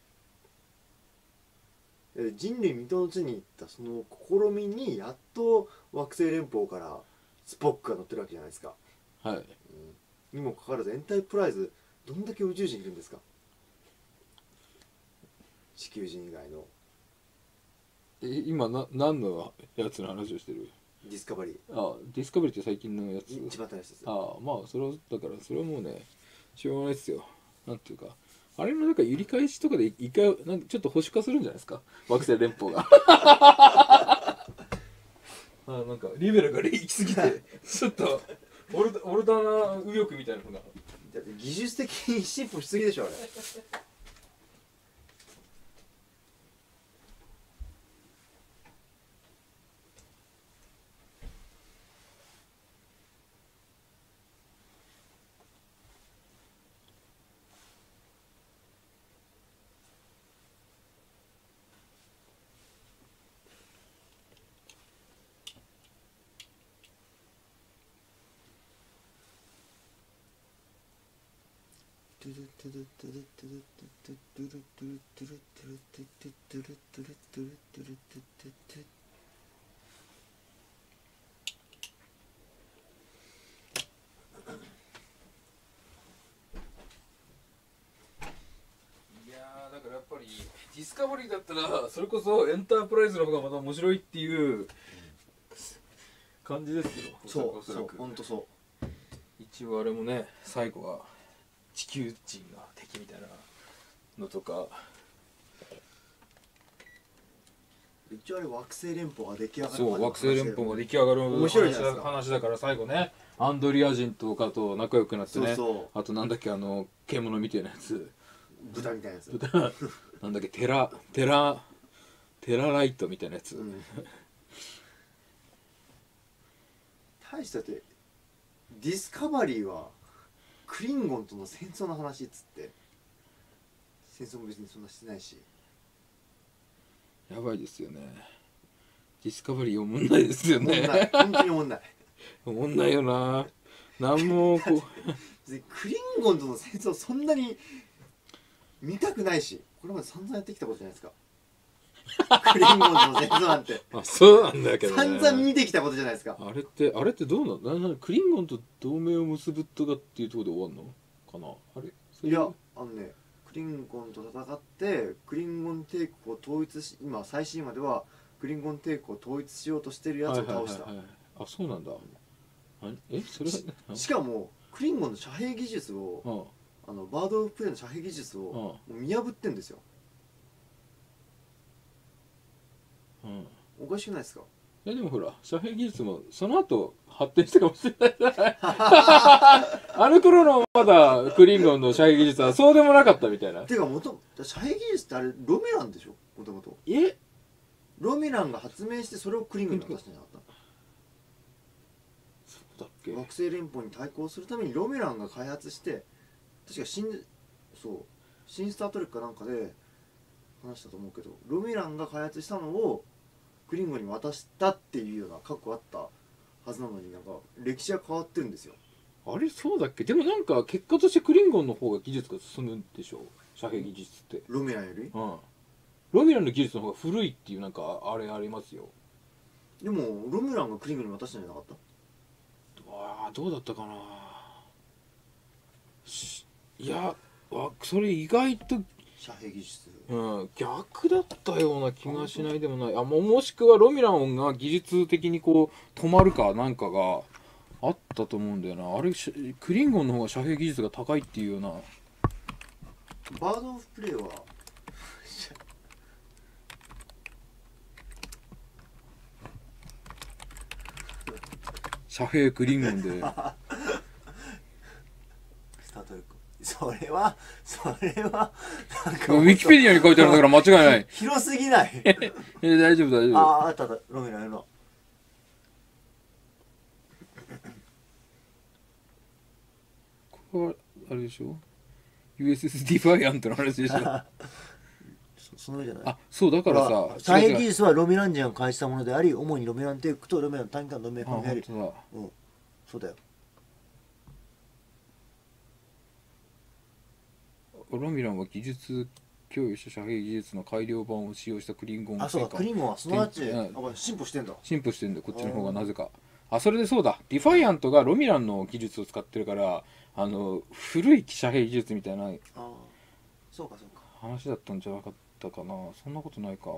人類未踏の地に行ったその試みにやっと惑星連邦からスポックが乗ってるわけじゃないですか。 はい。 うんにもかかわらずエンタープライズどんだけ宇宙人いるんですか。地球人以外のえ今な何のやつの話をしてる。 ディスカバリーあディスカバリーって最近のやつ。 一番新しいです。 ああまあそれはだからそれはもうねしょうがないですよ。なんていうかあれのなんか揺り返しとかで一回なんかちょっと保守化するんじゃないですか惑星連邦があなんかリベラが行き過ぎてちょっとオルタオルタナ右翼みたいなのが。 だって技術的に進歩しすぎでしょあれ。 いやーだからやっぱりディスカバリーだったらそれこそエンタープライズの方がまた面白いっていう感じですよ。 そうそうおそらく本当そう。 一応あれもね最後は地球人が敵みたいなのとか。 一応あれ惑星連邦が出来上がるそう惑星連邦が出来上がる面白いじゃないですか話だから最後ねアンドリア人とかと仲良くなってね。 そうそうあとなんだっけあの獣みたいなやつ豚みたいなやつ、 豚なんだっけテラテラテラライトみたいなやつ、 うん、大したってディスカバリーはクリンゴンとの戦争の話っつって戦争も別にそんなしてないしやばいですよね。ディスカバリーおもんないですよおもんないね本当におもんないおもんないよな。なんもこう別にクリンゴンとの戦争そんなに見たくないしこれまで散々やってきたことじゃないですか。 クリンゴンとの戦争なんてあそうなんだけどね散々見てきたことじゃないですか。 あれってあれってどうなのななクリンゴンと同盟を結ぶとかっていうところで終わるのかなあれそれいやあのねクリンゴンと戦ってクリンゴン帝国を統一し今最新話ではクリンゴン帝国を統一しようとしてるやつを倒した、 はいはいはいはいあそうなんだあえそれはしかもクリンゴンの遮蔽技術をうんあのバード・オブ・プレイの遮蔽技術をもう見破ってんですよ。 うんうんおかしくないですか？ いやでもほら遮蔽技術もその後発展したかもしれないじゃないあの頃のまだクリンゴンの遮蔽技術はそうでもなかったみたいなていうかもと遮蔽技術ってあれロミランでしょもともと。 えロミランが発明してそれをクリンゴンに渡したんじゃなかっそうだっけた。惑星連邦に対抗するためにロミランが開発して確か新そう新スタートレックかなんかで話したと思うけどロミランが開発したのをクリンゴンに渡したっていうような過去あったはずなのになんか歴史が変わってるんですよ。 あれそうだっけでもなんか結果としてクリンゴンの方が技術が進むんでしょ遮蔽技術ってロミランよりうんロミランの技術の方が古いっていうなんかあれありますよでもロミランがクリンゴンに渡したんじゃなかった？ ああどうだったかなしいやわそれ意外と、 遮蔽技術うん、逆だったような気がしないでもないあももしくはロミランが技術的にこう止まるかなんかがあったと思うんだよなあれしクリンゴンの方が遮蔽技術が高いっていうようなバード・オブ・プレイは遮蔽クリンゴンでスタートレックそれはそれはなんかウィキペディアに書いてあるんだから間違いない広すぎないえ大丈夫大丈夫あああったあったロミランのこれはあれでしょ ユーエスエス ディファイアントの話でしょそその上じゃないあそうだからさ遮蔽技術はロミラン人が開始したものであり主にロミラン帝国とロミラン短期間の同盟あ関係あり本当だうんそうだよロミランは技術供与した遮蔽技術の改良版を使用したクリンゴンあそうかクリンゴンはその後うんあ進歩してんだ進歩してるんだよこっちの方がなぜかあそれでそうだディファイアントがロミランの技術を使ってるからあの古い遮蔽技術みたいなああそうかそうか話だったんじゃなかったかなそんなことないか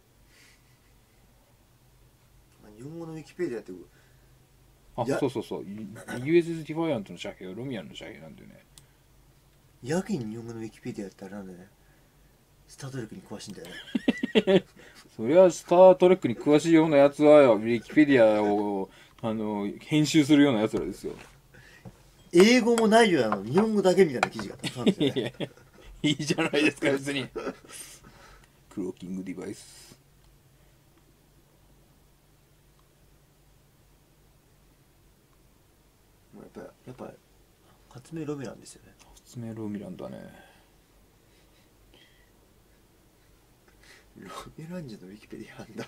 日本語のウィキペディアってあいやそうそうそう ユーエスエス ディファイアントの遮蔽はロミランの遮蔽なんだよねやけに日本語のウィキペディアってあれなんだよねスタートレックに詳しいんだよねそりゃスター・トレックに詳しいようなやつはよウィキペディアをあの編集するようなやつらですよ英語もないようなの日本語だけみたいな記事がたくさんあるんですよねいやいいじゃないですか別にクローキングデバイスやっぱやっぱ発明ロミランですよね発明ロミランだねロミラン人のウィキペディアなんだ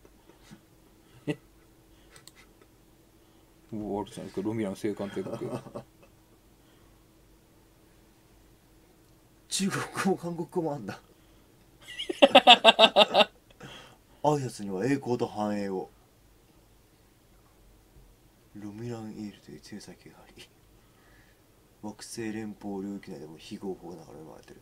おおあるじゃないですかロミラン青函帝国中国語も韓国語もあんだ挨拶には栄光と繁栄をロミランエールという強い酒があり惑星連邦領域内でも非合法ながら生まれてる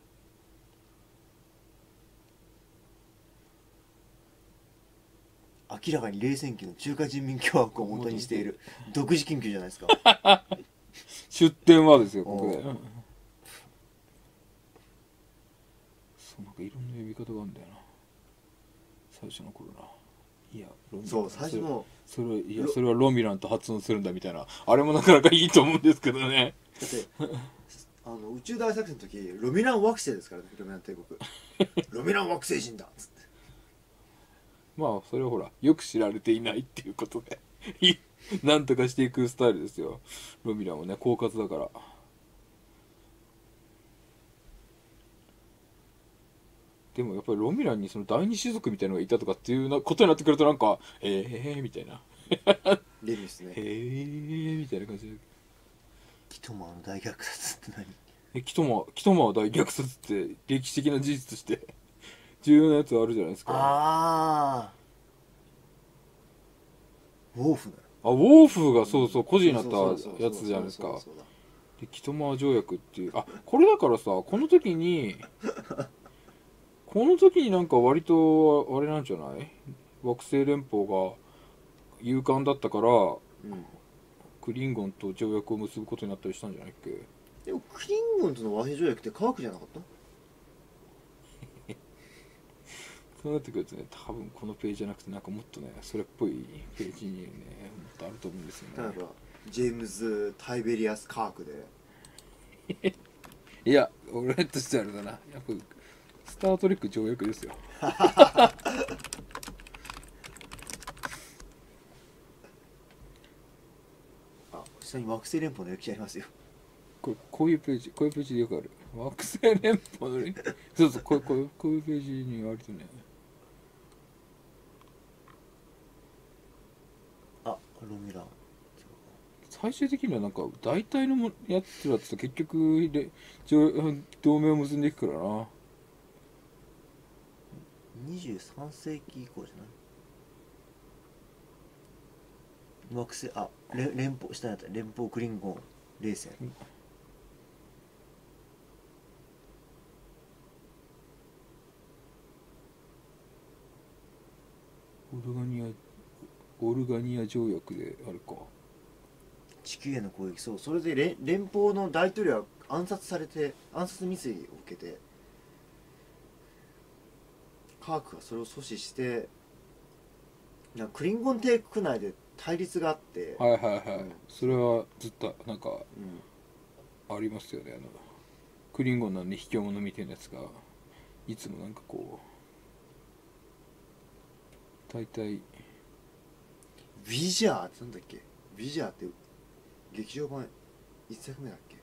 明らかに冷戦期の中華人民共和国を元にしている独自研究じゃないですか出典はですよここでおうそうなんかいろんな呼び方があるんだよな最初の頃ないやロミランそう最初のそれいやそれはロミランと発音するんだみたいなあれもなかなかいいと思うんですけどねだってあの宇宙大作戦の時ロミラン惑星ですからねロミラン帝国ロミラン惑星人だっつってまあそれはほらよく知られていないっていうことでなんとかしていくスタイルですよロミランはね狡猾だからでもやっぱりロミランにその第二種族みたいなのがいたとかっていうなことになってくるとなんかええー、みたいなレミですねへえーみたいな感じでキトマーの大虐殺って何えキトマキトマは大虐殺って歴史的な事実として重要なやつあるじゃないですか。 ああウォーフだよ。 あ、ウォーフがそうそう孤児になったそうそうそうそうやつじゃないですか。 そうそうそうだでキトマー条約っていう、あ、これだからさ、この時にこの時になんか割とあれなんじゃない、惑星連邦が勇敢だったからうんクリンゴンと条約を結ぶことになったりしたんじゃないっけ。 でもクリンゴンとの和平条約って科学じゃなかった？ そうなってくるとね、多分このページじゃなくてなんかもっとねそれっぽいページにねもっとあると思うんですよね。 例えばジェームズ・タイベリアス・カークでいや俺としてはあれだな、やっぱスター・トレック条約ですよ。 あ下に惑星連邦の歴史ありますよ。 これこういうページ、こういうページでよくある惑星連邦のねそうそう、こうこうこういうページに割とね。 あロミラン最終的にはなんか大体のもやつらって結局で条同盟を結んでいくからな。 にじゅうさん世紀以降じゃない惑星あれ連邦下にあった連邦クリンゴン冷戦オルガニアオルガニア条約であるか。 地球への攻撃そうそれで連連邦の大統領は暗殺されて暗殺未遂を受けてカークがそれを阻止してなんかクリンゴン帝国内で対立があって、 はいはいはい、 うんそれはずっとなんかうんありますよね。あのクリンゴンのね卑怯者みたいなやつがいつもなんかこう大体ビジャーってなんだっけビジャーって劇場版一作目だっけ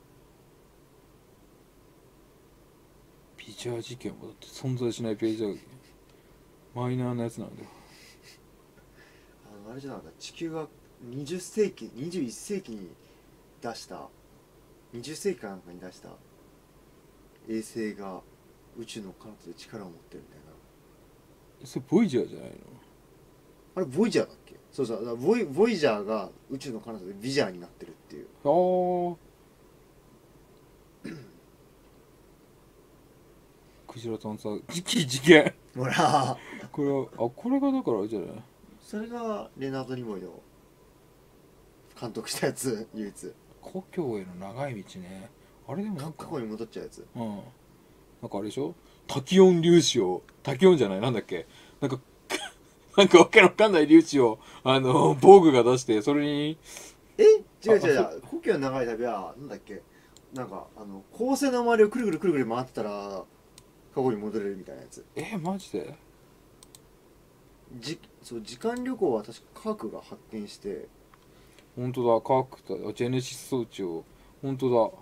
ビジャー事件もだって存在しないページだけどマイナーなやつなんだよ。 あのあれじゃなかった地球がにじゅっ世紀にじゅういっ世紀に出したはたち世紀かなんかに出した衛星が宇宙の彼方で力を持ってるみたいなそれボイジャーじゃないの？ あれボイジャーだっけそうそうだからボイボイジャーが宇宙の彼方でビジャーになってるっていうああクジラ探査事件事件ほらこれはあこれがだからあれじゃない、 それがレナード・ニモイの監督したやつ唯一故郷への長い道ね。あれでもなんか過去に戻っちゃうやつうんなんかあれでしょ、タキオン粒子をタキオンじゃないなんだっけなんかなんかわけわかんない粒子をあの防具が出してそれにえ違う違う違う故郷の長い旅はなんだっけなんかあの恒星の周りをくるくるくるくる回ってたら過去に戻れるみたいなやつえマジでじそう時間旅行は確か科学が発見して本当だ科学だジェネシス装置を本当だ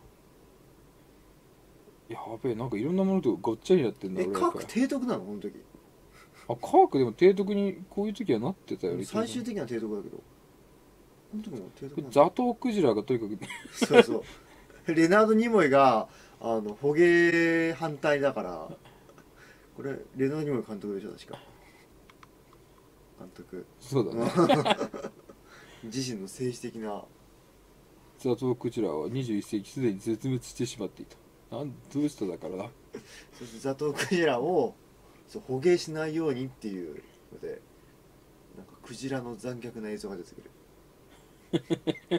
やべえなんかいろんなものとごっちゃになってんだえ俺科学提督なのこの時あ科学でも提督にこういう時はなってたよね最終的には提督だけどこの時も提督なんだザトウクジラがとにかくそうそうレナード・ニモイがあの捕鯨反対だからこれレナード・ニモイ監督でしょ確か監督そうだね自身の政治的なザトウクジラはにじゅういっ世紀すでに絶滅してしまっていた。なんどうしただからなそしてザトウクジラをそう捕鯨しないようにっていうのでなんかクジラの残虐な映像が出てくる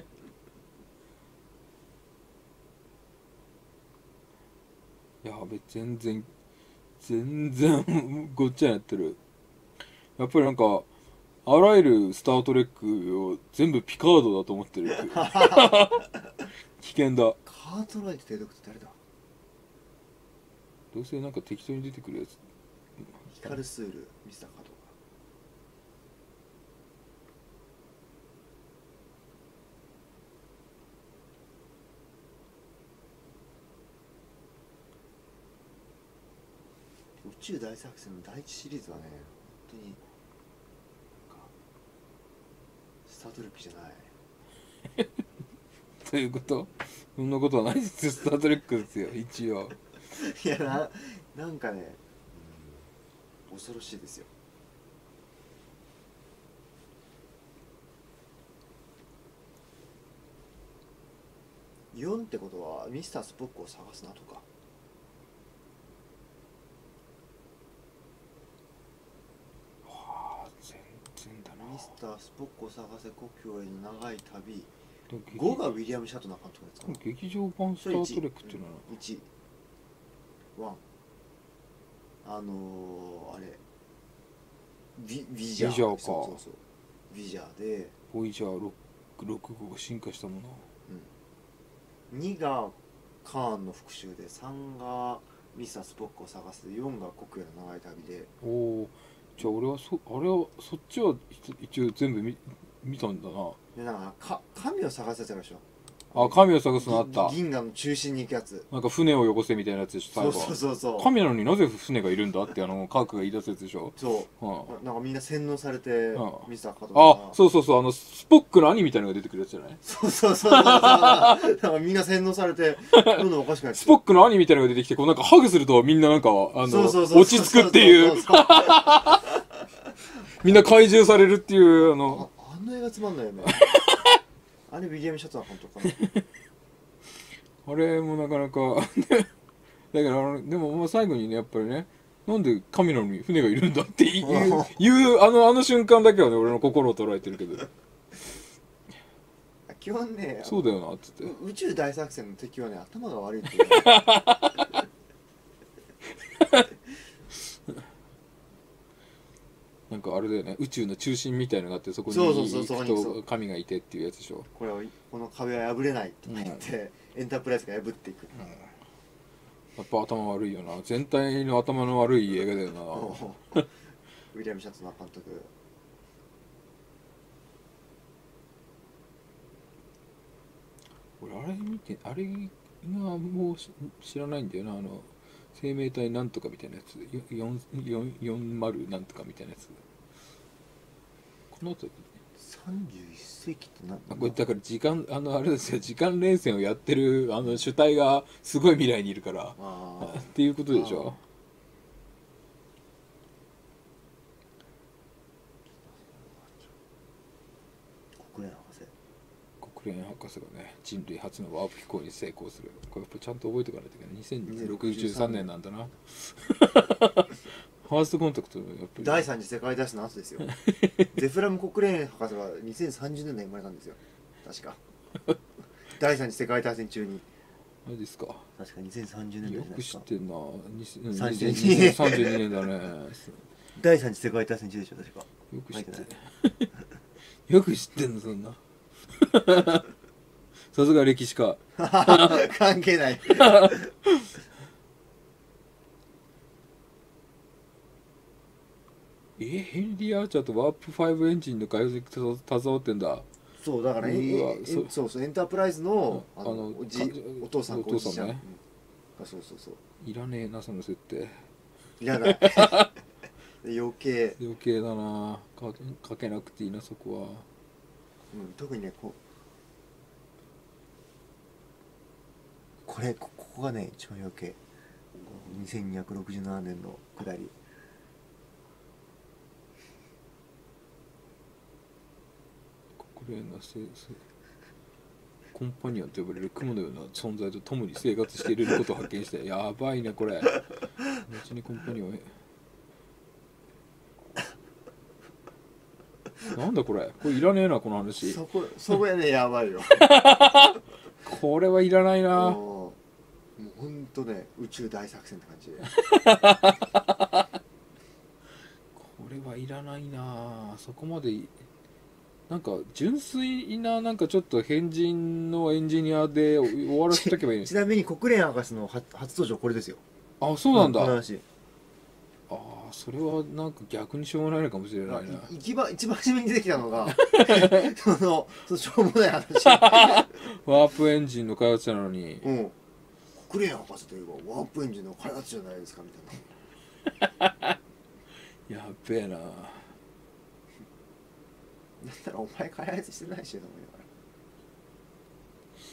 やべ全然全然ごっちゃになってる。やっぱりなんかあらゆるスター・トレックを全部ピカードだと思ってる危険だ。 カートライト提督って誰だどうせなんか適当に出てくるやつ。 ヒカルスールミスターカート宇宙大作戦の第一シリーズはね本当になんかスター・トレックじゃないということそんなことはないですよスター・トレックですよ一応。 いやななんかね恐ろしいですよ。よんってことはミスタースポックを探すなとか。 あ全然だな。 ミスタースポックを探せ故郷への長い旅。 でも劇ごがウィリアム・シャトナー監督のやつかな。 劇場版スター・トレックっていうのは、 いち、ワン、あのー、あれビビジャービジャーかそうそうそうビジャーでボイジャーろくろく号が進化したもの。 にがカーンの復讐でさんがミスタースポックを探すでよんが国への長い旅で。 おお、じゃあ俺はそあれはそっちは一応全部見見たんだな。 でなんかか神を探すやつやるでしょ。 あ、神を探すのあった。 銀河の中心に行くやつ。 なんか船を汚せみたいなやつでしょ最後。 そうそうそうそう。 神なのになぜ船がいるんだってあの科学が言い出すやつでしょ。 そううんななんかみんな洗脳されてうんミスターカトあ、そうそうそう、あのスポックの兄みたいなのが出てくるやつじゃない。 そうそうそうそうなんかみんな洗脳されてどんどんおかしくなってスポックの兄みたいなのが出てきてこうなんかハグするとみんななんかあのそうそうそう落ち着くっていうそうそうそうみんな怪獣されるっていうあのああんな映画つまんないよねあれウィリアム・シャトナー監督かなあれもなかなかだからあのでももう最後にねやっぱりねなんで神なのに船がいるんだって言う言うあのあの瞬間だけはね俺の心を捉えてるけど基本ねそうだよなっつってう宇宙大作戦の敵はね頭が悪いっていうなんかあれだよね宇宙の中心みたいのがあってそこにそうそうそう行くそこにそうと神がいてっていうやつでしょ。 これはこの壁は破れないとか言って、エンタープライズが破っていく、 やっぱ頭悪いよな全体の頭の悪い映画だよなウィリアム・シャトナー監督俺あれ見てあれがもうし知らないんだよなあの生命体なんとかみたいなやつよんじゅうなんとかみたいなやつこの後さんじゅういっ世紀って何あこれだから時間あのあれですよ時間連戦をやってるあの主体がすごい未来にいるからあーっていうことでしょ。 国連博士国連博士がね人類初のワープ飛行に成功するこれやっぱちゃんと覚えておかないといけないにせんろくじゅうさんねんなんだなファーストコンタクトやっぱり第三次世界大戦の後ですよゼフラム国連博士はにせんさんじゅうねん代生まれたんですよ確か第三次世界大戦中にマジですか確かにせんさんじゅうねん代よくじゃないですか知ってんなにせんさんじゅうににせんさんじゅうにねんだね第三次世界大戦中でしょ確かよく知って入っるよく知ってんのそんなさすが歴史家関係ないえヘンリー・アーチャーとワープファイブエンジンの開発に携わってんだそうだからえうわええそそうそうエンタープライズのうんあのあのおじかお父さんかおじいちゃんお父さんねうんあそうそうそういらねえなその設定いらないで余計、 余計だなかけかけなくていいなそこはうん、特にねここれこここがね一番余計にせんにひゃくろくじゅうななねんの下り国連のせせコンパニオンと呼ばれる雲のような存在と共に生活していることを発見してやばいねこれ後にコンパニオンへなんだこれこれいらねえなこの話そこそこやねやばいよこれはいらないなもうもうほんとね宇宙大作戦って感じでこれはいらないなそこまでいなんか純粋ななんかちょっと変人のエンジニアで終わらせとけばいいのちなみに国連博士の初初登場これですよあそうなんだ、 この話ああそれはなんか逆にしょうがないのかもしれないな一番一番初めに出てきたのがそのそのしょうもない話ワープエンジンの開発者なのにうん国連博士といえばワープエンジンの開発じゃないですかみたいなやっべえなだったらお前開発してないしと思いなが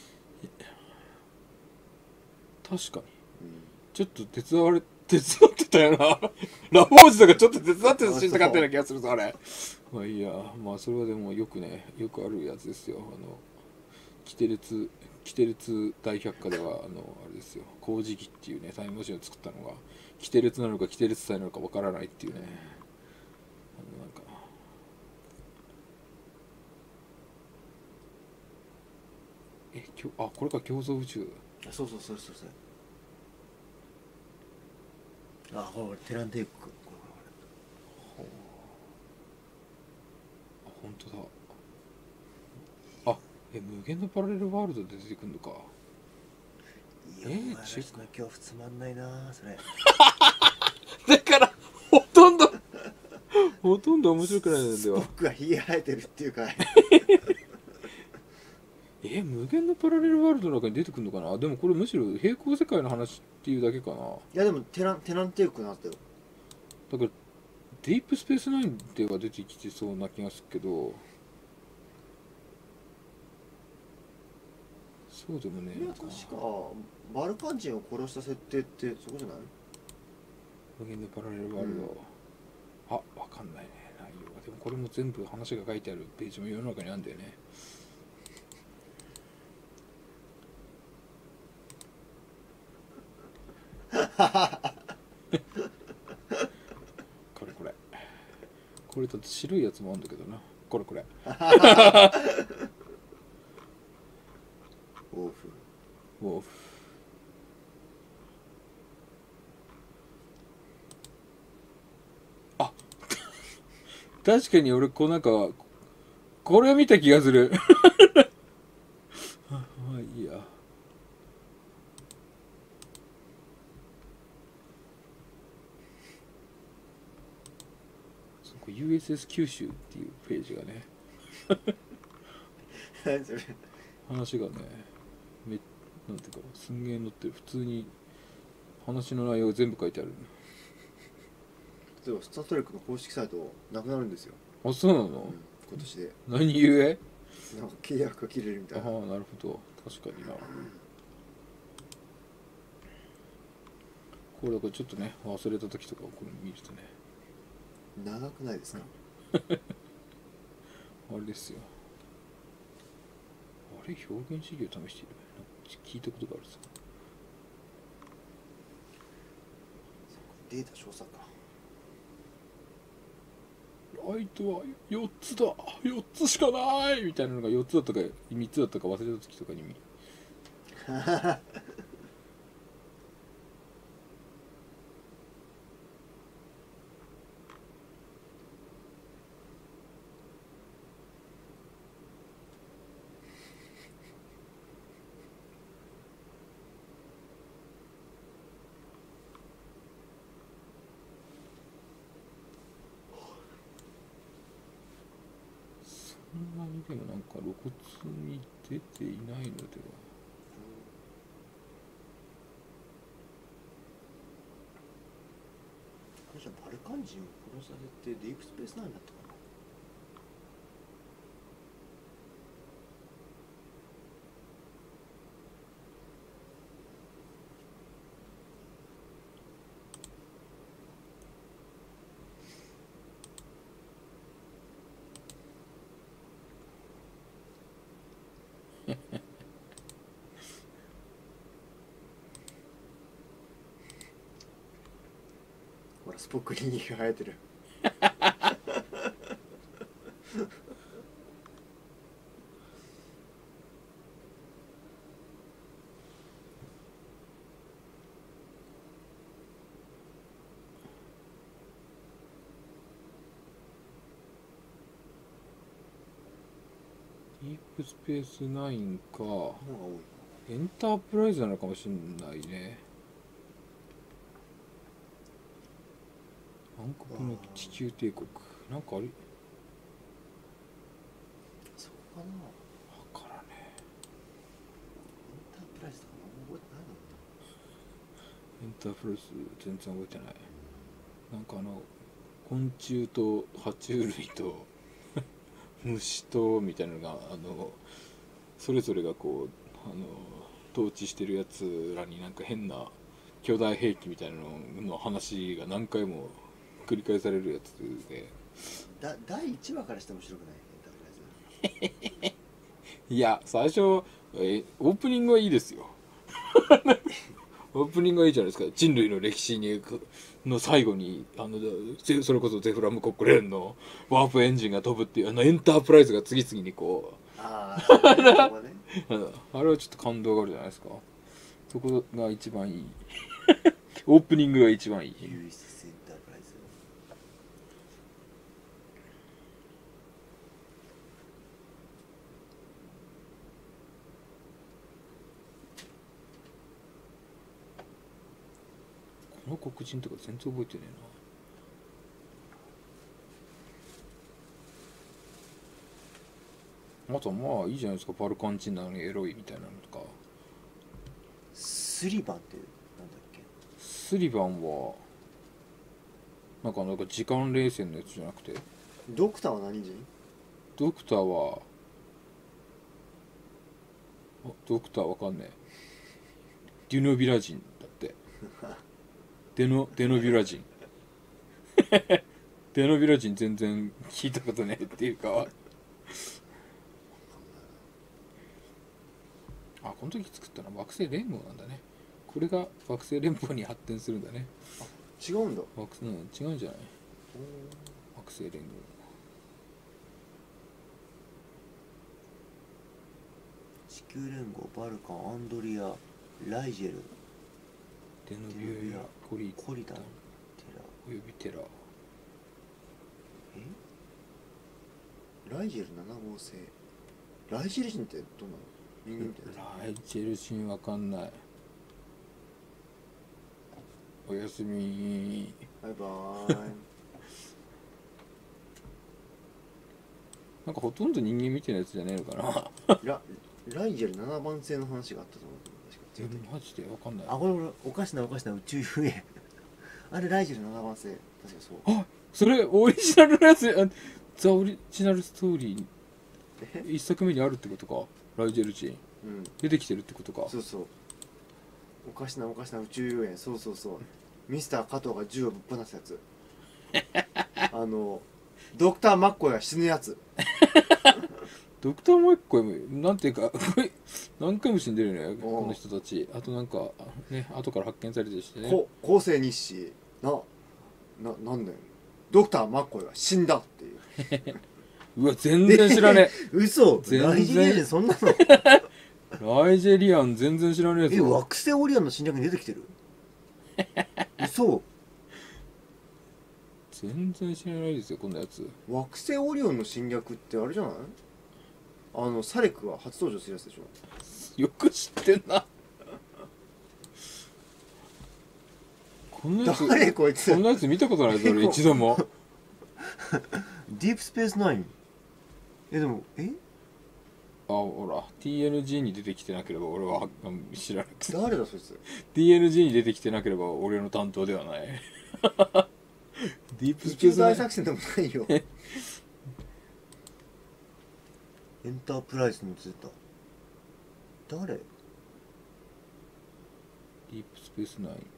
ら確かにうんちょっと手伝われ手伝ってったよなラフォージとかちょっと手伝って死にたかったような気がするぞあれ。まあいいや、まあそれはでもよくね、よくあるやつですよ。あのキテレツキテレツ大百科ではあのあれですよ、工事機っていうねタイムマシンを作ったのがキテレツなのかキテレツ隊なのかわからないっていうね、あのなんかえきょあこれか共造宇宙。 そうそうそうそうそう。あ、ほらテランテイク。これこあ本当だ。あえ無限のパラレルワールドで出てくるのか。 れ。いや、 えーお前らその恐怖つまんないなそれ。 だからほとんどほとんど面白くないのでは。 僕がひげ生えてるっていうか。 え無限のパラレルワールドの中に出てくるのかな。でもこれむしろ平行世界の話っていうだけかな。 いやでもテランテランテイクになったよ。 だからディープスペースナインでは出てきてそうな気がするけど、そうでもねえいやのかな。 確かバルカン人を殺した設定ってそこじゃない？ 無限のパラレルワールド、あわかんないね内容が。でもこれも全部話が書いてあるページも世の中にあるんだよね。これこれこれだって白いやつもあるんだけどな。これこれオーフ。 ウォーフ。あ確かに俺こうなんかこれ見た気がするまあいいや。そうこ ユーエスエス 九州っていうページがね何それ。 話がねめなんていうかすんげえ載ってる。普通に話の内容が全部書いてある。 例えばスタートレックの公式サイトなくなるんですよ。 あそうなの、 うん、今年で何故？ なんか契約が切れるみたああいな。 なるほど確かにな。これだからちょっとね忘れた時とかこれ見るとね長くないですか？ あれですよ。あれ表現資料試している。なんか聞いたことがあるさ。 データ詳細か。 ライトはよっつだよっつしかないみたいなのがよっつだったかみっつだったか忘れた時とかに見そんなにでもなんか露骨に出ていないのでは。 これじゃバルカン人を殺されてディープスペースナインだったかな。ほらスポックに生えてる。 ディープスペースナインかのが多い。 エンタープライズなのかもしれないね。暗黒の地球帝国なんかあれそこかな。 わからねエンタープライズとかも覚えてないの？ え。エンタープライズ全然覚えてない。なんかあの昆虫と爬虫類と虫とみたいなのがあのそれぞれがこうあの統治してるやつらになんか変な巨大兵器みたいなのの話が何回も繰り返されるやつで、 だだいいちわからして面白くないエンタープライズ。 いや最初えオープニングはいいですよオープニングはいいじゃないですか。人類の歴史にの最後にあのゼそれこそゼフラムコックレーンのワープエンジンが飛ぶっていうあのエンタープライズが次々にこああ、そこね。 うあのあれはちょっと感動があるじゃないですか。そこが一番いいオープニングが一番いい。 ユーエスエンタープライズ。 この黒人とか全然覚えてねえな。あとはまあいいじゃないですか。バルカン人なのにエロいみたいなのとか。 スリバンってなんだっけ？ スリバンはなんかなんか時間冷戦のやつじゃなくて、 ドクターは何人？ ドクターはあドクターわかんねえ。デュノビラ人だってデノデノビラ人デノビラ人全然聞いたことねえっていうかあこの時作ったのは惑星連合なんだね。これが惑星連邦に発展するんだね。 違うんだ。 惑星、うん、違うんじゃない惑星連合。 地球連合、バルカン、アンドリア、ライジェル、 デノビアコリコリダン、テラ。 およびテラ。 え？ライジェルなな号星。ライジェル人ってどうなの？人間みたいな。 ライジェルシンわかんない。おやすみ。 バイバーイ。 なんかほとんど人間みたいなやつじゃねえのかなラライジェルななばん星の話があったと思う。確かマジでわかんない。 あ、これこれおかしなおかしな宇宙遊泳あれライジェルななばん星。確かそう。 あそれオリジナルのやつあザ・オリジナルストーリー一作目にあるってことか。ライジェルチンうん。 出てきてるってことか。 そうそう。おかしなおかしな宇宙遊泳。そうそうそう。ミスター加藤が銃をぶっ放すやつ。あのドクターマッコイが死ぬやつ。 ドクターもう一個なんていうか何回も死んでるよねおうこの人たち。あとなんかね後から発見されてしてね。 こ厚生日誌なななんだよ。ドクターマッコイが死んだっていう。 うわ全然知らね嘘。 全然ライジェリアンそんなの。 えライジェリアン全然知らねえぞ。 え、惑星オリオンの侵略に出てきてる？嘘。 全然知らないですよこんなやつ。 惑星オリオンの侵略ってあれじゃない？あのサレクが初登場するやつでしょ。 よく知ってんなこんなやつ誰こいつ。 こんなやつ見たことないぞ俺一度も。 ディープスペースナイン。えでもえあほら ティーエヌジー に出てきてなければ俺はうん知らなくて誰だそいつ。 ティーエヌジー に出てきてなければ俺の担当ではないディープス宇宙ペースナイン大作戦でもないよ。エンタープライズに出た。誰？ ディープスペースナイン、うん、エン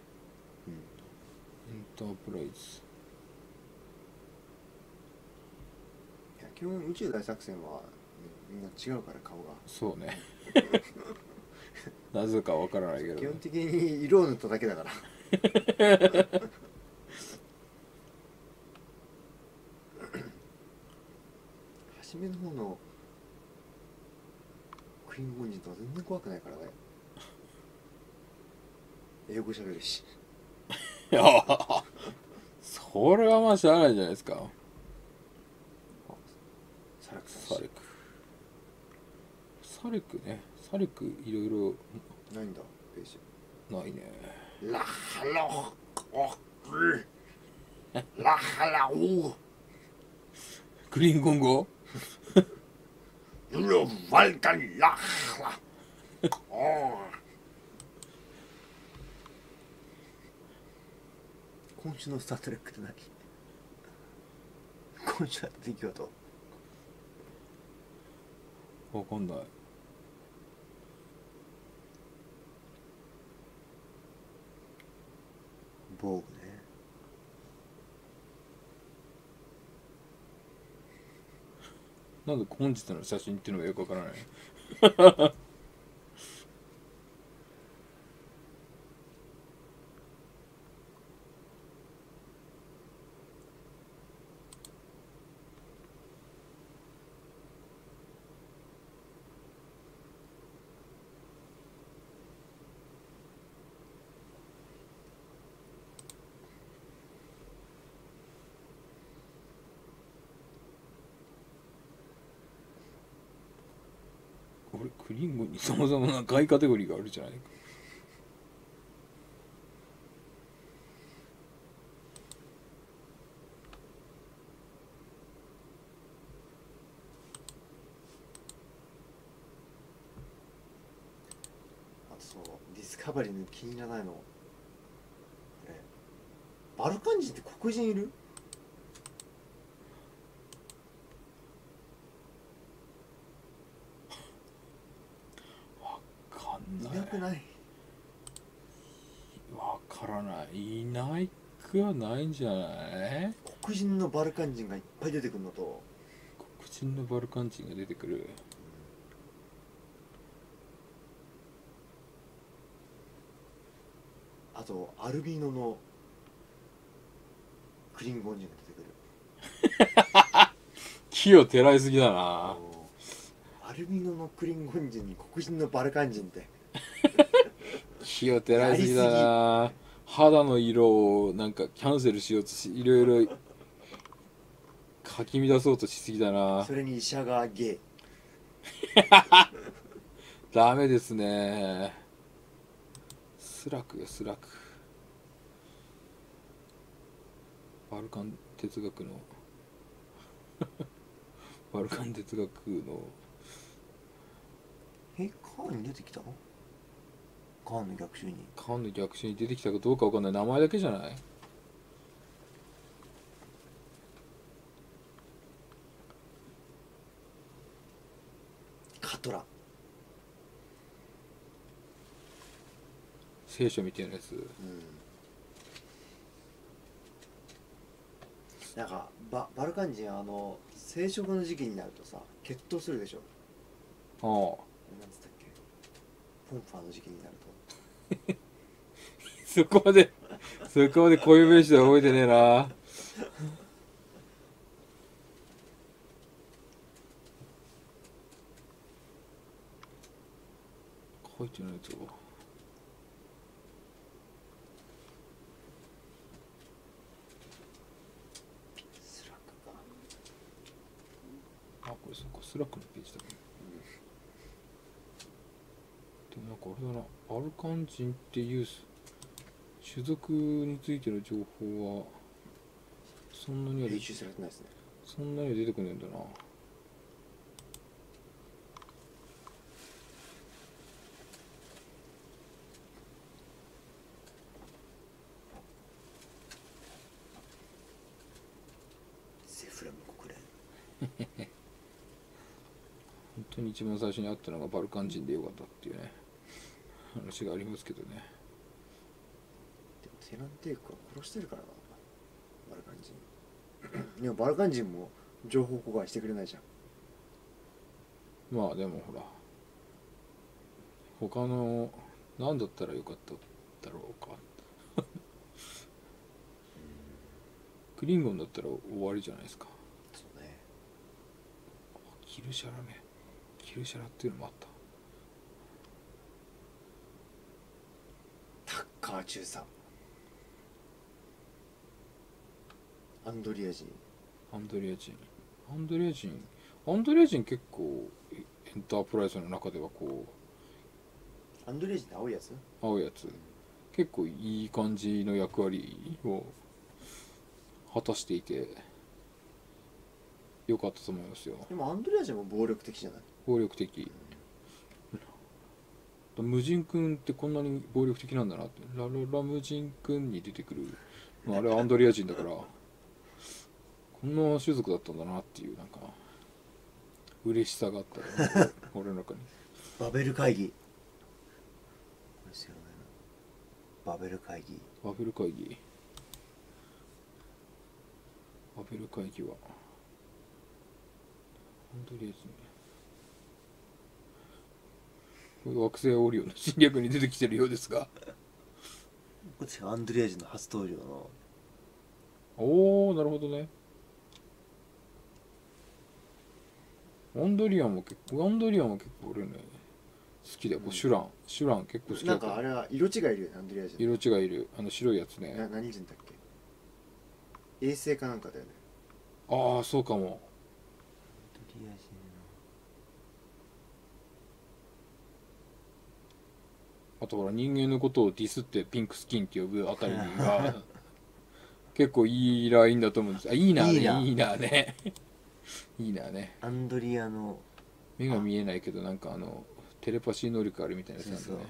タープライズ。 いや基本宇宙大作戦は、ね、みんな違うから顔が。 そうねなぜかわからないけど、 基本的に色を塗っただけだから。初めの方のクリンゴン人とは全然怖くないからね。英語喋るし。 いやそれはまあ知らないじゃないですか。 サラクさんサレクサレクね。サレクいろいろないんだページ。 ないね。 ラハローラハラオークリンゴン語ルバルカンラハラおー今週のスタートレックって何？今週あった出来事。 わかんない。 防具ね。 なんで本日の写真っていうのがよくわからない。これクリンゴンにさまざまな外カテゴリーがあるじゃないか。 あとそうディスカバリーの気に入らないの、えバルカン人って黒人いる？ わかんいない。 なくない？ わからない。いないくはないんじゃない？ 黒人のバルカン人がいっぱい出てくるのと、 黒人のバルカン人が出てくる。 あとアルビノのクリンゴン人が出てくる。 木をてらいすぎだな。 アルビノのクリンゴン人に黒人のバルカン人って木をてらいすぎだな。肌の色をなんかキャンセルしようとし、いろいろかき乱そうとしすぎだな。 それに医者がゲイ。 ダメですね。スラクよスラク。バルカン哲学のバルカン哲学のえ、カーンに出てきたの？カーンの逆襲に。 カンの逆襲に出てきたかどうかわかんない。名前だけじゃない？ カトラ。 聖書みたいなやつ。 うん。なんかババルカン人はあの生殖の時期になるとさ血統するでしょ。 あなんつったっけ、ポンファーの時期になると。 あ。そこまでそこまで固有名詞では覚えてねえな。書いてないぞ。 スラックか。 あ、これそっか、スラックのページだね。でもなんかあれだな、バルカン人っていう種族についての情報はそんなには出編集されてないですね。 そんなには出てこないんだな。 セフラム国連。 本当に一番最初に会ったのがバルカン人でよかったっていうね話がありますけどね。 でもテナンテイクは殺してるからな、バルカン人。でもバルカン人も情報公開してくれないじゃん。 まあでもほら、他の何だったらよかっただろうか。クリンゴンだったら終わりじゃないですか。 そうね。 キルシャラね。キルシャラっていうのもあった。 タッカー中佐。アンドリア人。 アンドリア人。アンドリア人。アンドリア人結構エンタープライズの中ではこアンドリア人って青いやつ？ う青いやつ結構いい感じの役割を果たしていてよかったと思いますよ。 でもアンドリア人も暴力的じゃない？ 暴力的。無人くんってこんなに暴力的なんだなって。ラララ無人くんに出てくる、まあ、あれはアンドリア人だからこんな種族だったんだなっていうなんか嬉しさがあったよ俺の中に。 バベル会議。これ知らないな。バベル会議。 バベル会議。 バベル会議はアンドリエズね、これ惑星オリオンの侵略に出てきてるようですが、 こっちがアンドリア人の初登場のおおなるほどね。アンドリアンも結構アンドリアンも結構俺ね好きだよ。こうシュランシュラン結構好きだなんかあれは色違いいるよね、アンドリア人。 色違いいるあの白いやつね。 な何人だっけ、衛星かなんかだよね。 ああそうかも。 アンドリア人あとほら人間のことをディスってピンクスキンって呼ぶあたりが結構いいラインだと思うんです。あいいなねいいなねいいなね。 アンドリアの目が見えないけどなんかあのテレパシー能力あるみたいなやつなんだね。 そうそう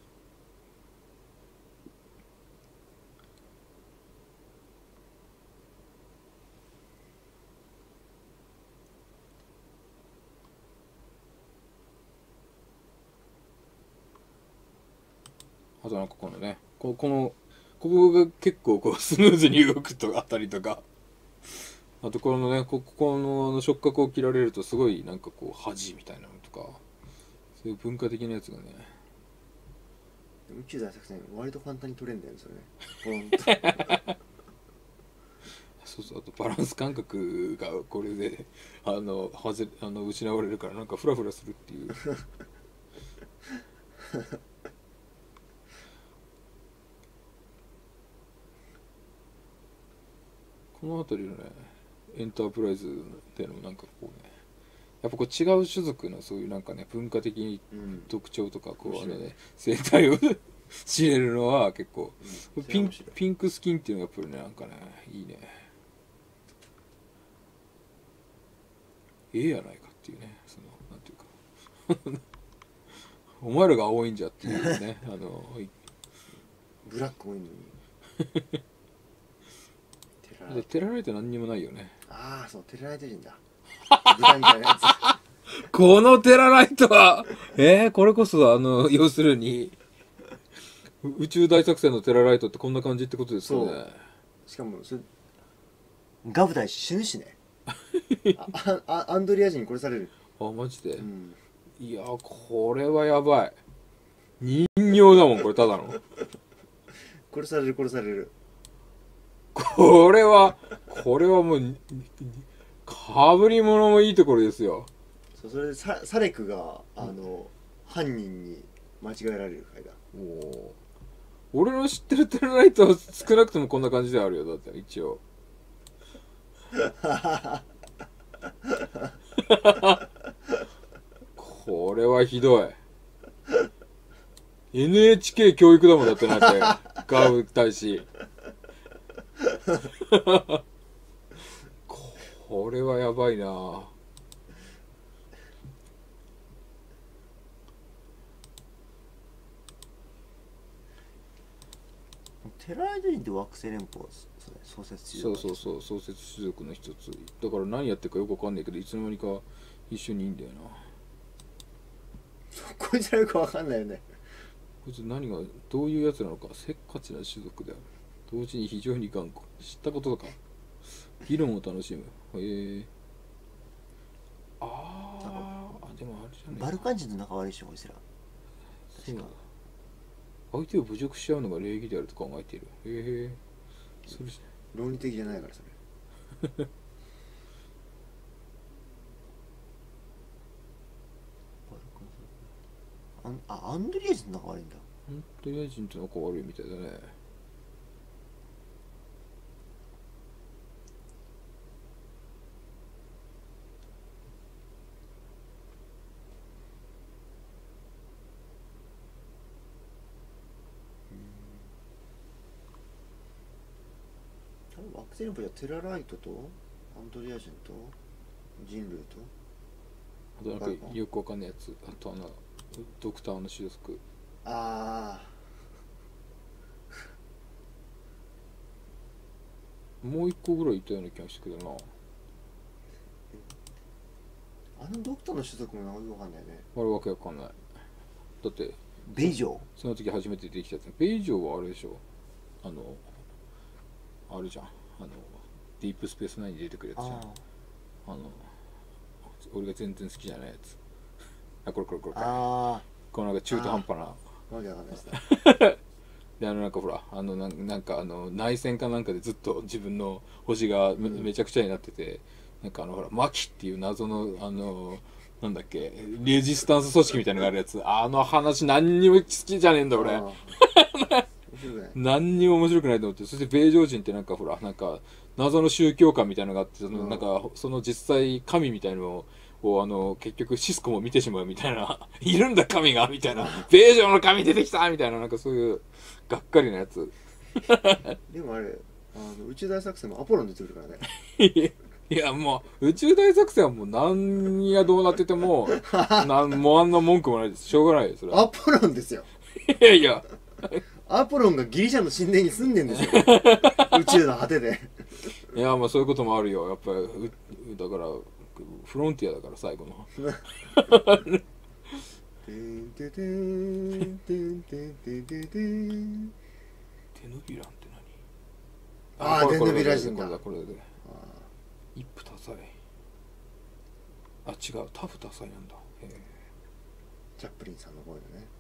あとなんかこのねここのここが結構こうスムーズに動くとあたりとか、あとこのねここのあの触覚を切られるとすごいなんかこう恥みたいなのとか、そういう文化的なやつがね。 宇宙大作戦割と簡単に取れんだよねそれね。ほんとそうそう、あとバランス感覚がこれであの外れあの失われるからなんかフラフラするっていうこの辺りのねエンタープライズでのなんかこうねやっぱこう違う種族のそういうなんかね文化的うん特徴とかこう面白いあのね生態を知れるのは結構、 うんピンそれは面白いピンクスキンっていうのがやっぱりねなんかねいいねええやないかっていうね、そのなんていうかお前らが青いんじゃっていうねあのブラック多いのにテラでテラライト何にもないよね。 ああそうテラライト人だ豚みたいなやつこのテラライトはえー、これこそあの要するにう宇宙大作戦のテラライトってこんな感じってことですよね。 しかもそれガブ大死ぬしねああアンドリア人に殺される、 あマジで、 うん、 いやこれはやばい。人形だもんこれただの殺される殺されるこれはこれはもうかぶり物もいいところですよ。 そうそれでササレクがあの、犯人に間違えられる回だ。 おお俺の知ってるテラライトは少なくともこんな感じであるよ。だって一応これはひどい。 エヌエイチケー 教育だもんだってなってガウ大使これはやばいな。 テラライト人って惑星連邦それ創設地そうそうそう創設種族の一つだから何やってるかよくわかんないけどいつの間にか一緒にいいんだよな。 こいつらよくわかんないよね。 こいつ何がどういうやつなのか。せっかちな種族である。同時に非常に頑固。知ったことか。議論を楽しむ。へえ。あーあでもあれじゃないバルカン人と仲悪いでしょこいつら。 そうだ確か相手を侮辱し合うのが礼儀であると考えている。へえ。それ論理的じゃないからそれアンあアンドリア人と仲悪いんだ。 本当に人と仲悪いみたいだね。 惑星連邦じゃテラライトとアンドリア人と人類とあとなんかよくわかんないやつ。あとあのドクターの種族。 あもう一個ぐらいいたような気がしてくるな。 ああのドクターの種族もよくわかんないね。 あれわけわかんない。だってベイジョーその時初めて出てきたやつ。ベイジョーはあれでしょ。あのあれじゃん。あのディープスペースナインに出てくるやつじゃん。 ああの俺が全然好きじゃないやつ。あこれこれこれこれあこのなんか中途半端な。 あわけわかんないですね。 であのなんかほらあのなんなんかあの内戦かなんかでずっと自分の星がめ,、めちゃくちゃになってて、なんかあのほらマキっていう謎のあのなんだっけレジスタンス組織みたいなのがあるやつ、あの話何にも好きじゃねえんだ俺。 あー面白くない。 何にも面白くないと思って、そして米常人ってなんかほらなんか謎の宗教観みたいなのがあって、そのうんなんかその実際神みたいなのをあの結局シスコも見てしまうみたいないるんだ神がみたいな、米常の神出てきたみたいな、なんかそういうがっかりなやつ。 でもあれあの宇宙大作戦もアポロン出てくるからね。 いやもう宇宙大作戦はもう何がどうなっててもなんもうあんな文句もないです。しょうがないですそれは。 アポロンですよ。 いやいやアポロンがギリシャの神殿に住んでんですよ。宇宙の果てで。 いやまあそういうこともあるよやっぱり。うだからフロンティアだから最後の。 てんててんてんてんてんてんてん。 テノビランって何？ あーこれこれテノビラ人だこれだこれだこれだあ一夫多妻。あ違う多夫多妻なんだ。へえ。 ーチャップリンさんの声でね。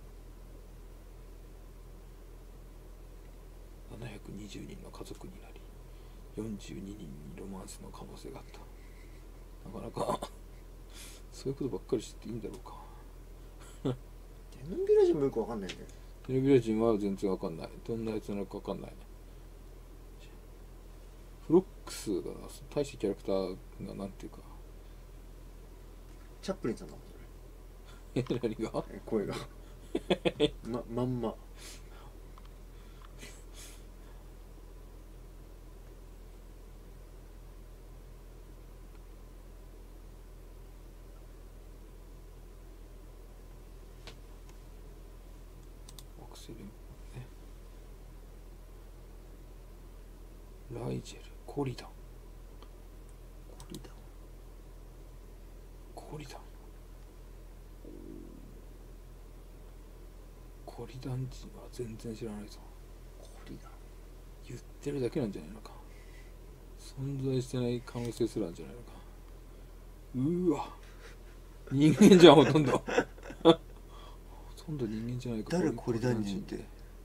ななひゃくにじゅうにんの家族になりよんじゅうににんにロマンスの可能性があった。なかなかそういうことばっかりしていいんだろうか。 テノビラ人もよくわかんないんだよ。 テレビラ人は全然わかんない。どんなやつなのかわかんない。フロックスが大してキャラクターがなんていうか。 チャップリンさんだもんえ何が？ それ声がままんま。 惑星連邦ね。ライジェル、コリダン、 コリダンコリダン、コリダン人は全然知らないぞ。 コリダン言ってるだけなんじゃないのか。存在してない可能性すらあるんじゃないのか。うーわ人間じゃんほとんどほとんど人間じゃないか。 誰コリダン人って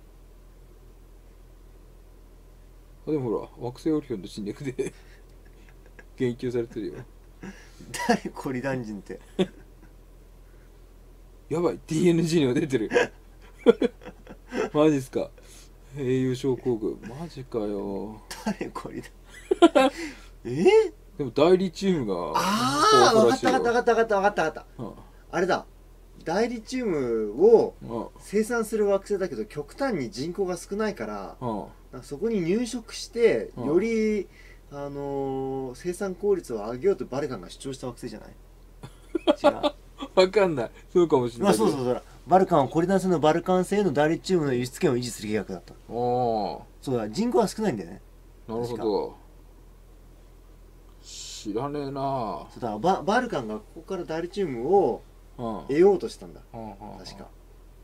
あでもほら惑星オリオンの侵略で言及されてるよ。 誰コリダン人ってやばい ディーエヌジー にも出てるマジっすか。英雄症候群マジかよ。 誰コリダンえー、 でも代理チームがああ分かった分かった分かった分かった分かったうんあれだダイリチウムをうん生産する惑星だけど極端に人口が少ないからうんなんかそこに入植してうんより、あのー生産効率を上げようとバルカンが主張した惑星じゃない違う分かんない。そうかもしれまないけど。 あそうそうそうバルカンはコリダン製のバルカン製のダイリチウムの輸出権を維持する計画だったあそうだ人口は少ないんだよねあなるほど。知らねえな。 そうだババルカンがここからダイリチウムをうん得ようとしたんだうんうん確か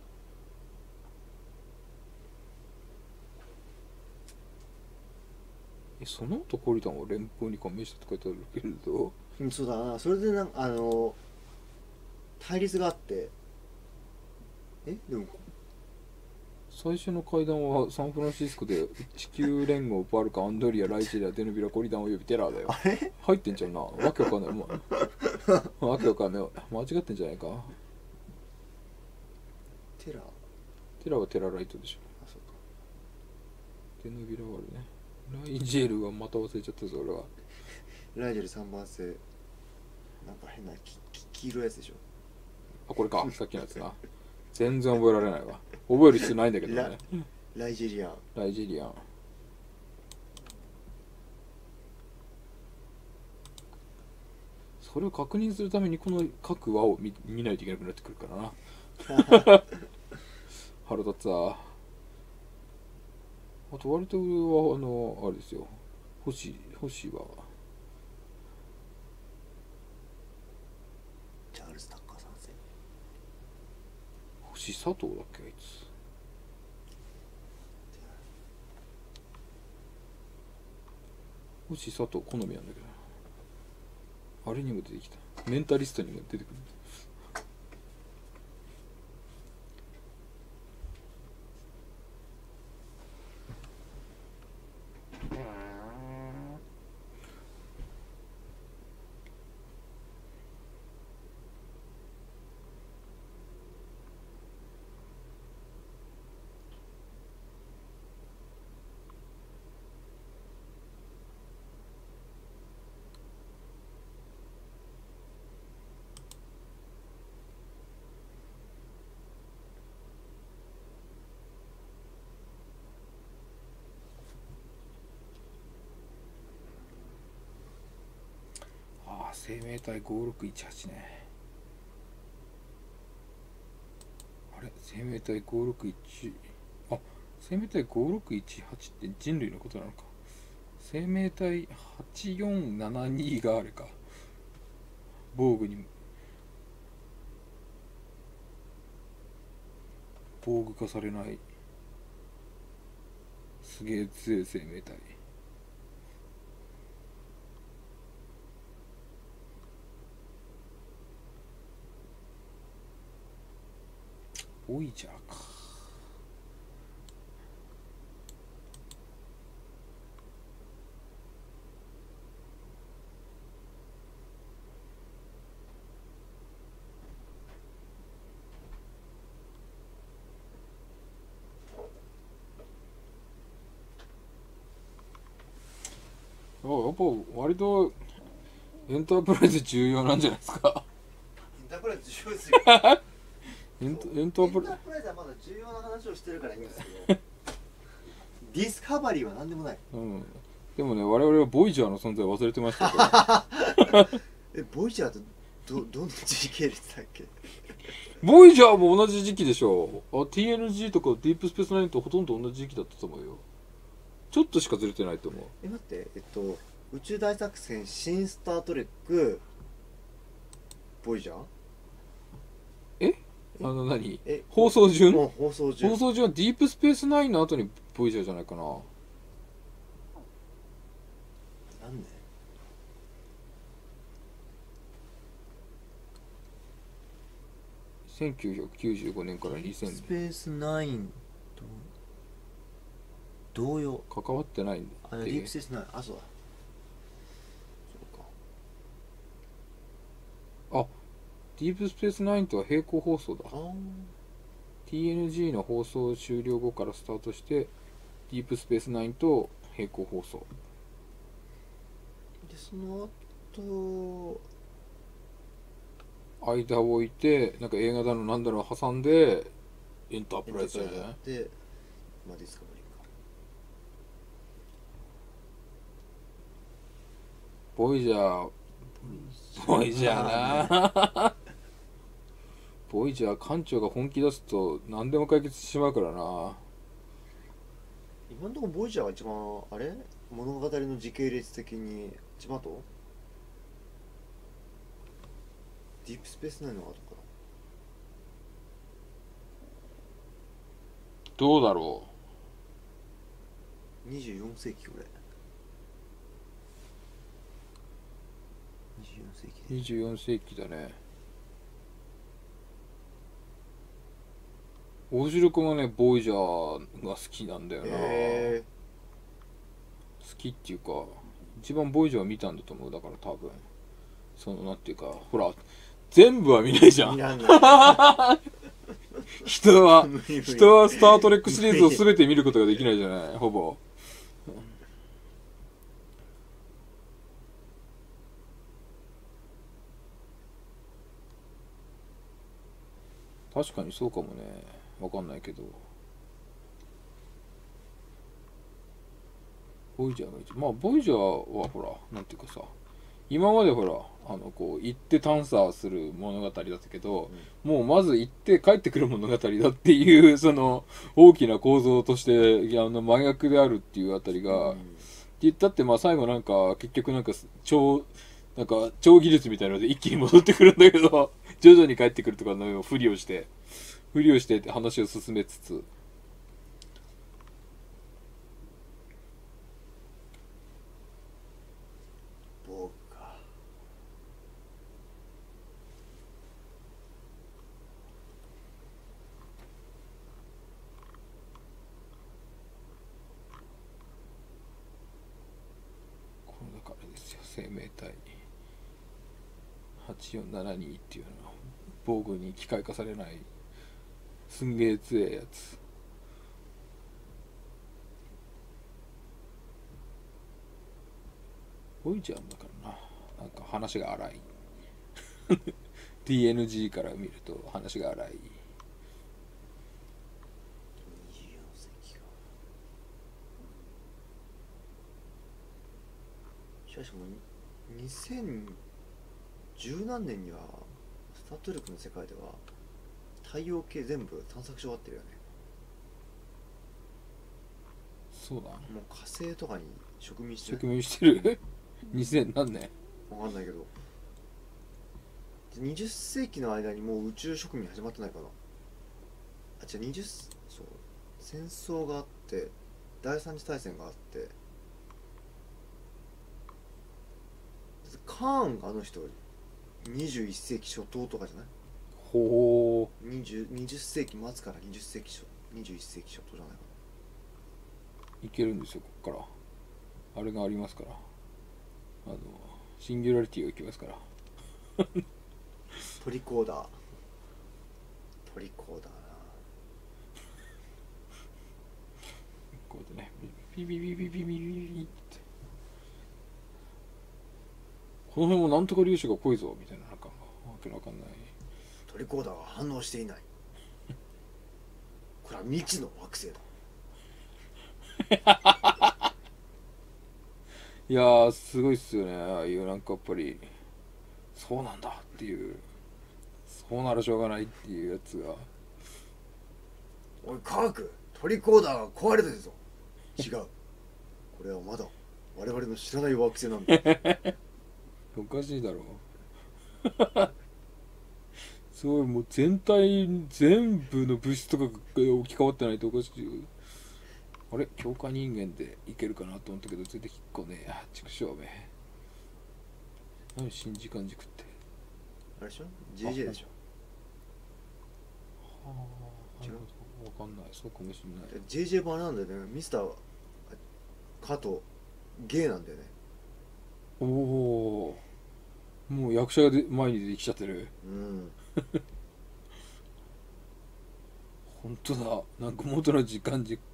えその後コリダンは連邦に加盟したって書いてあるけれど。 うんそうだなそれでなんかあのー対立があってえでも最初の会談はサンフランシスコで地球連合バルカンアンドリアライジェリアデヌビラコリダンおよびテラーだよ。 あれ入ってんじゃんな。わけわかんないもうわけわかんない間違ってんじゃないか。 テラあテラはテラライトでしょ。 そうかデヌビラはあるね。ライジェルはまた忘れちゃったぞ俺は。 ライジェルさんばん製なんか変なきき黄色いやつでしょあこれかさっきのやつな。全然覚えられないわ。覚える必要ないんだけどね。 ライジェリアンライジェリアン。それを確認するためにこの各輪を 見, 見ないといけなくなってくるからな腹立つわ。あと割と上はあのあれですよ。星星はチャールズ・タッカーさん世星佐藤だっけあいつ。 星佐藤好みなんだけど、あれにも出てきた、メンタリストにも出てくる。生命体ごろくいちはちね。あれ生命体ごろくいち、あ生命体ごろくいちはちって人類のことなのか。生命体はちよんななにがあれか、防具に防具化されないすげえ強い生命体。ボイジャーか。あ、やっぱ割とエンタープライズ重要なんじゃないですか。 エンタープライズ重要ですよ。 エンタエンタープライズエンタープライズはまだ重要な話をしてるからいいんですけどディスカバリーは何でもない。 うん、でもね、我々はボイジャーの存在を忘れてましたけどえ、ボイジャーとどどの時系列だっけ。 ボイジャーも同じ時期でしょ。あ ティーエヌジー とかディープスペースナインとほとんど同じ時期だったと思うよ。ちょっとしかずれてないと思う。 え、待って、えっと宇宙大作戦、新スタートレック、ボイジャー。 えあの何え放送順もう放送中。 放送順はディープスペースナインの後にボイジャーじゃないかな。 なんでせんきゅうひゃくきゅうじゅうごねんからにせんねん。 スペースナインと同様。 関わってないんあ、デでィープスペースナイン、あ、そうだ。そうか。 あディープスペースナインとは並行放送だ。 あーティーエヌジー の放送終了後からスタートしてディープスペースナインと並行放送で、その後間を置いてなんか映画だのなんだろう挟んでエンタープライズじゃない。 で、まあ、ディスカバリーか。 ボイジャーボイジャーなボイジャー艦長が本気出すと何でも解決してしまうからな。 今のところボイジャーが一番あれ物語の時系列的に一番とディープスペースナインの後かどうだろな。にじゅうよん世紀これ。にじゅうよん世紀う。にじゅうよん世紀だね。大城君はねボイジャーが好きなんだよな。 へ好きっていうか一番ボイジャー見たんだと思う。だから多分そのなんていうかほら全部は見ないじゃん。 ー見らんない人は無理無理人はスタートレックシリーズを全て見ることができないじゃないほぼ。確かにそうかもね。わかんないけどボイジャーが一まあボイジャーはほらなんていうかさ今までほらあのこう行って探査する物語だったけど、うん、もうまず行って帰ってくる物語だっていうその大きな構造としてあの真逆であるっていうあたりが、うん、って言ったってまあ最後なんか結局なんか超なんか超技術みたいなので一気に戻ってくるんだけど徐々に帰ってくるとかのふりをしてふりをして話を進めつつ生命体はちよんななにっていうのは防具に機械化されないすんげえ強えやつ。ボイジャーもだからな、なんか話が荒いティーエヌジー から見ると話が荒い。 にじゅうよん世紀か。しかしもうにせんじゅう何年にはスター・トレックの世界では太陽系全部探索し終わってるよね。 そうだ、 もう火星とかに植民してる。 植民してるにせん何年。 わかんないけど、にじゅっ世紀の間にもう宇宙植民始まってないかな。あ、違う、にじゅうそう戦争があって第三次大戦があって、カーンがあの人にじゅういっ世紀初頭とかじゃない？ ほ 20, 20世紀末からにじゅっ世紀初にじゅういっ世紀初頭じゃないかう、いけるんですよ、こっからあれがありますから、あのシンギュラリティをいきますから。 な。トリコーダートリコーダーな。 こうやってね、ビビビビビビビビって、この辺もなんとか粒子が濃いぞみたいな、なんかわけのわかんない。 トリコーダーは反応していない。これは未知の惑星だ。 いやー、すごいっすよね、ああいうなんかやっぱりそうなんだっていう、そうならしょうがないっていうやつが。 おい科学、トリコーダーが壊れてるぞ。違う、これはまだ我々の知らない惑星なんだ。 おかしいだろすごい、もう全体全部の物質とかが置き換わってないとおかしいよ。あれ、強化人間でいけるかなと思ったけど出てきっこねえや、畜生め。何新時間軸って。 あれでしょ ジェージェー でしょ。 はあ、 違う、 わかんない、そうかもしんない。 ジェージェー 版なんだよね。ミスター加藤ゲイなんだよね。 おお、もう役者がで前に出てきちゃってる。 うん本当だ、なんか元の時間軸。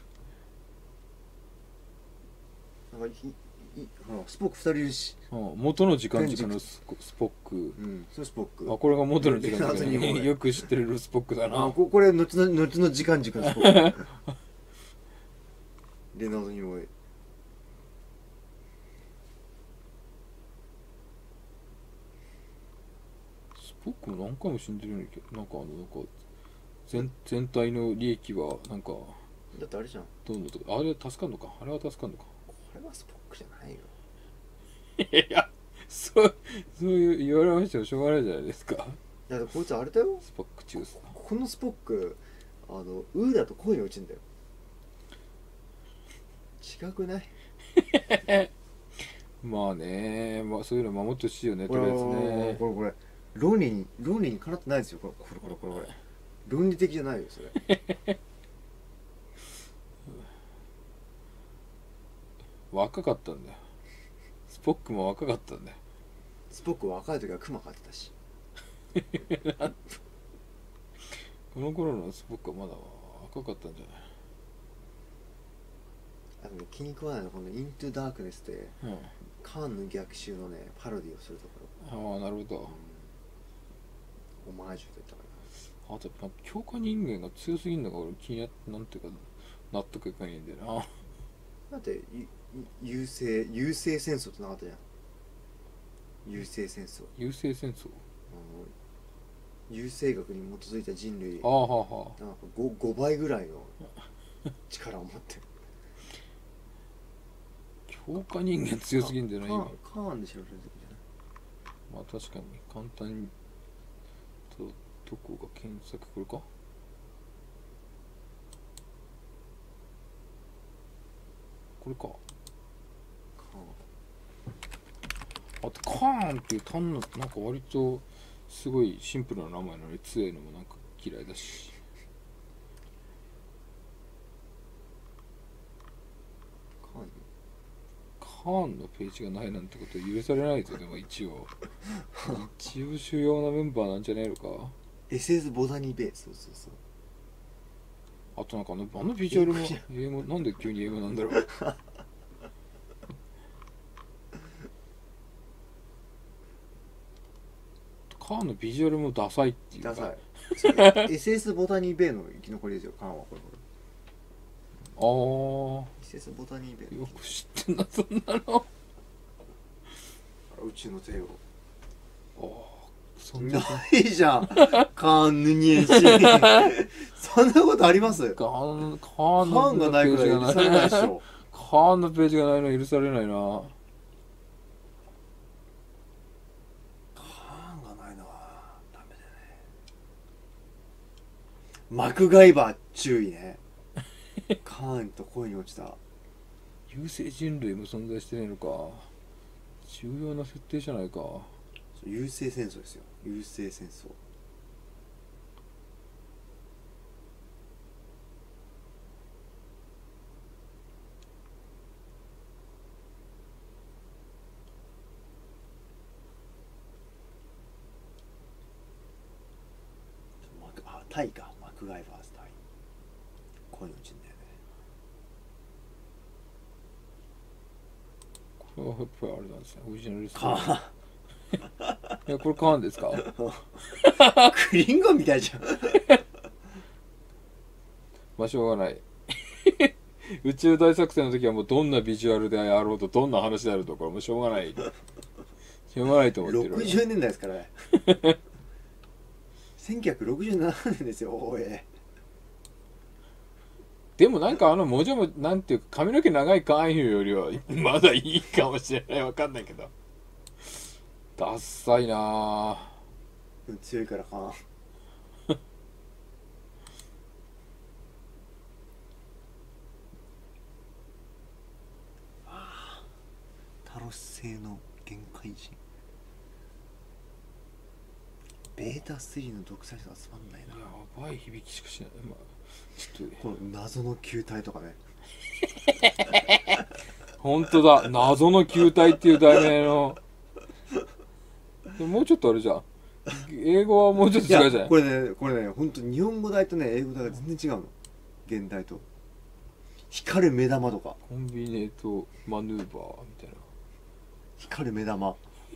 なんかいいほらスポックふたりいるし。 うん、元の時間軸のスコスポック。 うんそれスポック。 あ、これが元の時間軸レナードにもよく知ってるルスポックだな。 あここれ後の後の時間軸のスポック。レナードにもスポックも何回も死んでるんだけど、なんかあのなんか 全, 全体の利益はなんかだってあれじゃん。 どうのとか、あれは助かんのか、あれは助かんのか。 これはスポックじゃないよ。 いや、そうそういう言われましてもしょうがないじゃないですか。 だってこいつあれだよ。 スポックチュース。 このスポックあのウーだと恋に落ちんだよ。違くない？ まあね、まあそういうの守ってほしいよね、とこれりあえずね。 これこれ論理に論理にかなってないですよ。これこれこれこれこれ論理的じゃないよそれ。 若かったんだよ。スポックも若かったんだよ。 スポック若い時はクマ飼ってたし。 この頃のスポックはまだ若かったんじゃあとね気に食わないのはこのイントゥダークネスでない。 カーンの逆襲のねパロディをするところ。 うん。ああ、なるほど。 オマージュと言ったかあとやっぱ強化人間が強すぎるのが俺気になって、なんていうか納得いかないんだよな。 な。だってゆゆ優勢優勢戦争ってなかったじゃん。優勢戦争。 優勢戦争。 あの優生学に基づいた人類ああ、はあはあ。 なんか 5, ごばいぐらいの力を持ってる。 強化人間強すぎんじゃないカーン今。 カーンで調べるときじゃない。 まあ確かに簡単にとどこが検索これか。これか。 カーンあとカーンっていう単のなんか割とすごいシンプルな名前なのに強いのもなんか嫌いだし。 カーンカーンのページがないなんてこと許されないぞ。でも一応一応主要なメンバーなんじゃねえのか。 エスエス ボタニーベース、そうそうそう。 あとなんかあのあのビジュアルも英語、なんで急に英語なんだろうカーンのビジュアルもダサいっていうか。 ダサい。エスエス ボタニーベイの生き残りですよ、カーンはこれこれ。 ああエスエス ボタニーベイ。 よく知ってんなそんなの。 宇宙の帝王。 ああそんなないじゃん。カーンヌニエンシ。そんなことあります？ カーンカカーンのーンがないくらい許されないでしょ。 カーンのページがないの許されないな。 カーンがないのはダメだね。マクガイバー注意ね。カーンと恋に落ちた。 有性人類も存在してないのか。重要な設定じゃないか。 優勢戦争ですよ。優勢戦争。マクあタイか。マクガイバーズタイ。恋に落ちんだよね。 これはやっぱりあれなんですね。オリジナルストカーリー。 ーいやこれカーンですか。 ンクリンゴンみたいじゃん。 まあしょうがない宇宙大作戦の時はもうどんなビジュアルであろうとどんな話であるところもしょうがないしょうがないと思ってる。 ろくじゅうねんだいですからね。せんきゅうひゃくろくじゅうななねんですよ。おい。 でもなんかあのもじゃもなんていうか髪の毛長いカーンヒルよりはまだいいかもしれない。わかんないけどダッサいなぁ。 強いからか。タロス星の限界人。ベータスリーの独裁者がつまんないな。 やばい響きしかしない。まあちょっとこの謎の球体とかね。 本当だ謎の球体っていう題名のでももうちょっとあれじゃん。英語はもうちょっと違うじゃない。 これねこれね本当日本語題とね英語題が全然違うの。現代と光る目玉とかコンビネートマヌーバーみたいな。 光る目玉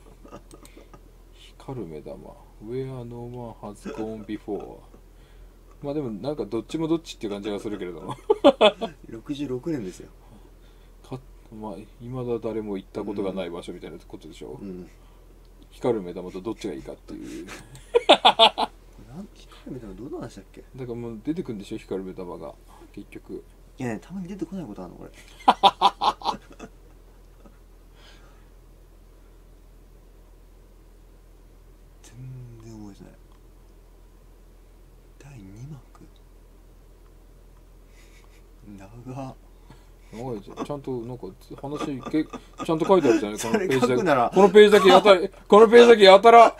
光る目玉 Where no one has gone before。 まあでもなんかどっちもどっちっていう感じがするけれどもろくじゅうろくねんですよ。 かまあ未だ誰も行ったことがない場所みたいなことでしょ、 うん、 光る目玉とどっちがいいかっていうなん光る目玉どうなんでしたっけ。 だからもう出てくるんでしょ光る目玉が結局。 いやねたまに出てこないことあるのこれ全然覚えてない。だいにまく長っ。 長いじゃん。ちゃんとなんか話けちゃんと書いてあるじゃない。このページそれ書くならだけこのページだけやたらこのページだけやたらあ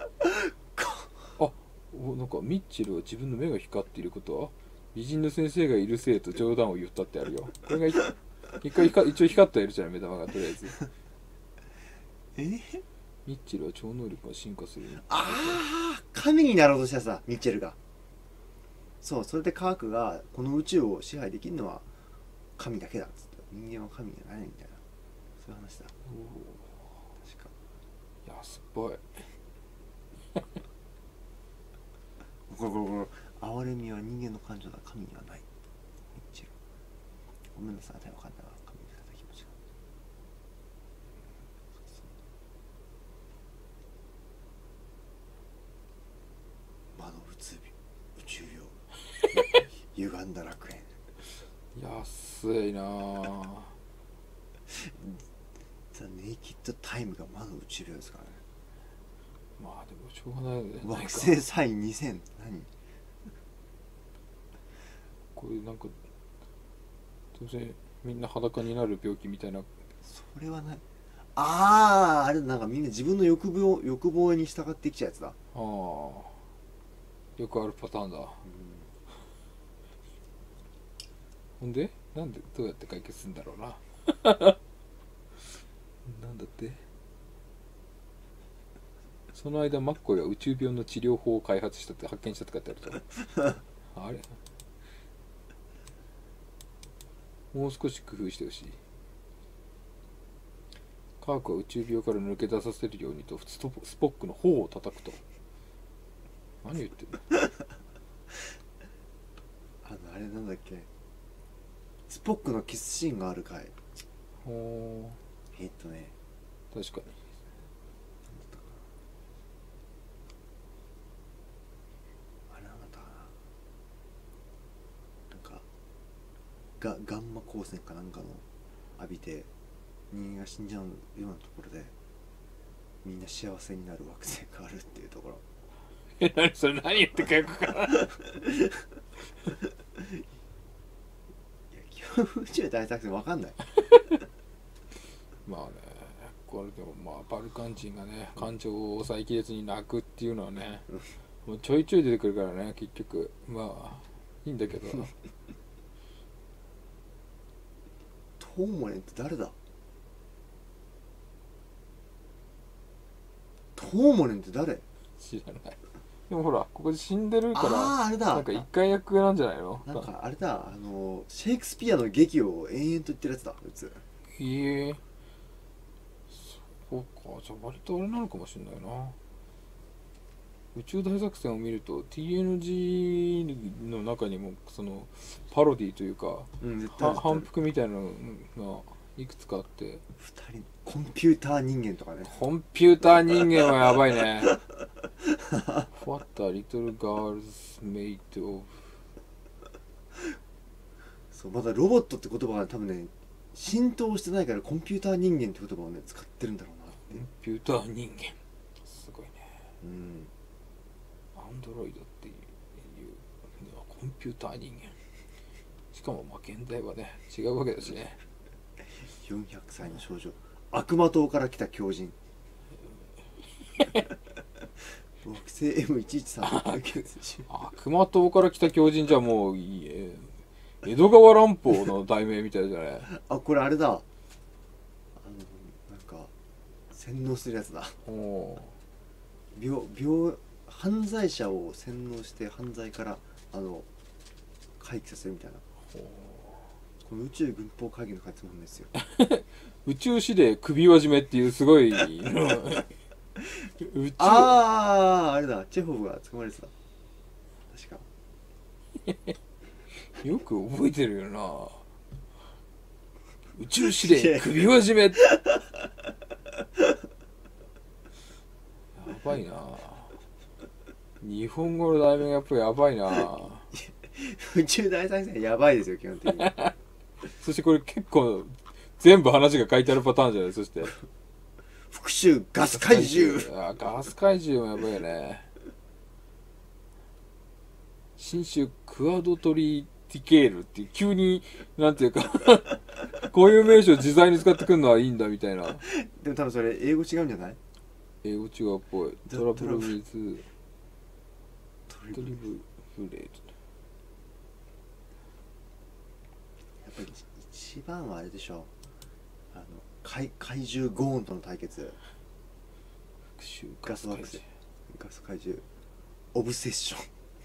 おなんかミッチェルは自分の目が光っていることは美人の先生がいるせいと冗談を言ったってあるよ。これがい一回光一応光ってはいるじゃない目玉がとりあえず。 えミッチェルは超能力が進化する。 ああ神になろうとしたさミッチェルが。そうそれで科学がこの宇宙を支配できるのは神だけだっつって人間は神じゃないみたいなそういう話だ。確か安っぽい。 これこれこれ哀れみは人間の感情だ神にはない。ミッチェルごめんなさい分かんないわ神に触れた気持ちが。魔のうつ宇宙病歪んだ楽園。 安いなぁ。 ザ・ネイキッドタイムが魔の宇宙病ですからね。 まあでもしょうがないよね。 惑星サインにせん何これなんか当然みんな裸になる病気みたいな。 それはない。あああれなんかみんな自分の欲望欲望に従ってきちゃうやつだ。 ああよくあるパターンだ。ほんでなんでどうやって解決するんだろうな。 なんだって。その間マッコイは宇宙病の治療法を開発したって発見したって書いてあるとあれもう少し工夫してほしい。科学は宇宙病から抜け出させるようにとストスポックの頬を叩くと。何言ってんのあのあれなんだっけ、スポックのキスシーンがあるかい。 ほえっとねー確かに。 あれなんだったかな、なんかガガンマ光線かなんかの浴びて人間が死んじゃうようなところでみんな幸せになる惑星があるっていうところ。 え、何それ、何言ってかよくからいや宇宙大作戦わかんないまあね、これでもまあバルカン人がね感情を抑えきれずに泣くっていうのはね、もうちょいちょい出てくるからね、結局まあいいんだけどトーモレンって誰だ。トーモレンって誰。 知らない。でもほらここで死んでるから、 あああれだ、 なんか一回役なんじゃないの。 なんかあれだ、あのシェイクスピアの劇を延々と言ってるやつだ、うつ。 へえ、そうか、じゃあ割とあれなのかもしれないな。宇宙大作戦を見ると ティーエヌジー の中にもそのパロディというか、 うん絶対は反復みたいなのがいくつかあって、 ふたりコンピューター人間とかね。 コンピューター人間はやばいねWhat a little girl's made of。 そうまだロボットって言葉が多分ね浸透してないからコンピューター人間って言葉をね使ってるんだろうなってコンピューター人間すごいね。 うんアンドロイドっていうコンピューター人間、しかもまあ現代はね違うわけだしね。 よんひゃくさいの少女、悪魔島から来た狂人惑星 エムいちいちさん悪魔島から来た狂人じゃもういいえ、江戸川乱歩の題名みたいじゃないあ、これあれだ、あのなんか洗脳するやつだ。 お病病犯罪者を洗脳して犯罪からあの回帰させるみたいな、この宇宙軍法会議の会つもんですよ宇宙史で首輪締めっていうすごい宇宙あああれだ、チェホフが捕まれてた確かよく覚えてるよな。宇宙史で首輪締めやばいな。日本語の題名がやっぱりやばいな。 宇宙大作戦やばいですよ基本的にそしてこれ結構全部話が書いてあるパターンじゃない。そして復讐ガス怪獣あ、ガス怪獣もやばいよね。新種クアドトリティケールっていう急になんていうかこういう名称自在に使ってくるのはいいんだみたいな。 でも多分それ英語違うんじゃない。 英語違うっぽい。トラブルウィズトトリブフレート。 やっぱり一番はあれでしょう、あの怪怪獣ゴーンとの対決、ガス惑星ガス怪獣オブセッション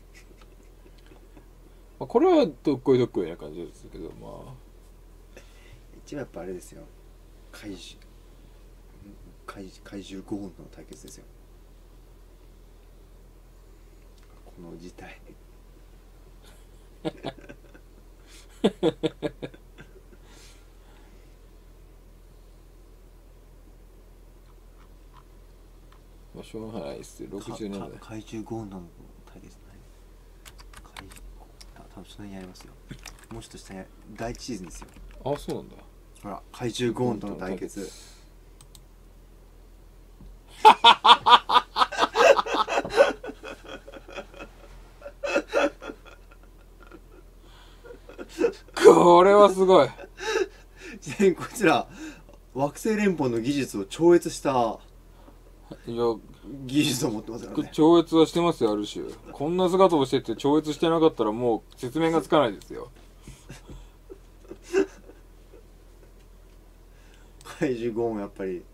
まあこれはどっこいどっこいな感じですけど、まあ一番やっぱあれですよ、怪獣怪怪獣ゴーンとの対決ですよ、この事態まあしょうがないですよ。ろくじゅうねんだい怪獣ゴーンとの対決ない怪あ多分その辺にありますよ、もうちょっと下に第一シーズンですよ。 あ、そうなんだ。 ほら怪獣ゴーンとの対決これはすごい。 ちなみにこちら惑星連邦の技術を超越したいや技術を持ってますからね。 超越はしてますよ、ある種。こんな姿をしてて超越してなかったらもう説明がつかないですよ。 怪獣ゴーンやっぱり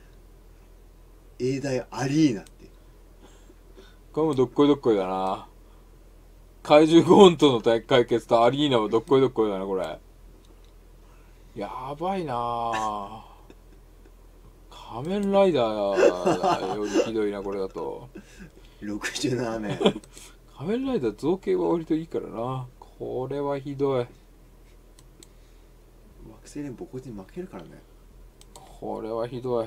永大アリーナって。 これもどっこいどっこいだな。怪獣ゴーンとの対対決とアリーナはどっこいどっこいだなこれ。やばいなぁ。仮面ライダーよりひどいなこれだと。 ろくじゅうななねん仮面ライダー造形は割といいからな。これはひどい。 惑星連邦こいつに負けるからね。 これはひどい。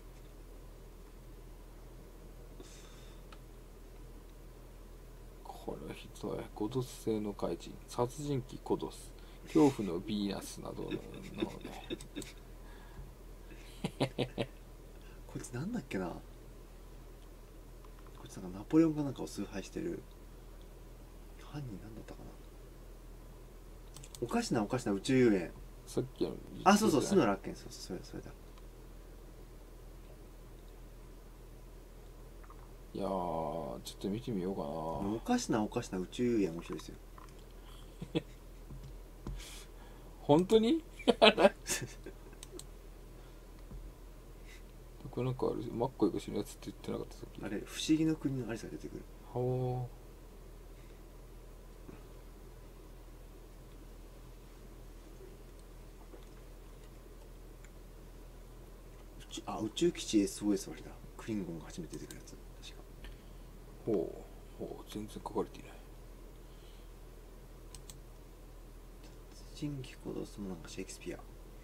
これはひどい。コドス星の怪人、殺人鬼コドス、恐怖のヴィーナスなどのね。 こいつなんだっけな、こいつなんかナポレオンかなんかを崇拝してる犯人なんだったかな。おかしなおかしな宇宙遊園。 さっきのあ、そうそう、スノラッケン、そうそう、それそれだ。 いやー、ちょっと見てみようかな。 おかしなおかしな宇宙遊園面白いですよ。 本当にこれなんかある、マッコイが死ぬやつって言ってなかったさっき。 あれ不思議の国のアリスが出てくる。 はあ、宇宙基地 エスオーエス はあれだ、クリンゴンが初めて出てくるやつ確か。 ほうほう、全然書かれていない。 人気コドスもなんかシェイクスピア。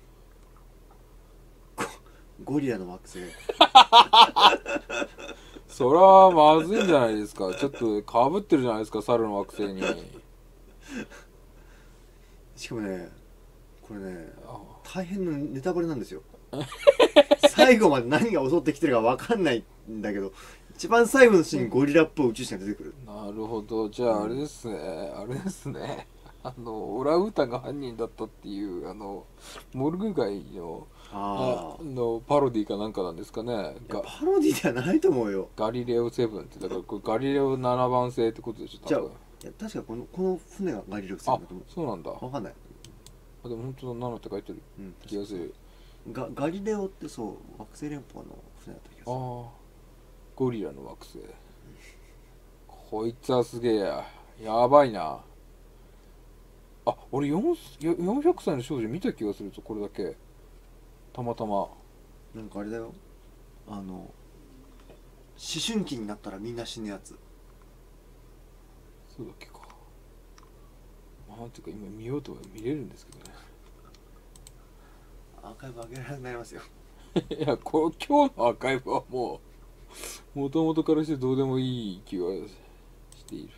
ゴゴリラの惑星。 それはまずいんじゃないですか。ちょっとかぶってるじゃないですか、猿の惑星に。 しかもね、これねあ大変なネタバレなんですよ。最後まで何が襲ってきてるか分かんないんだけど、一番最後のシーンにゴリラっぽい宇宙人が出てくる。 なるほど。じゃああれですね、あれですね、あのオランウータンが犯人だったっていうあのモルグ街のああのパロディかなんかなんですかね。 あ、いやがパロディではないと思うよ。 ガリレオセブンってだからこれガリレオななばん星ってことでしょ。 じゃあ多分いや確かこのこの船がガリレオ星あだと思う。 そうなんだ。 分かんない。 あでも本当だ、ななって書いてるうん、 気がする。 ガガリレオってそう惑星連邦の船だった気がする。 ああ、ゴリラの惑星。こいつはすげえや。やばいな。あ、俺よんよんひゃくさいの少女見た気がするぞ、これだけ。たまたま。 なんかあれだよ、あの思春期になったらみんな死ぬやつ。 そうだっけか。なんていうか今見ようとは見れるんですけどね。 アーカイブ上げられなくなりますよ。 いや、こ今日のアーカイブはもう、もともとからしてどうでもいい気はしている。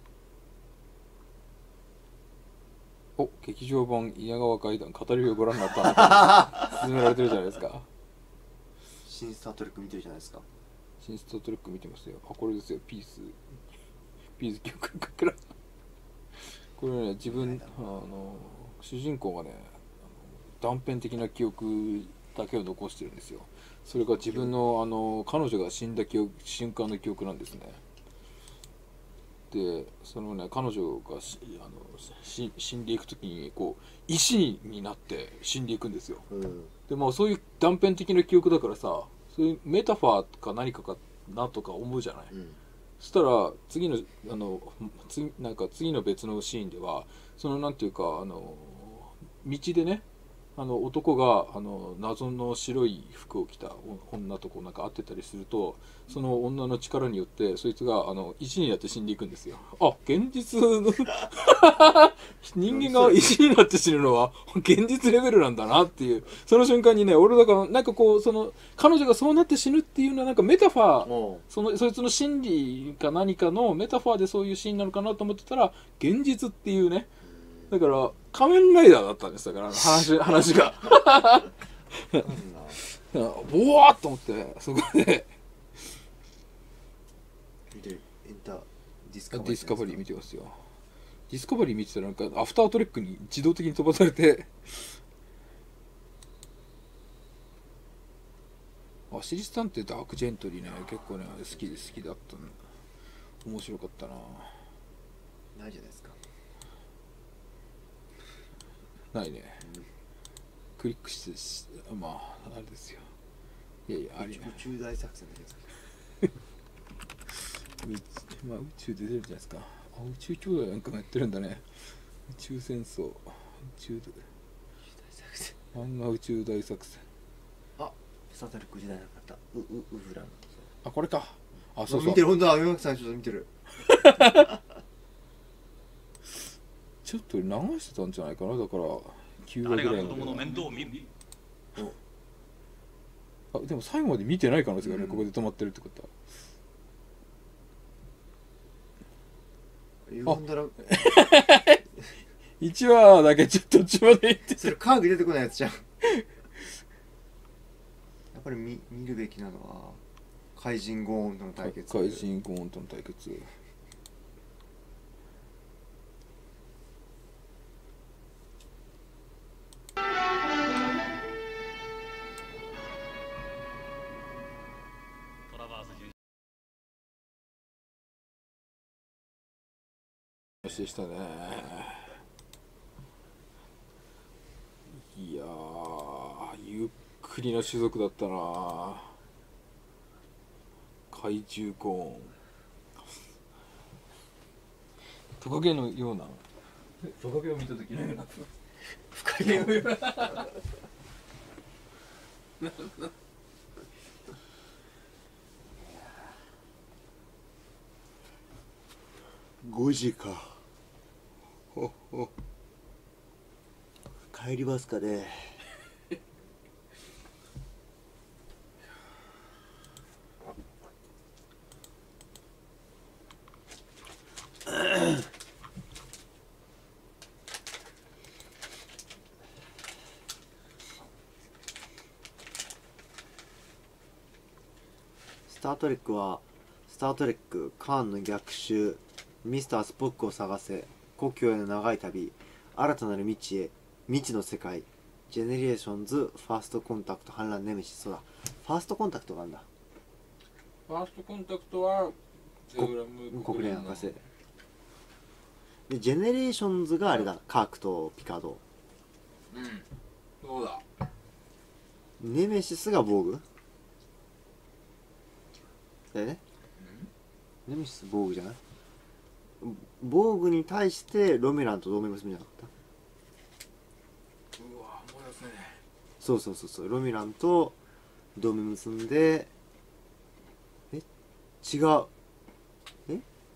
お、劇場版稲川階段語りをご覧になったの勧められてるじゃないですか。 新スタートレック見てるじゃないですか。 新スタートレック見てますよ。あ、これですよ、ピース。ピース記憶かけら。これね、自分、あの、主人公がね、あの断片的な記憶だけを残してるんですよ。それが自分の、あの、彼女が死んだ記憶、瞬間の記憶なんですね。で、そのね、彼女がしあのし死んでいくときに、こう、石になって死んでいくんですよ。 うんでまあそういう断片的な記憶だからさ、そういうメタファーか何かかなとか思うじゃない。 うんそしたら次のあの次なんか次の別のシーンではそのなんていうかあの道でね、あの男があの謎の白い服を着た女とこうなんか会ってたりすると、その女の力によってそいつがあの石になって死んでいくんですよ。あ、現実の人間が石になって死ぬのは現実レベルなんだなっていう、その瞬間にね、俺だからなんかこうその彼女がそうなって死ぬっていうのはなんかメタファー、 もそのそいつの心理か何かのメタファーでそういうシーンなのかなと思ってたら、現実っていうね。だから仮面ライダーだったんですだから話話がおわーっと思ってそこで見てるエンターディスデカバリーィスカバリー見てますよ。ディスカバリー見てたらなんかアフタートレックに自動的に飛ばされて、アシリスタントダークジェントリーね、結構ね好きで好きだったの。面白かったな。 ないじゃないですか。 ないね、クリックしてまああれですよ。いやいやあり宇宙大作戦だけどまあ宇宙出てるじゃないですか。あ、宇宙兄弟なんかもやってるんだね。宇宙戦争、宇宙漫画宇宙大作戦。 スタートレック時代なかったううウフランあ、これか。あ、そうそう。 見てる、本当だ、山木さんちょっと見てる。 ちょっと流してたんじゃないかな。だからきゅうわぐらいまでは。あ、でも最後まで見てない可能性がね、 うんここで止まってるってことは。 読んだらいちわだけちょっと途中まで行ってそれ科学出てこないやつじゃん。やっぱり 見, 見るべきなのは怪人ゴーンとの対決。 怪人ゴーンとの対決。でしたね。いやー、ゆっくりな種族だったな。怪獣ゴーン、トカゲのような。トカゲを見たときのような深いようなごじか。ほほ帰りますかね。スタートレックはスタートレックカーンの逆襲、ミスタースポックを探せ、故郷への長い旅、新たなる未知へ、未知の世界、ジェネレーションズ、ファーストコンタクト、反乱ネメシス。そうだ、ファーストコンタクトがあるんだ。 ファーストコンタクトはゼウラム国連博士で、ジェネレーションズがあれだ、カークとピカード。 うん、そうだ。 ネメシスが防具だよね。ネメシス防具じゃない？防具に対してロメランと同盟結ぶんじゃなかった？ うわ、思い出すね。 そうそうそうそう、ロミランと同盟結んで、え違うえ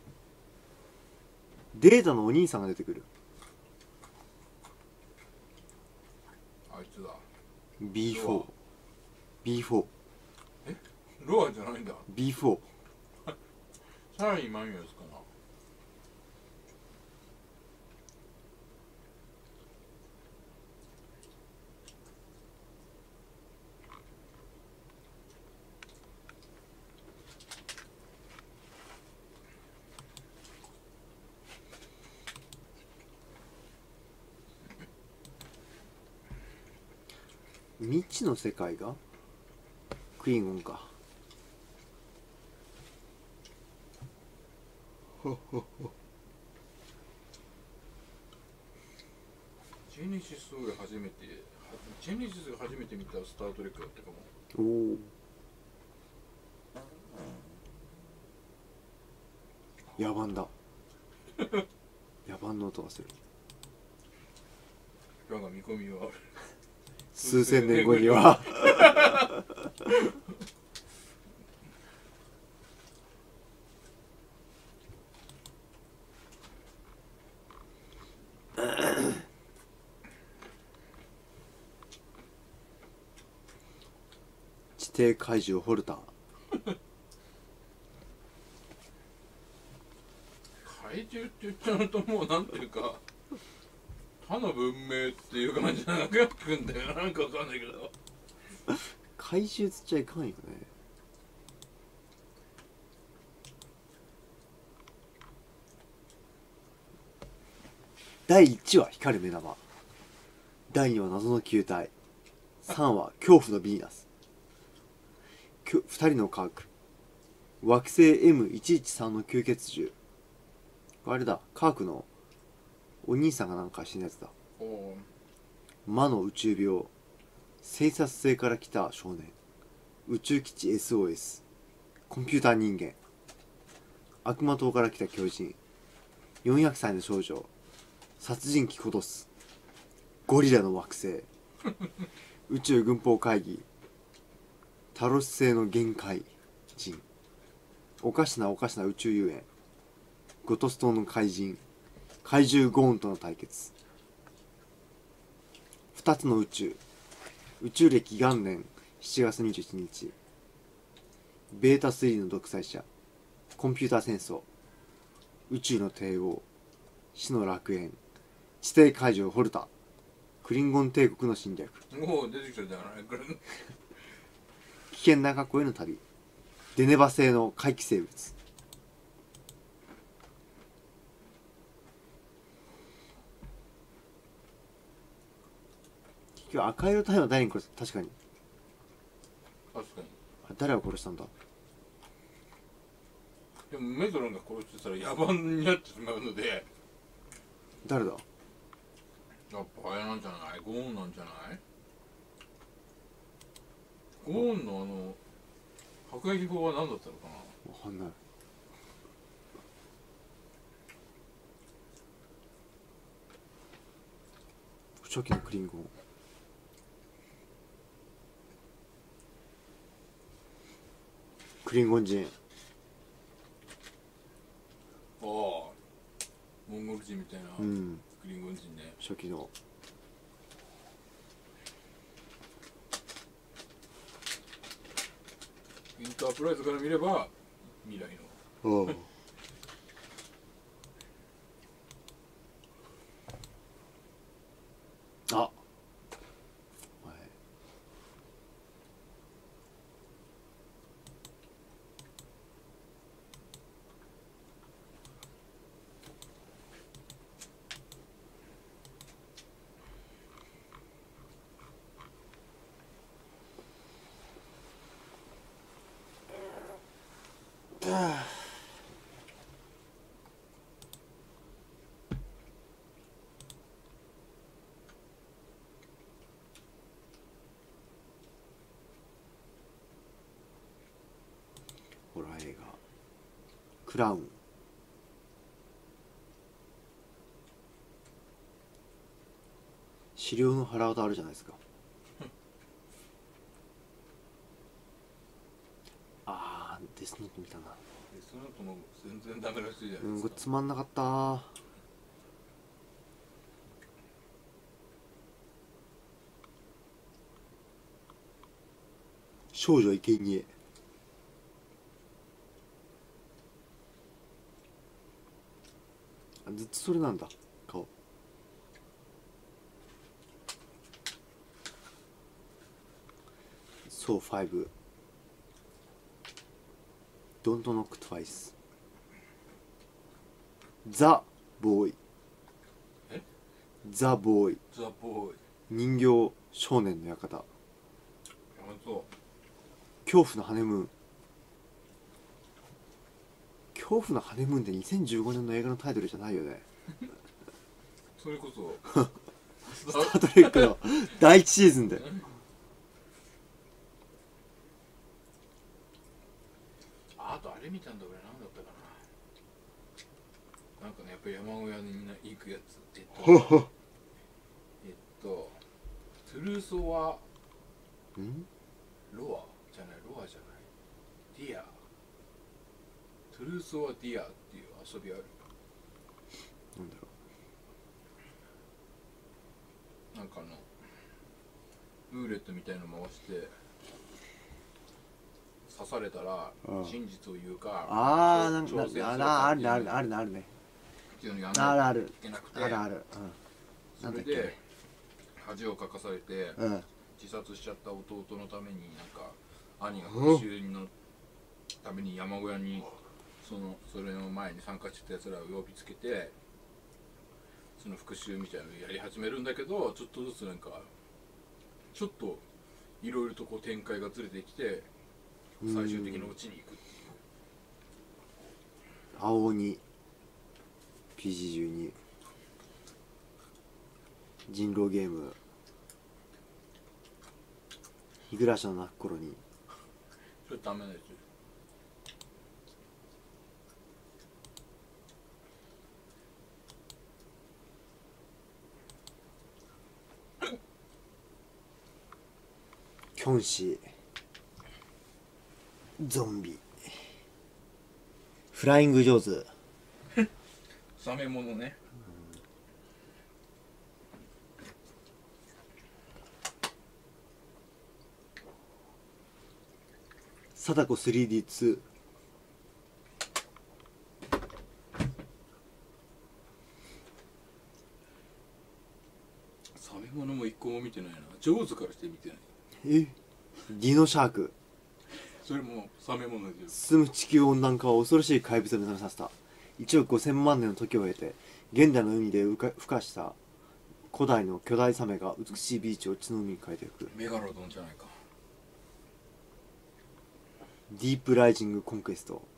データのお兄さんが出てくる。 あいつだ。 ビーフォー ビーフォーロアじゃないんだ。 ビーフォーさらにマミオスかな。 未知の世界がクリンゴンか。ほほほ。 ジェネシスを初めてジェネシスが初めて見たスタートレックだったかも。 おお。野蛮だ。野蛮の音がする。 我が見込みはある。 数千年後には地底怪獣ホルター。 怪獣って言っちゃうともうなんていうか他の文明っていう感じじゃなくなってくんだよな。なんかわかんないけど怪獣つっちゃいかんよね。だいいちわ光る目玉、だいにわ謎の球体、さんわ恐怖のヴィーナス、ふたりの科学、惑星 エムいちいちさん の吸血獣。あれだ、科学のお兄さんがなんか死ぬやつだ。 お魔の宇宙病、 偵察星から来た少年、宇宙基地 エスオーエス、コンピューター人間、悪魔島から来た巨人、よんひゃくさいの少女、殺人鬼コドス、ゴリラの惑星、宇宙軍法会議、タロス星の限界人、おかしなおかしな宇宙遊園、ゴトス島の怪人、怪獣ゴーンとの対決、ふたつの宇宙、宇宙歴元年しちがつにじゅうしちにち、ベータスリーの独裁者、コンピューター戦争、宇宙の帝王、死の楽園、地底海上ホルタ、クリンゴン帝国の侵略、 もう出てきたじゃないこれ。 危険な過去への旅、デネバ星の怪奇生物。結局赤色タイムは誰に殺した？確かに確かに。 あ誰が殺したんだ？ でもメトロンが殺してたら野蛮になってしまうので、 誰だ？ やっぱあれなんじゃない？ゴーンなんじゃない？ゴーンのあの迫撃砲は何だったのかな。 わかんない。初期のクリンゴン。クリンゴン人。 ああモンゴル人みたいな、 うんクリンゴン人ね。 初期の。 インタープライズから見れば未来の。 おうあお前ホラー映画クラウン。資料の腹渡あるじゃないですか。あーデスノート見たな。 でその後も全然ダメらしいじゃうんこれないですか。 つまんなかったー。少女生贄。ずっとそれなんだ顔。そうファイブ。Don't knock twice。ザ・ボーイ。 え？ ザ・ボーイ。 ザ・ボーイ。 人形少年の館。 本当。 恐怖のハネムーン。恐怖のハネムーンってにせんじゅうごねんの映画のタイトルじゃないよね。 それこそスター・トレックの第一シーズンで。 あとあれ見たんだ俺、何だったかな。なんかねやっぱり山小屋にみんな行くやつ。えっとえっとトゥルーソワんロアじゃない、ロアじゃない、ディア。トゥルーソワディアっていう遊びある。 なんだろなんかあのルーレットみたいの回して刺されたらうん真実を言うか、 あーなんか挑戦するあかあるねあるねあるねあるねっていうのやんあるあるないといけなくて、 あるあるうんなんだっけそれで恥をかかされてうん自殺しちゃった弟のためになんか兄が復讐のために山小屋にそのそれの前に参加してたやつらを呼びつけてその復讐みたいなのをやり始めるんだけど、ちょっとずつなんかちょっといろいろとこう展開がずれてきて最終的に落ちに行くっていう。 青鬼 ピージーじゅうに 人狼ゲーム日暮らしの泣く頃に。 それダメなやつ。 キョンシー、ゾンビ、フライング上手、 サメものね。 貞子 スリーディーツー、 サメものも一個も見てないな。上手からして見てない。 えディノシャーク、 それもサメものです。 進む地球温暖化は恐ろしい怪物を目覚めさせた。いちおくごせんまん年の時を経て現代の海で浮か孵化した古代の巨大サメが美しいビーチを血の海に変えていく。 メガロドンじゃないか。 ディープライジングコンクエスト、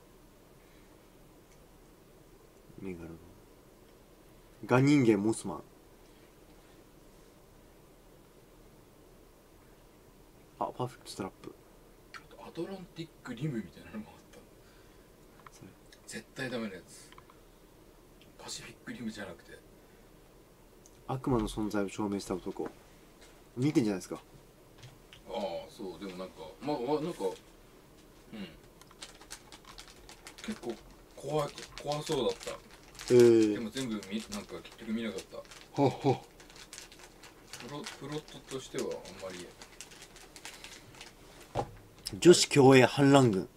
メガロドン、ガ人間モスマン、あパーフェクトストラップ、 アトランティックリムみたいなのもあった。 それ絶対ダメなやつ。パシフィックリムじゃなくて。 悪魔の存在を証明した男、見てんじゃないですか。 ああ、そうでもなんかまあなんかうん結構怖い怖そうだった。 えー、 でも全部見なんか結局見なかった。 ほっほプロプロットとしてはあんまり。 女子競泳反乱軍、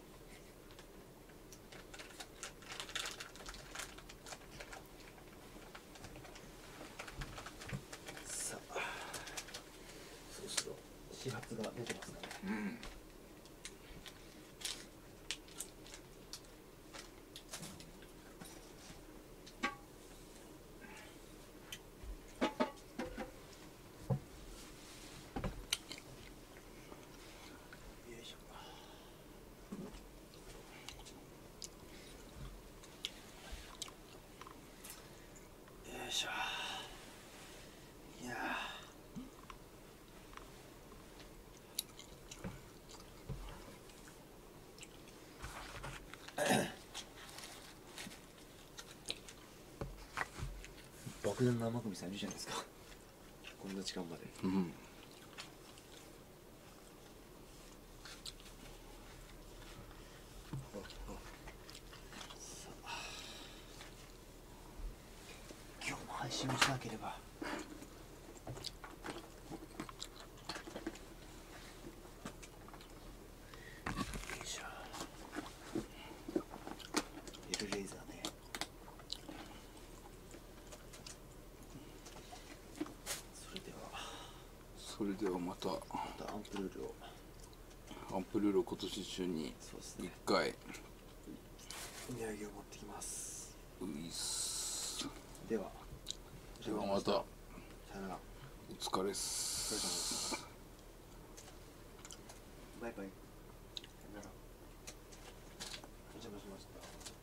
さあそろそろ始発が出てますかね。 うん。 よいしょ。いや爆弾の生首さんいるじゃないですか、こんな時間まで。 うん。 今日も配信をしなければ。よいしょ。エルレーザーね。それではそれではまたまたアンプルールを。 アンプルールを今年中に一そうですね、 回。 お土産を持ってきます。 ういっす。 ではではまたさよなら。 お疲れっす。 バイバイ。さよなら。お邪魔しました。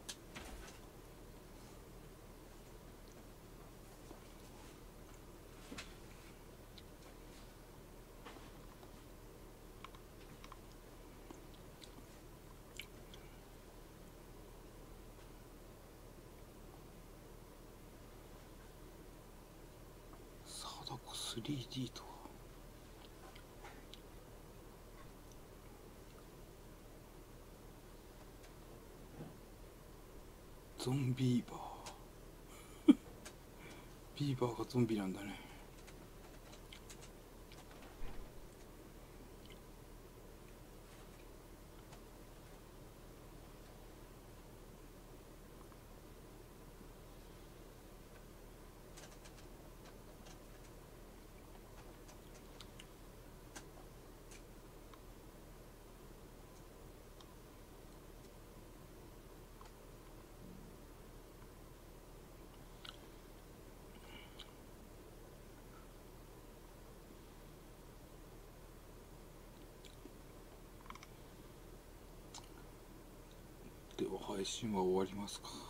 貞子 スリーディー とは。ゾンビーバービーバーがゾンビなんだね。では配信は終わりますか。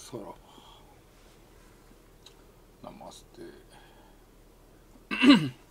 そらナマステ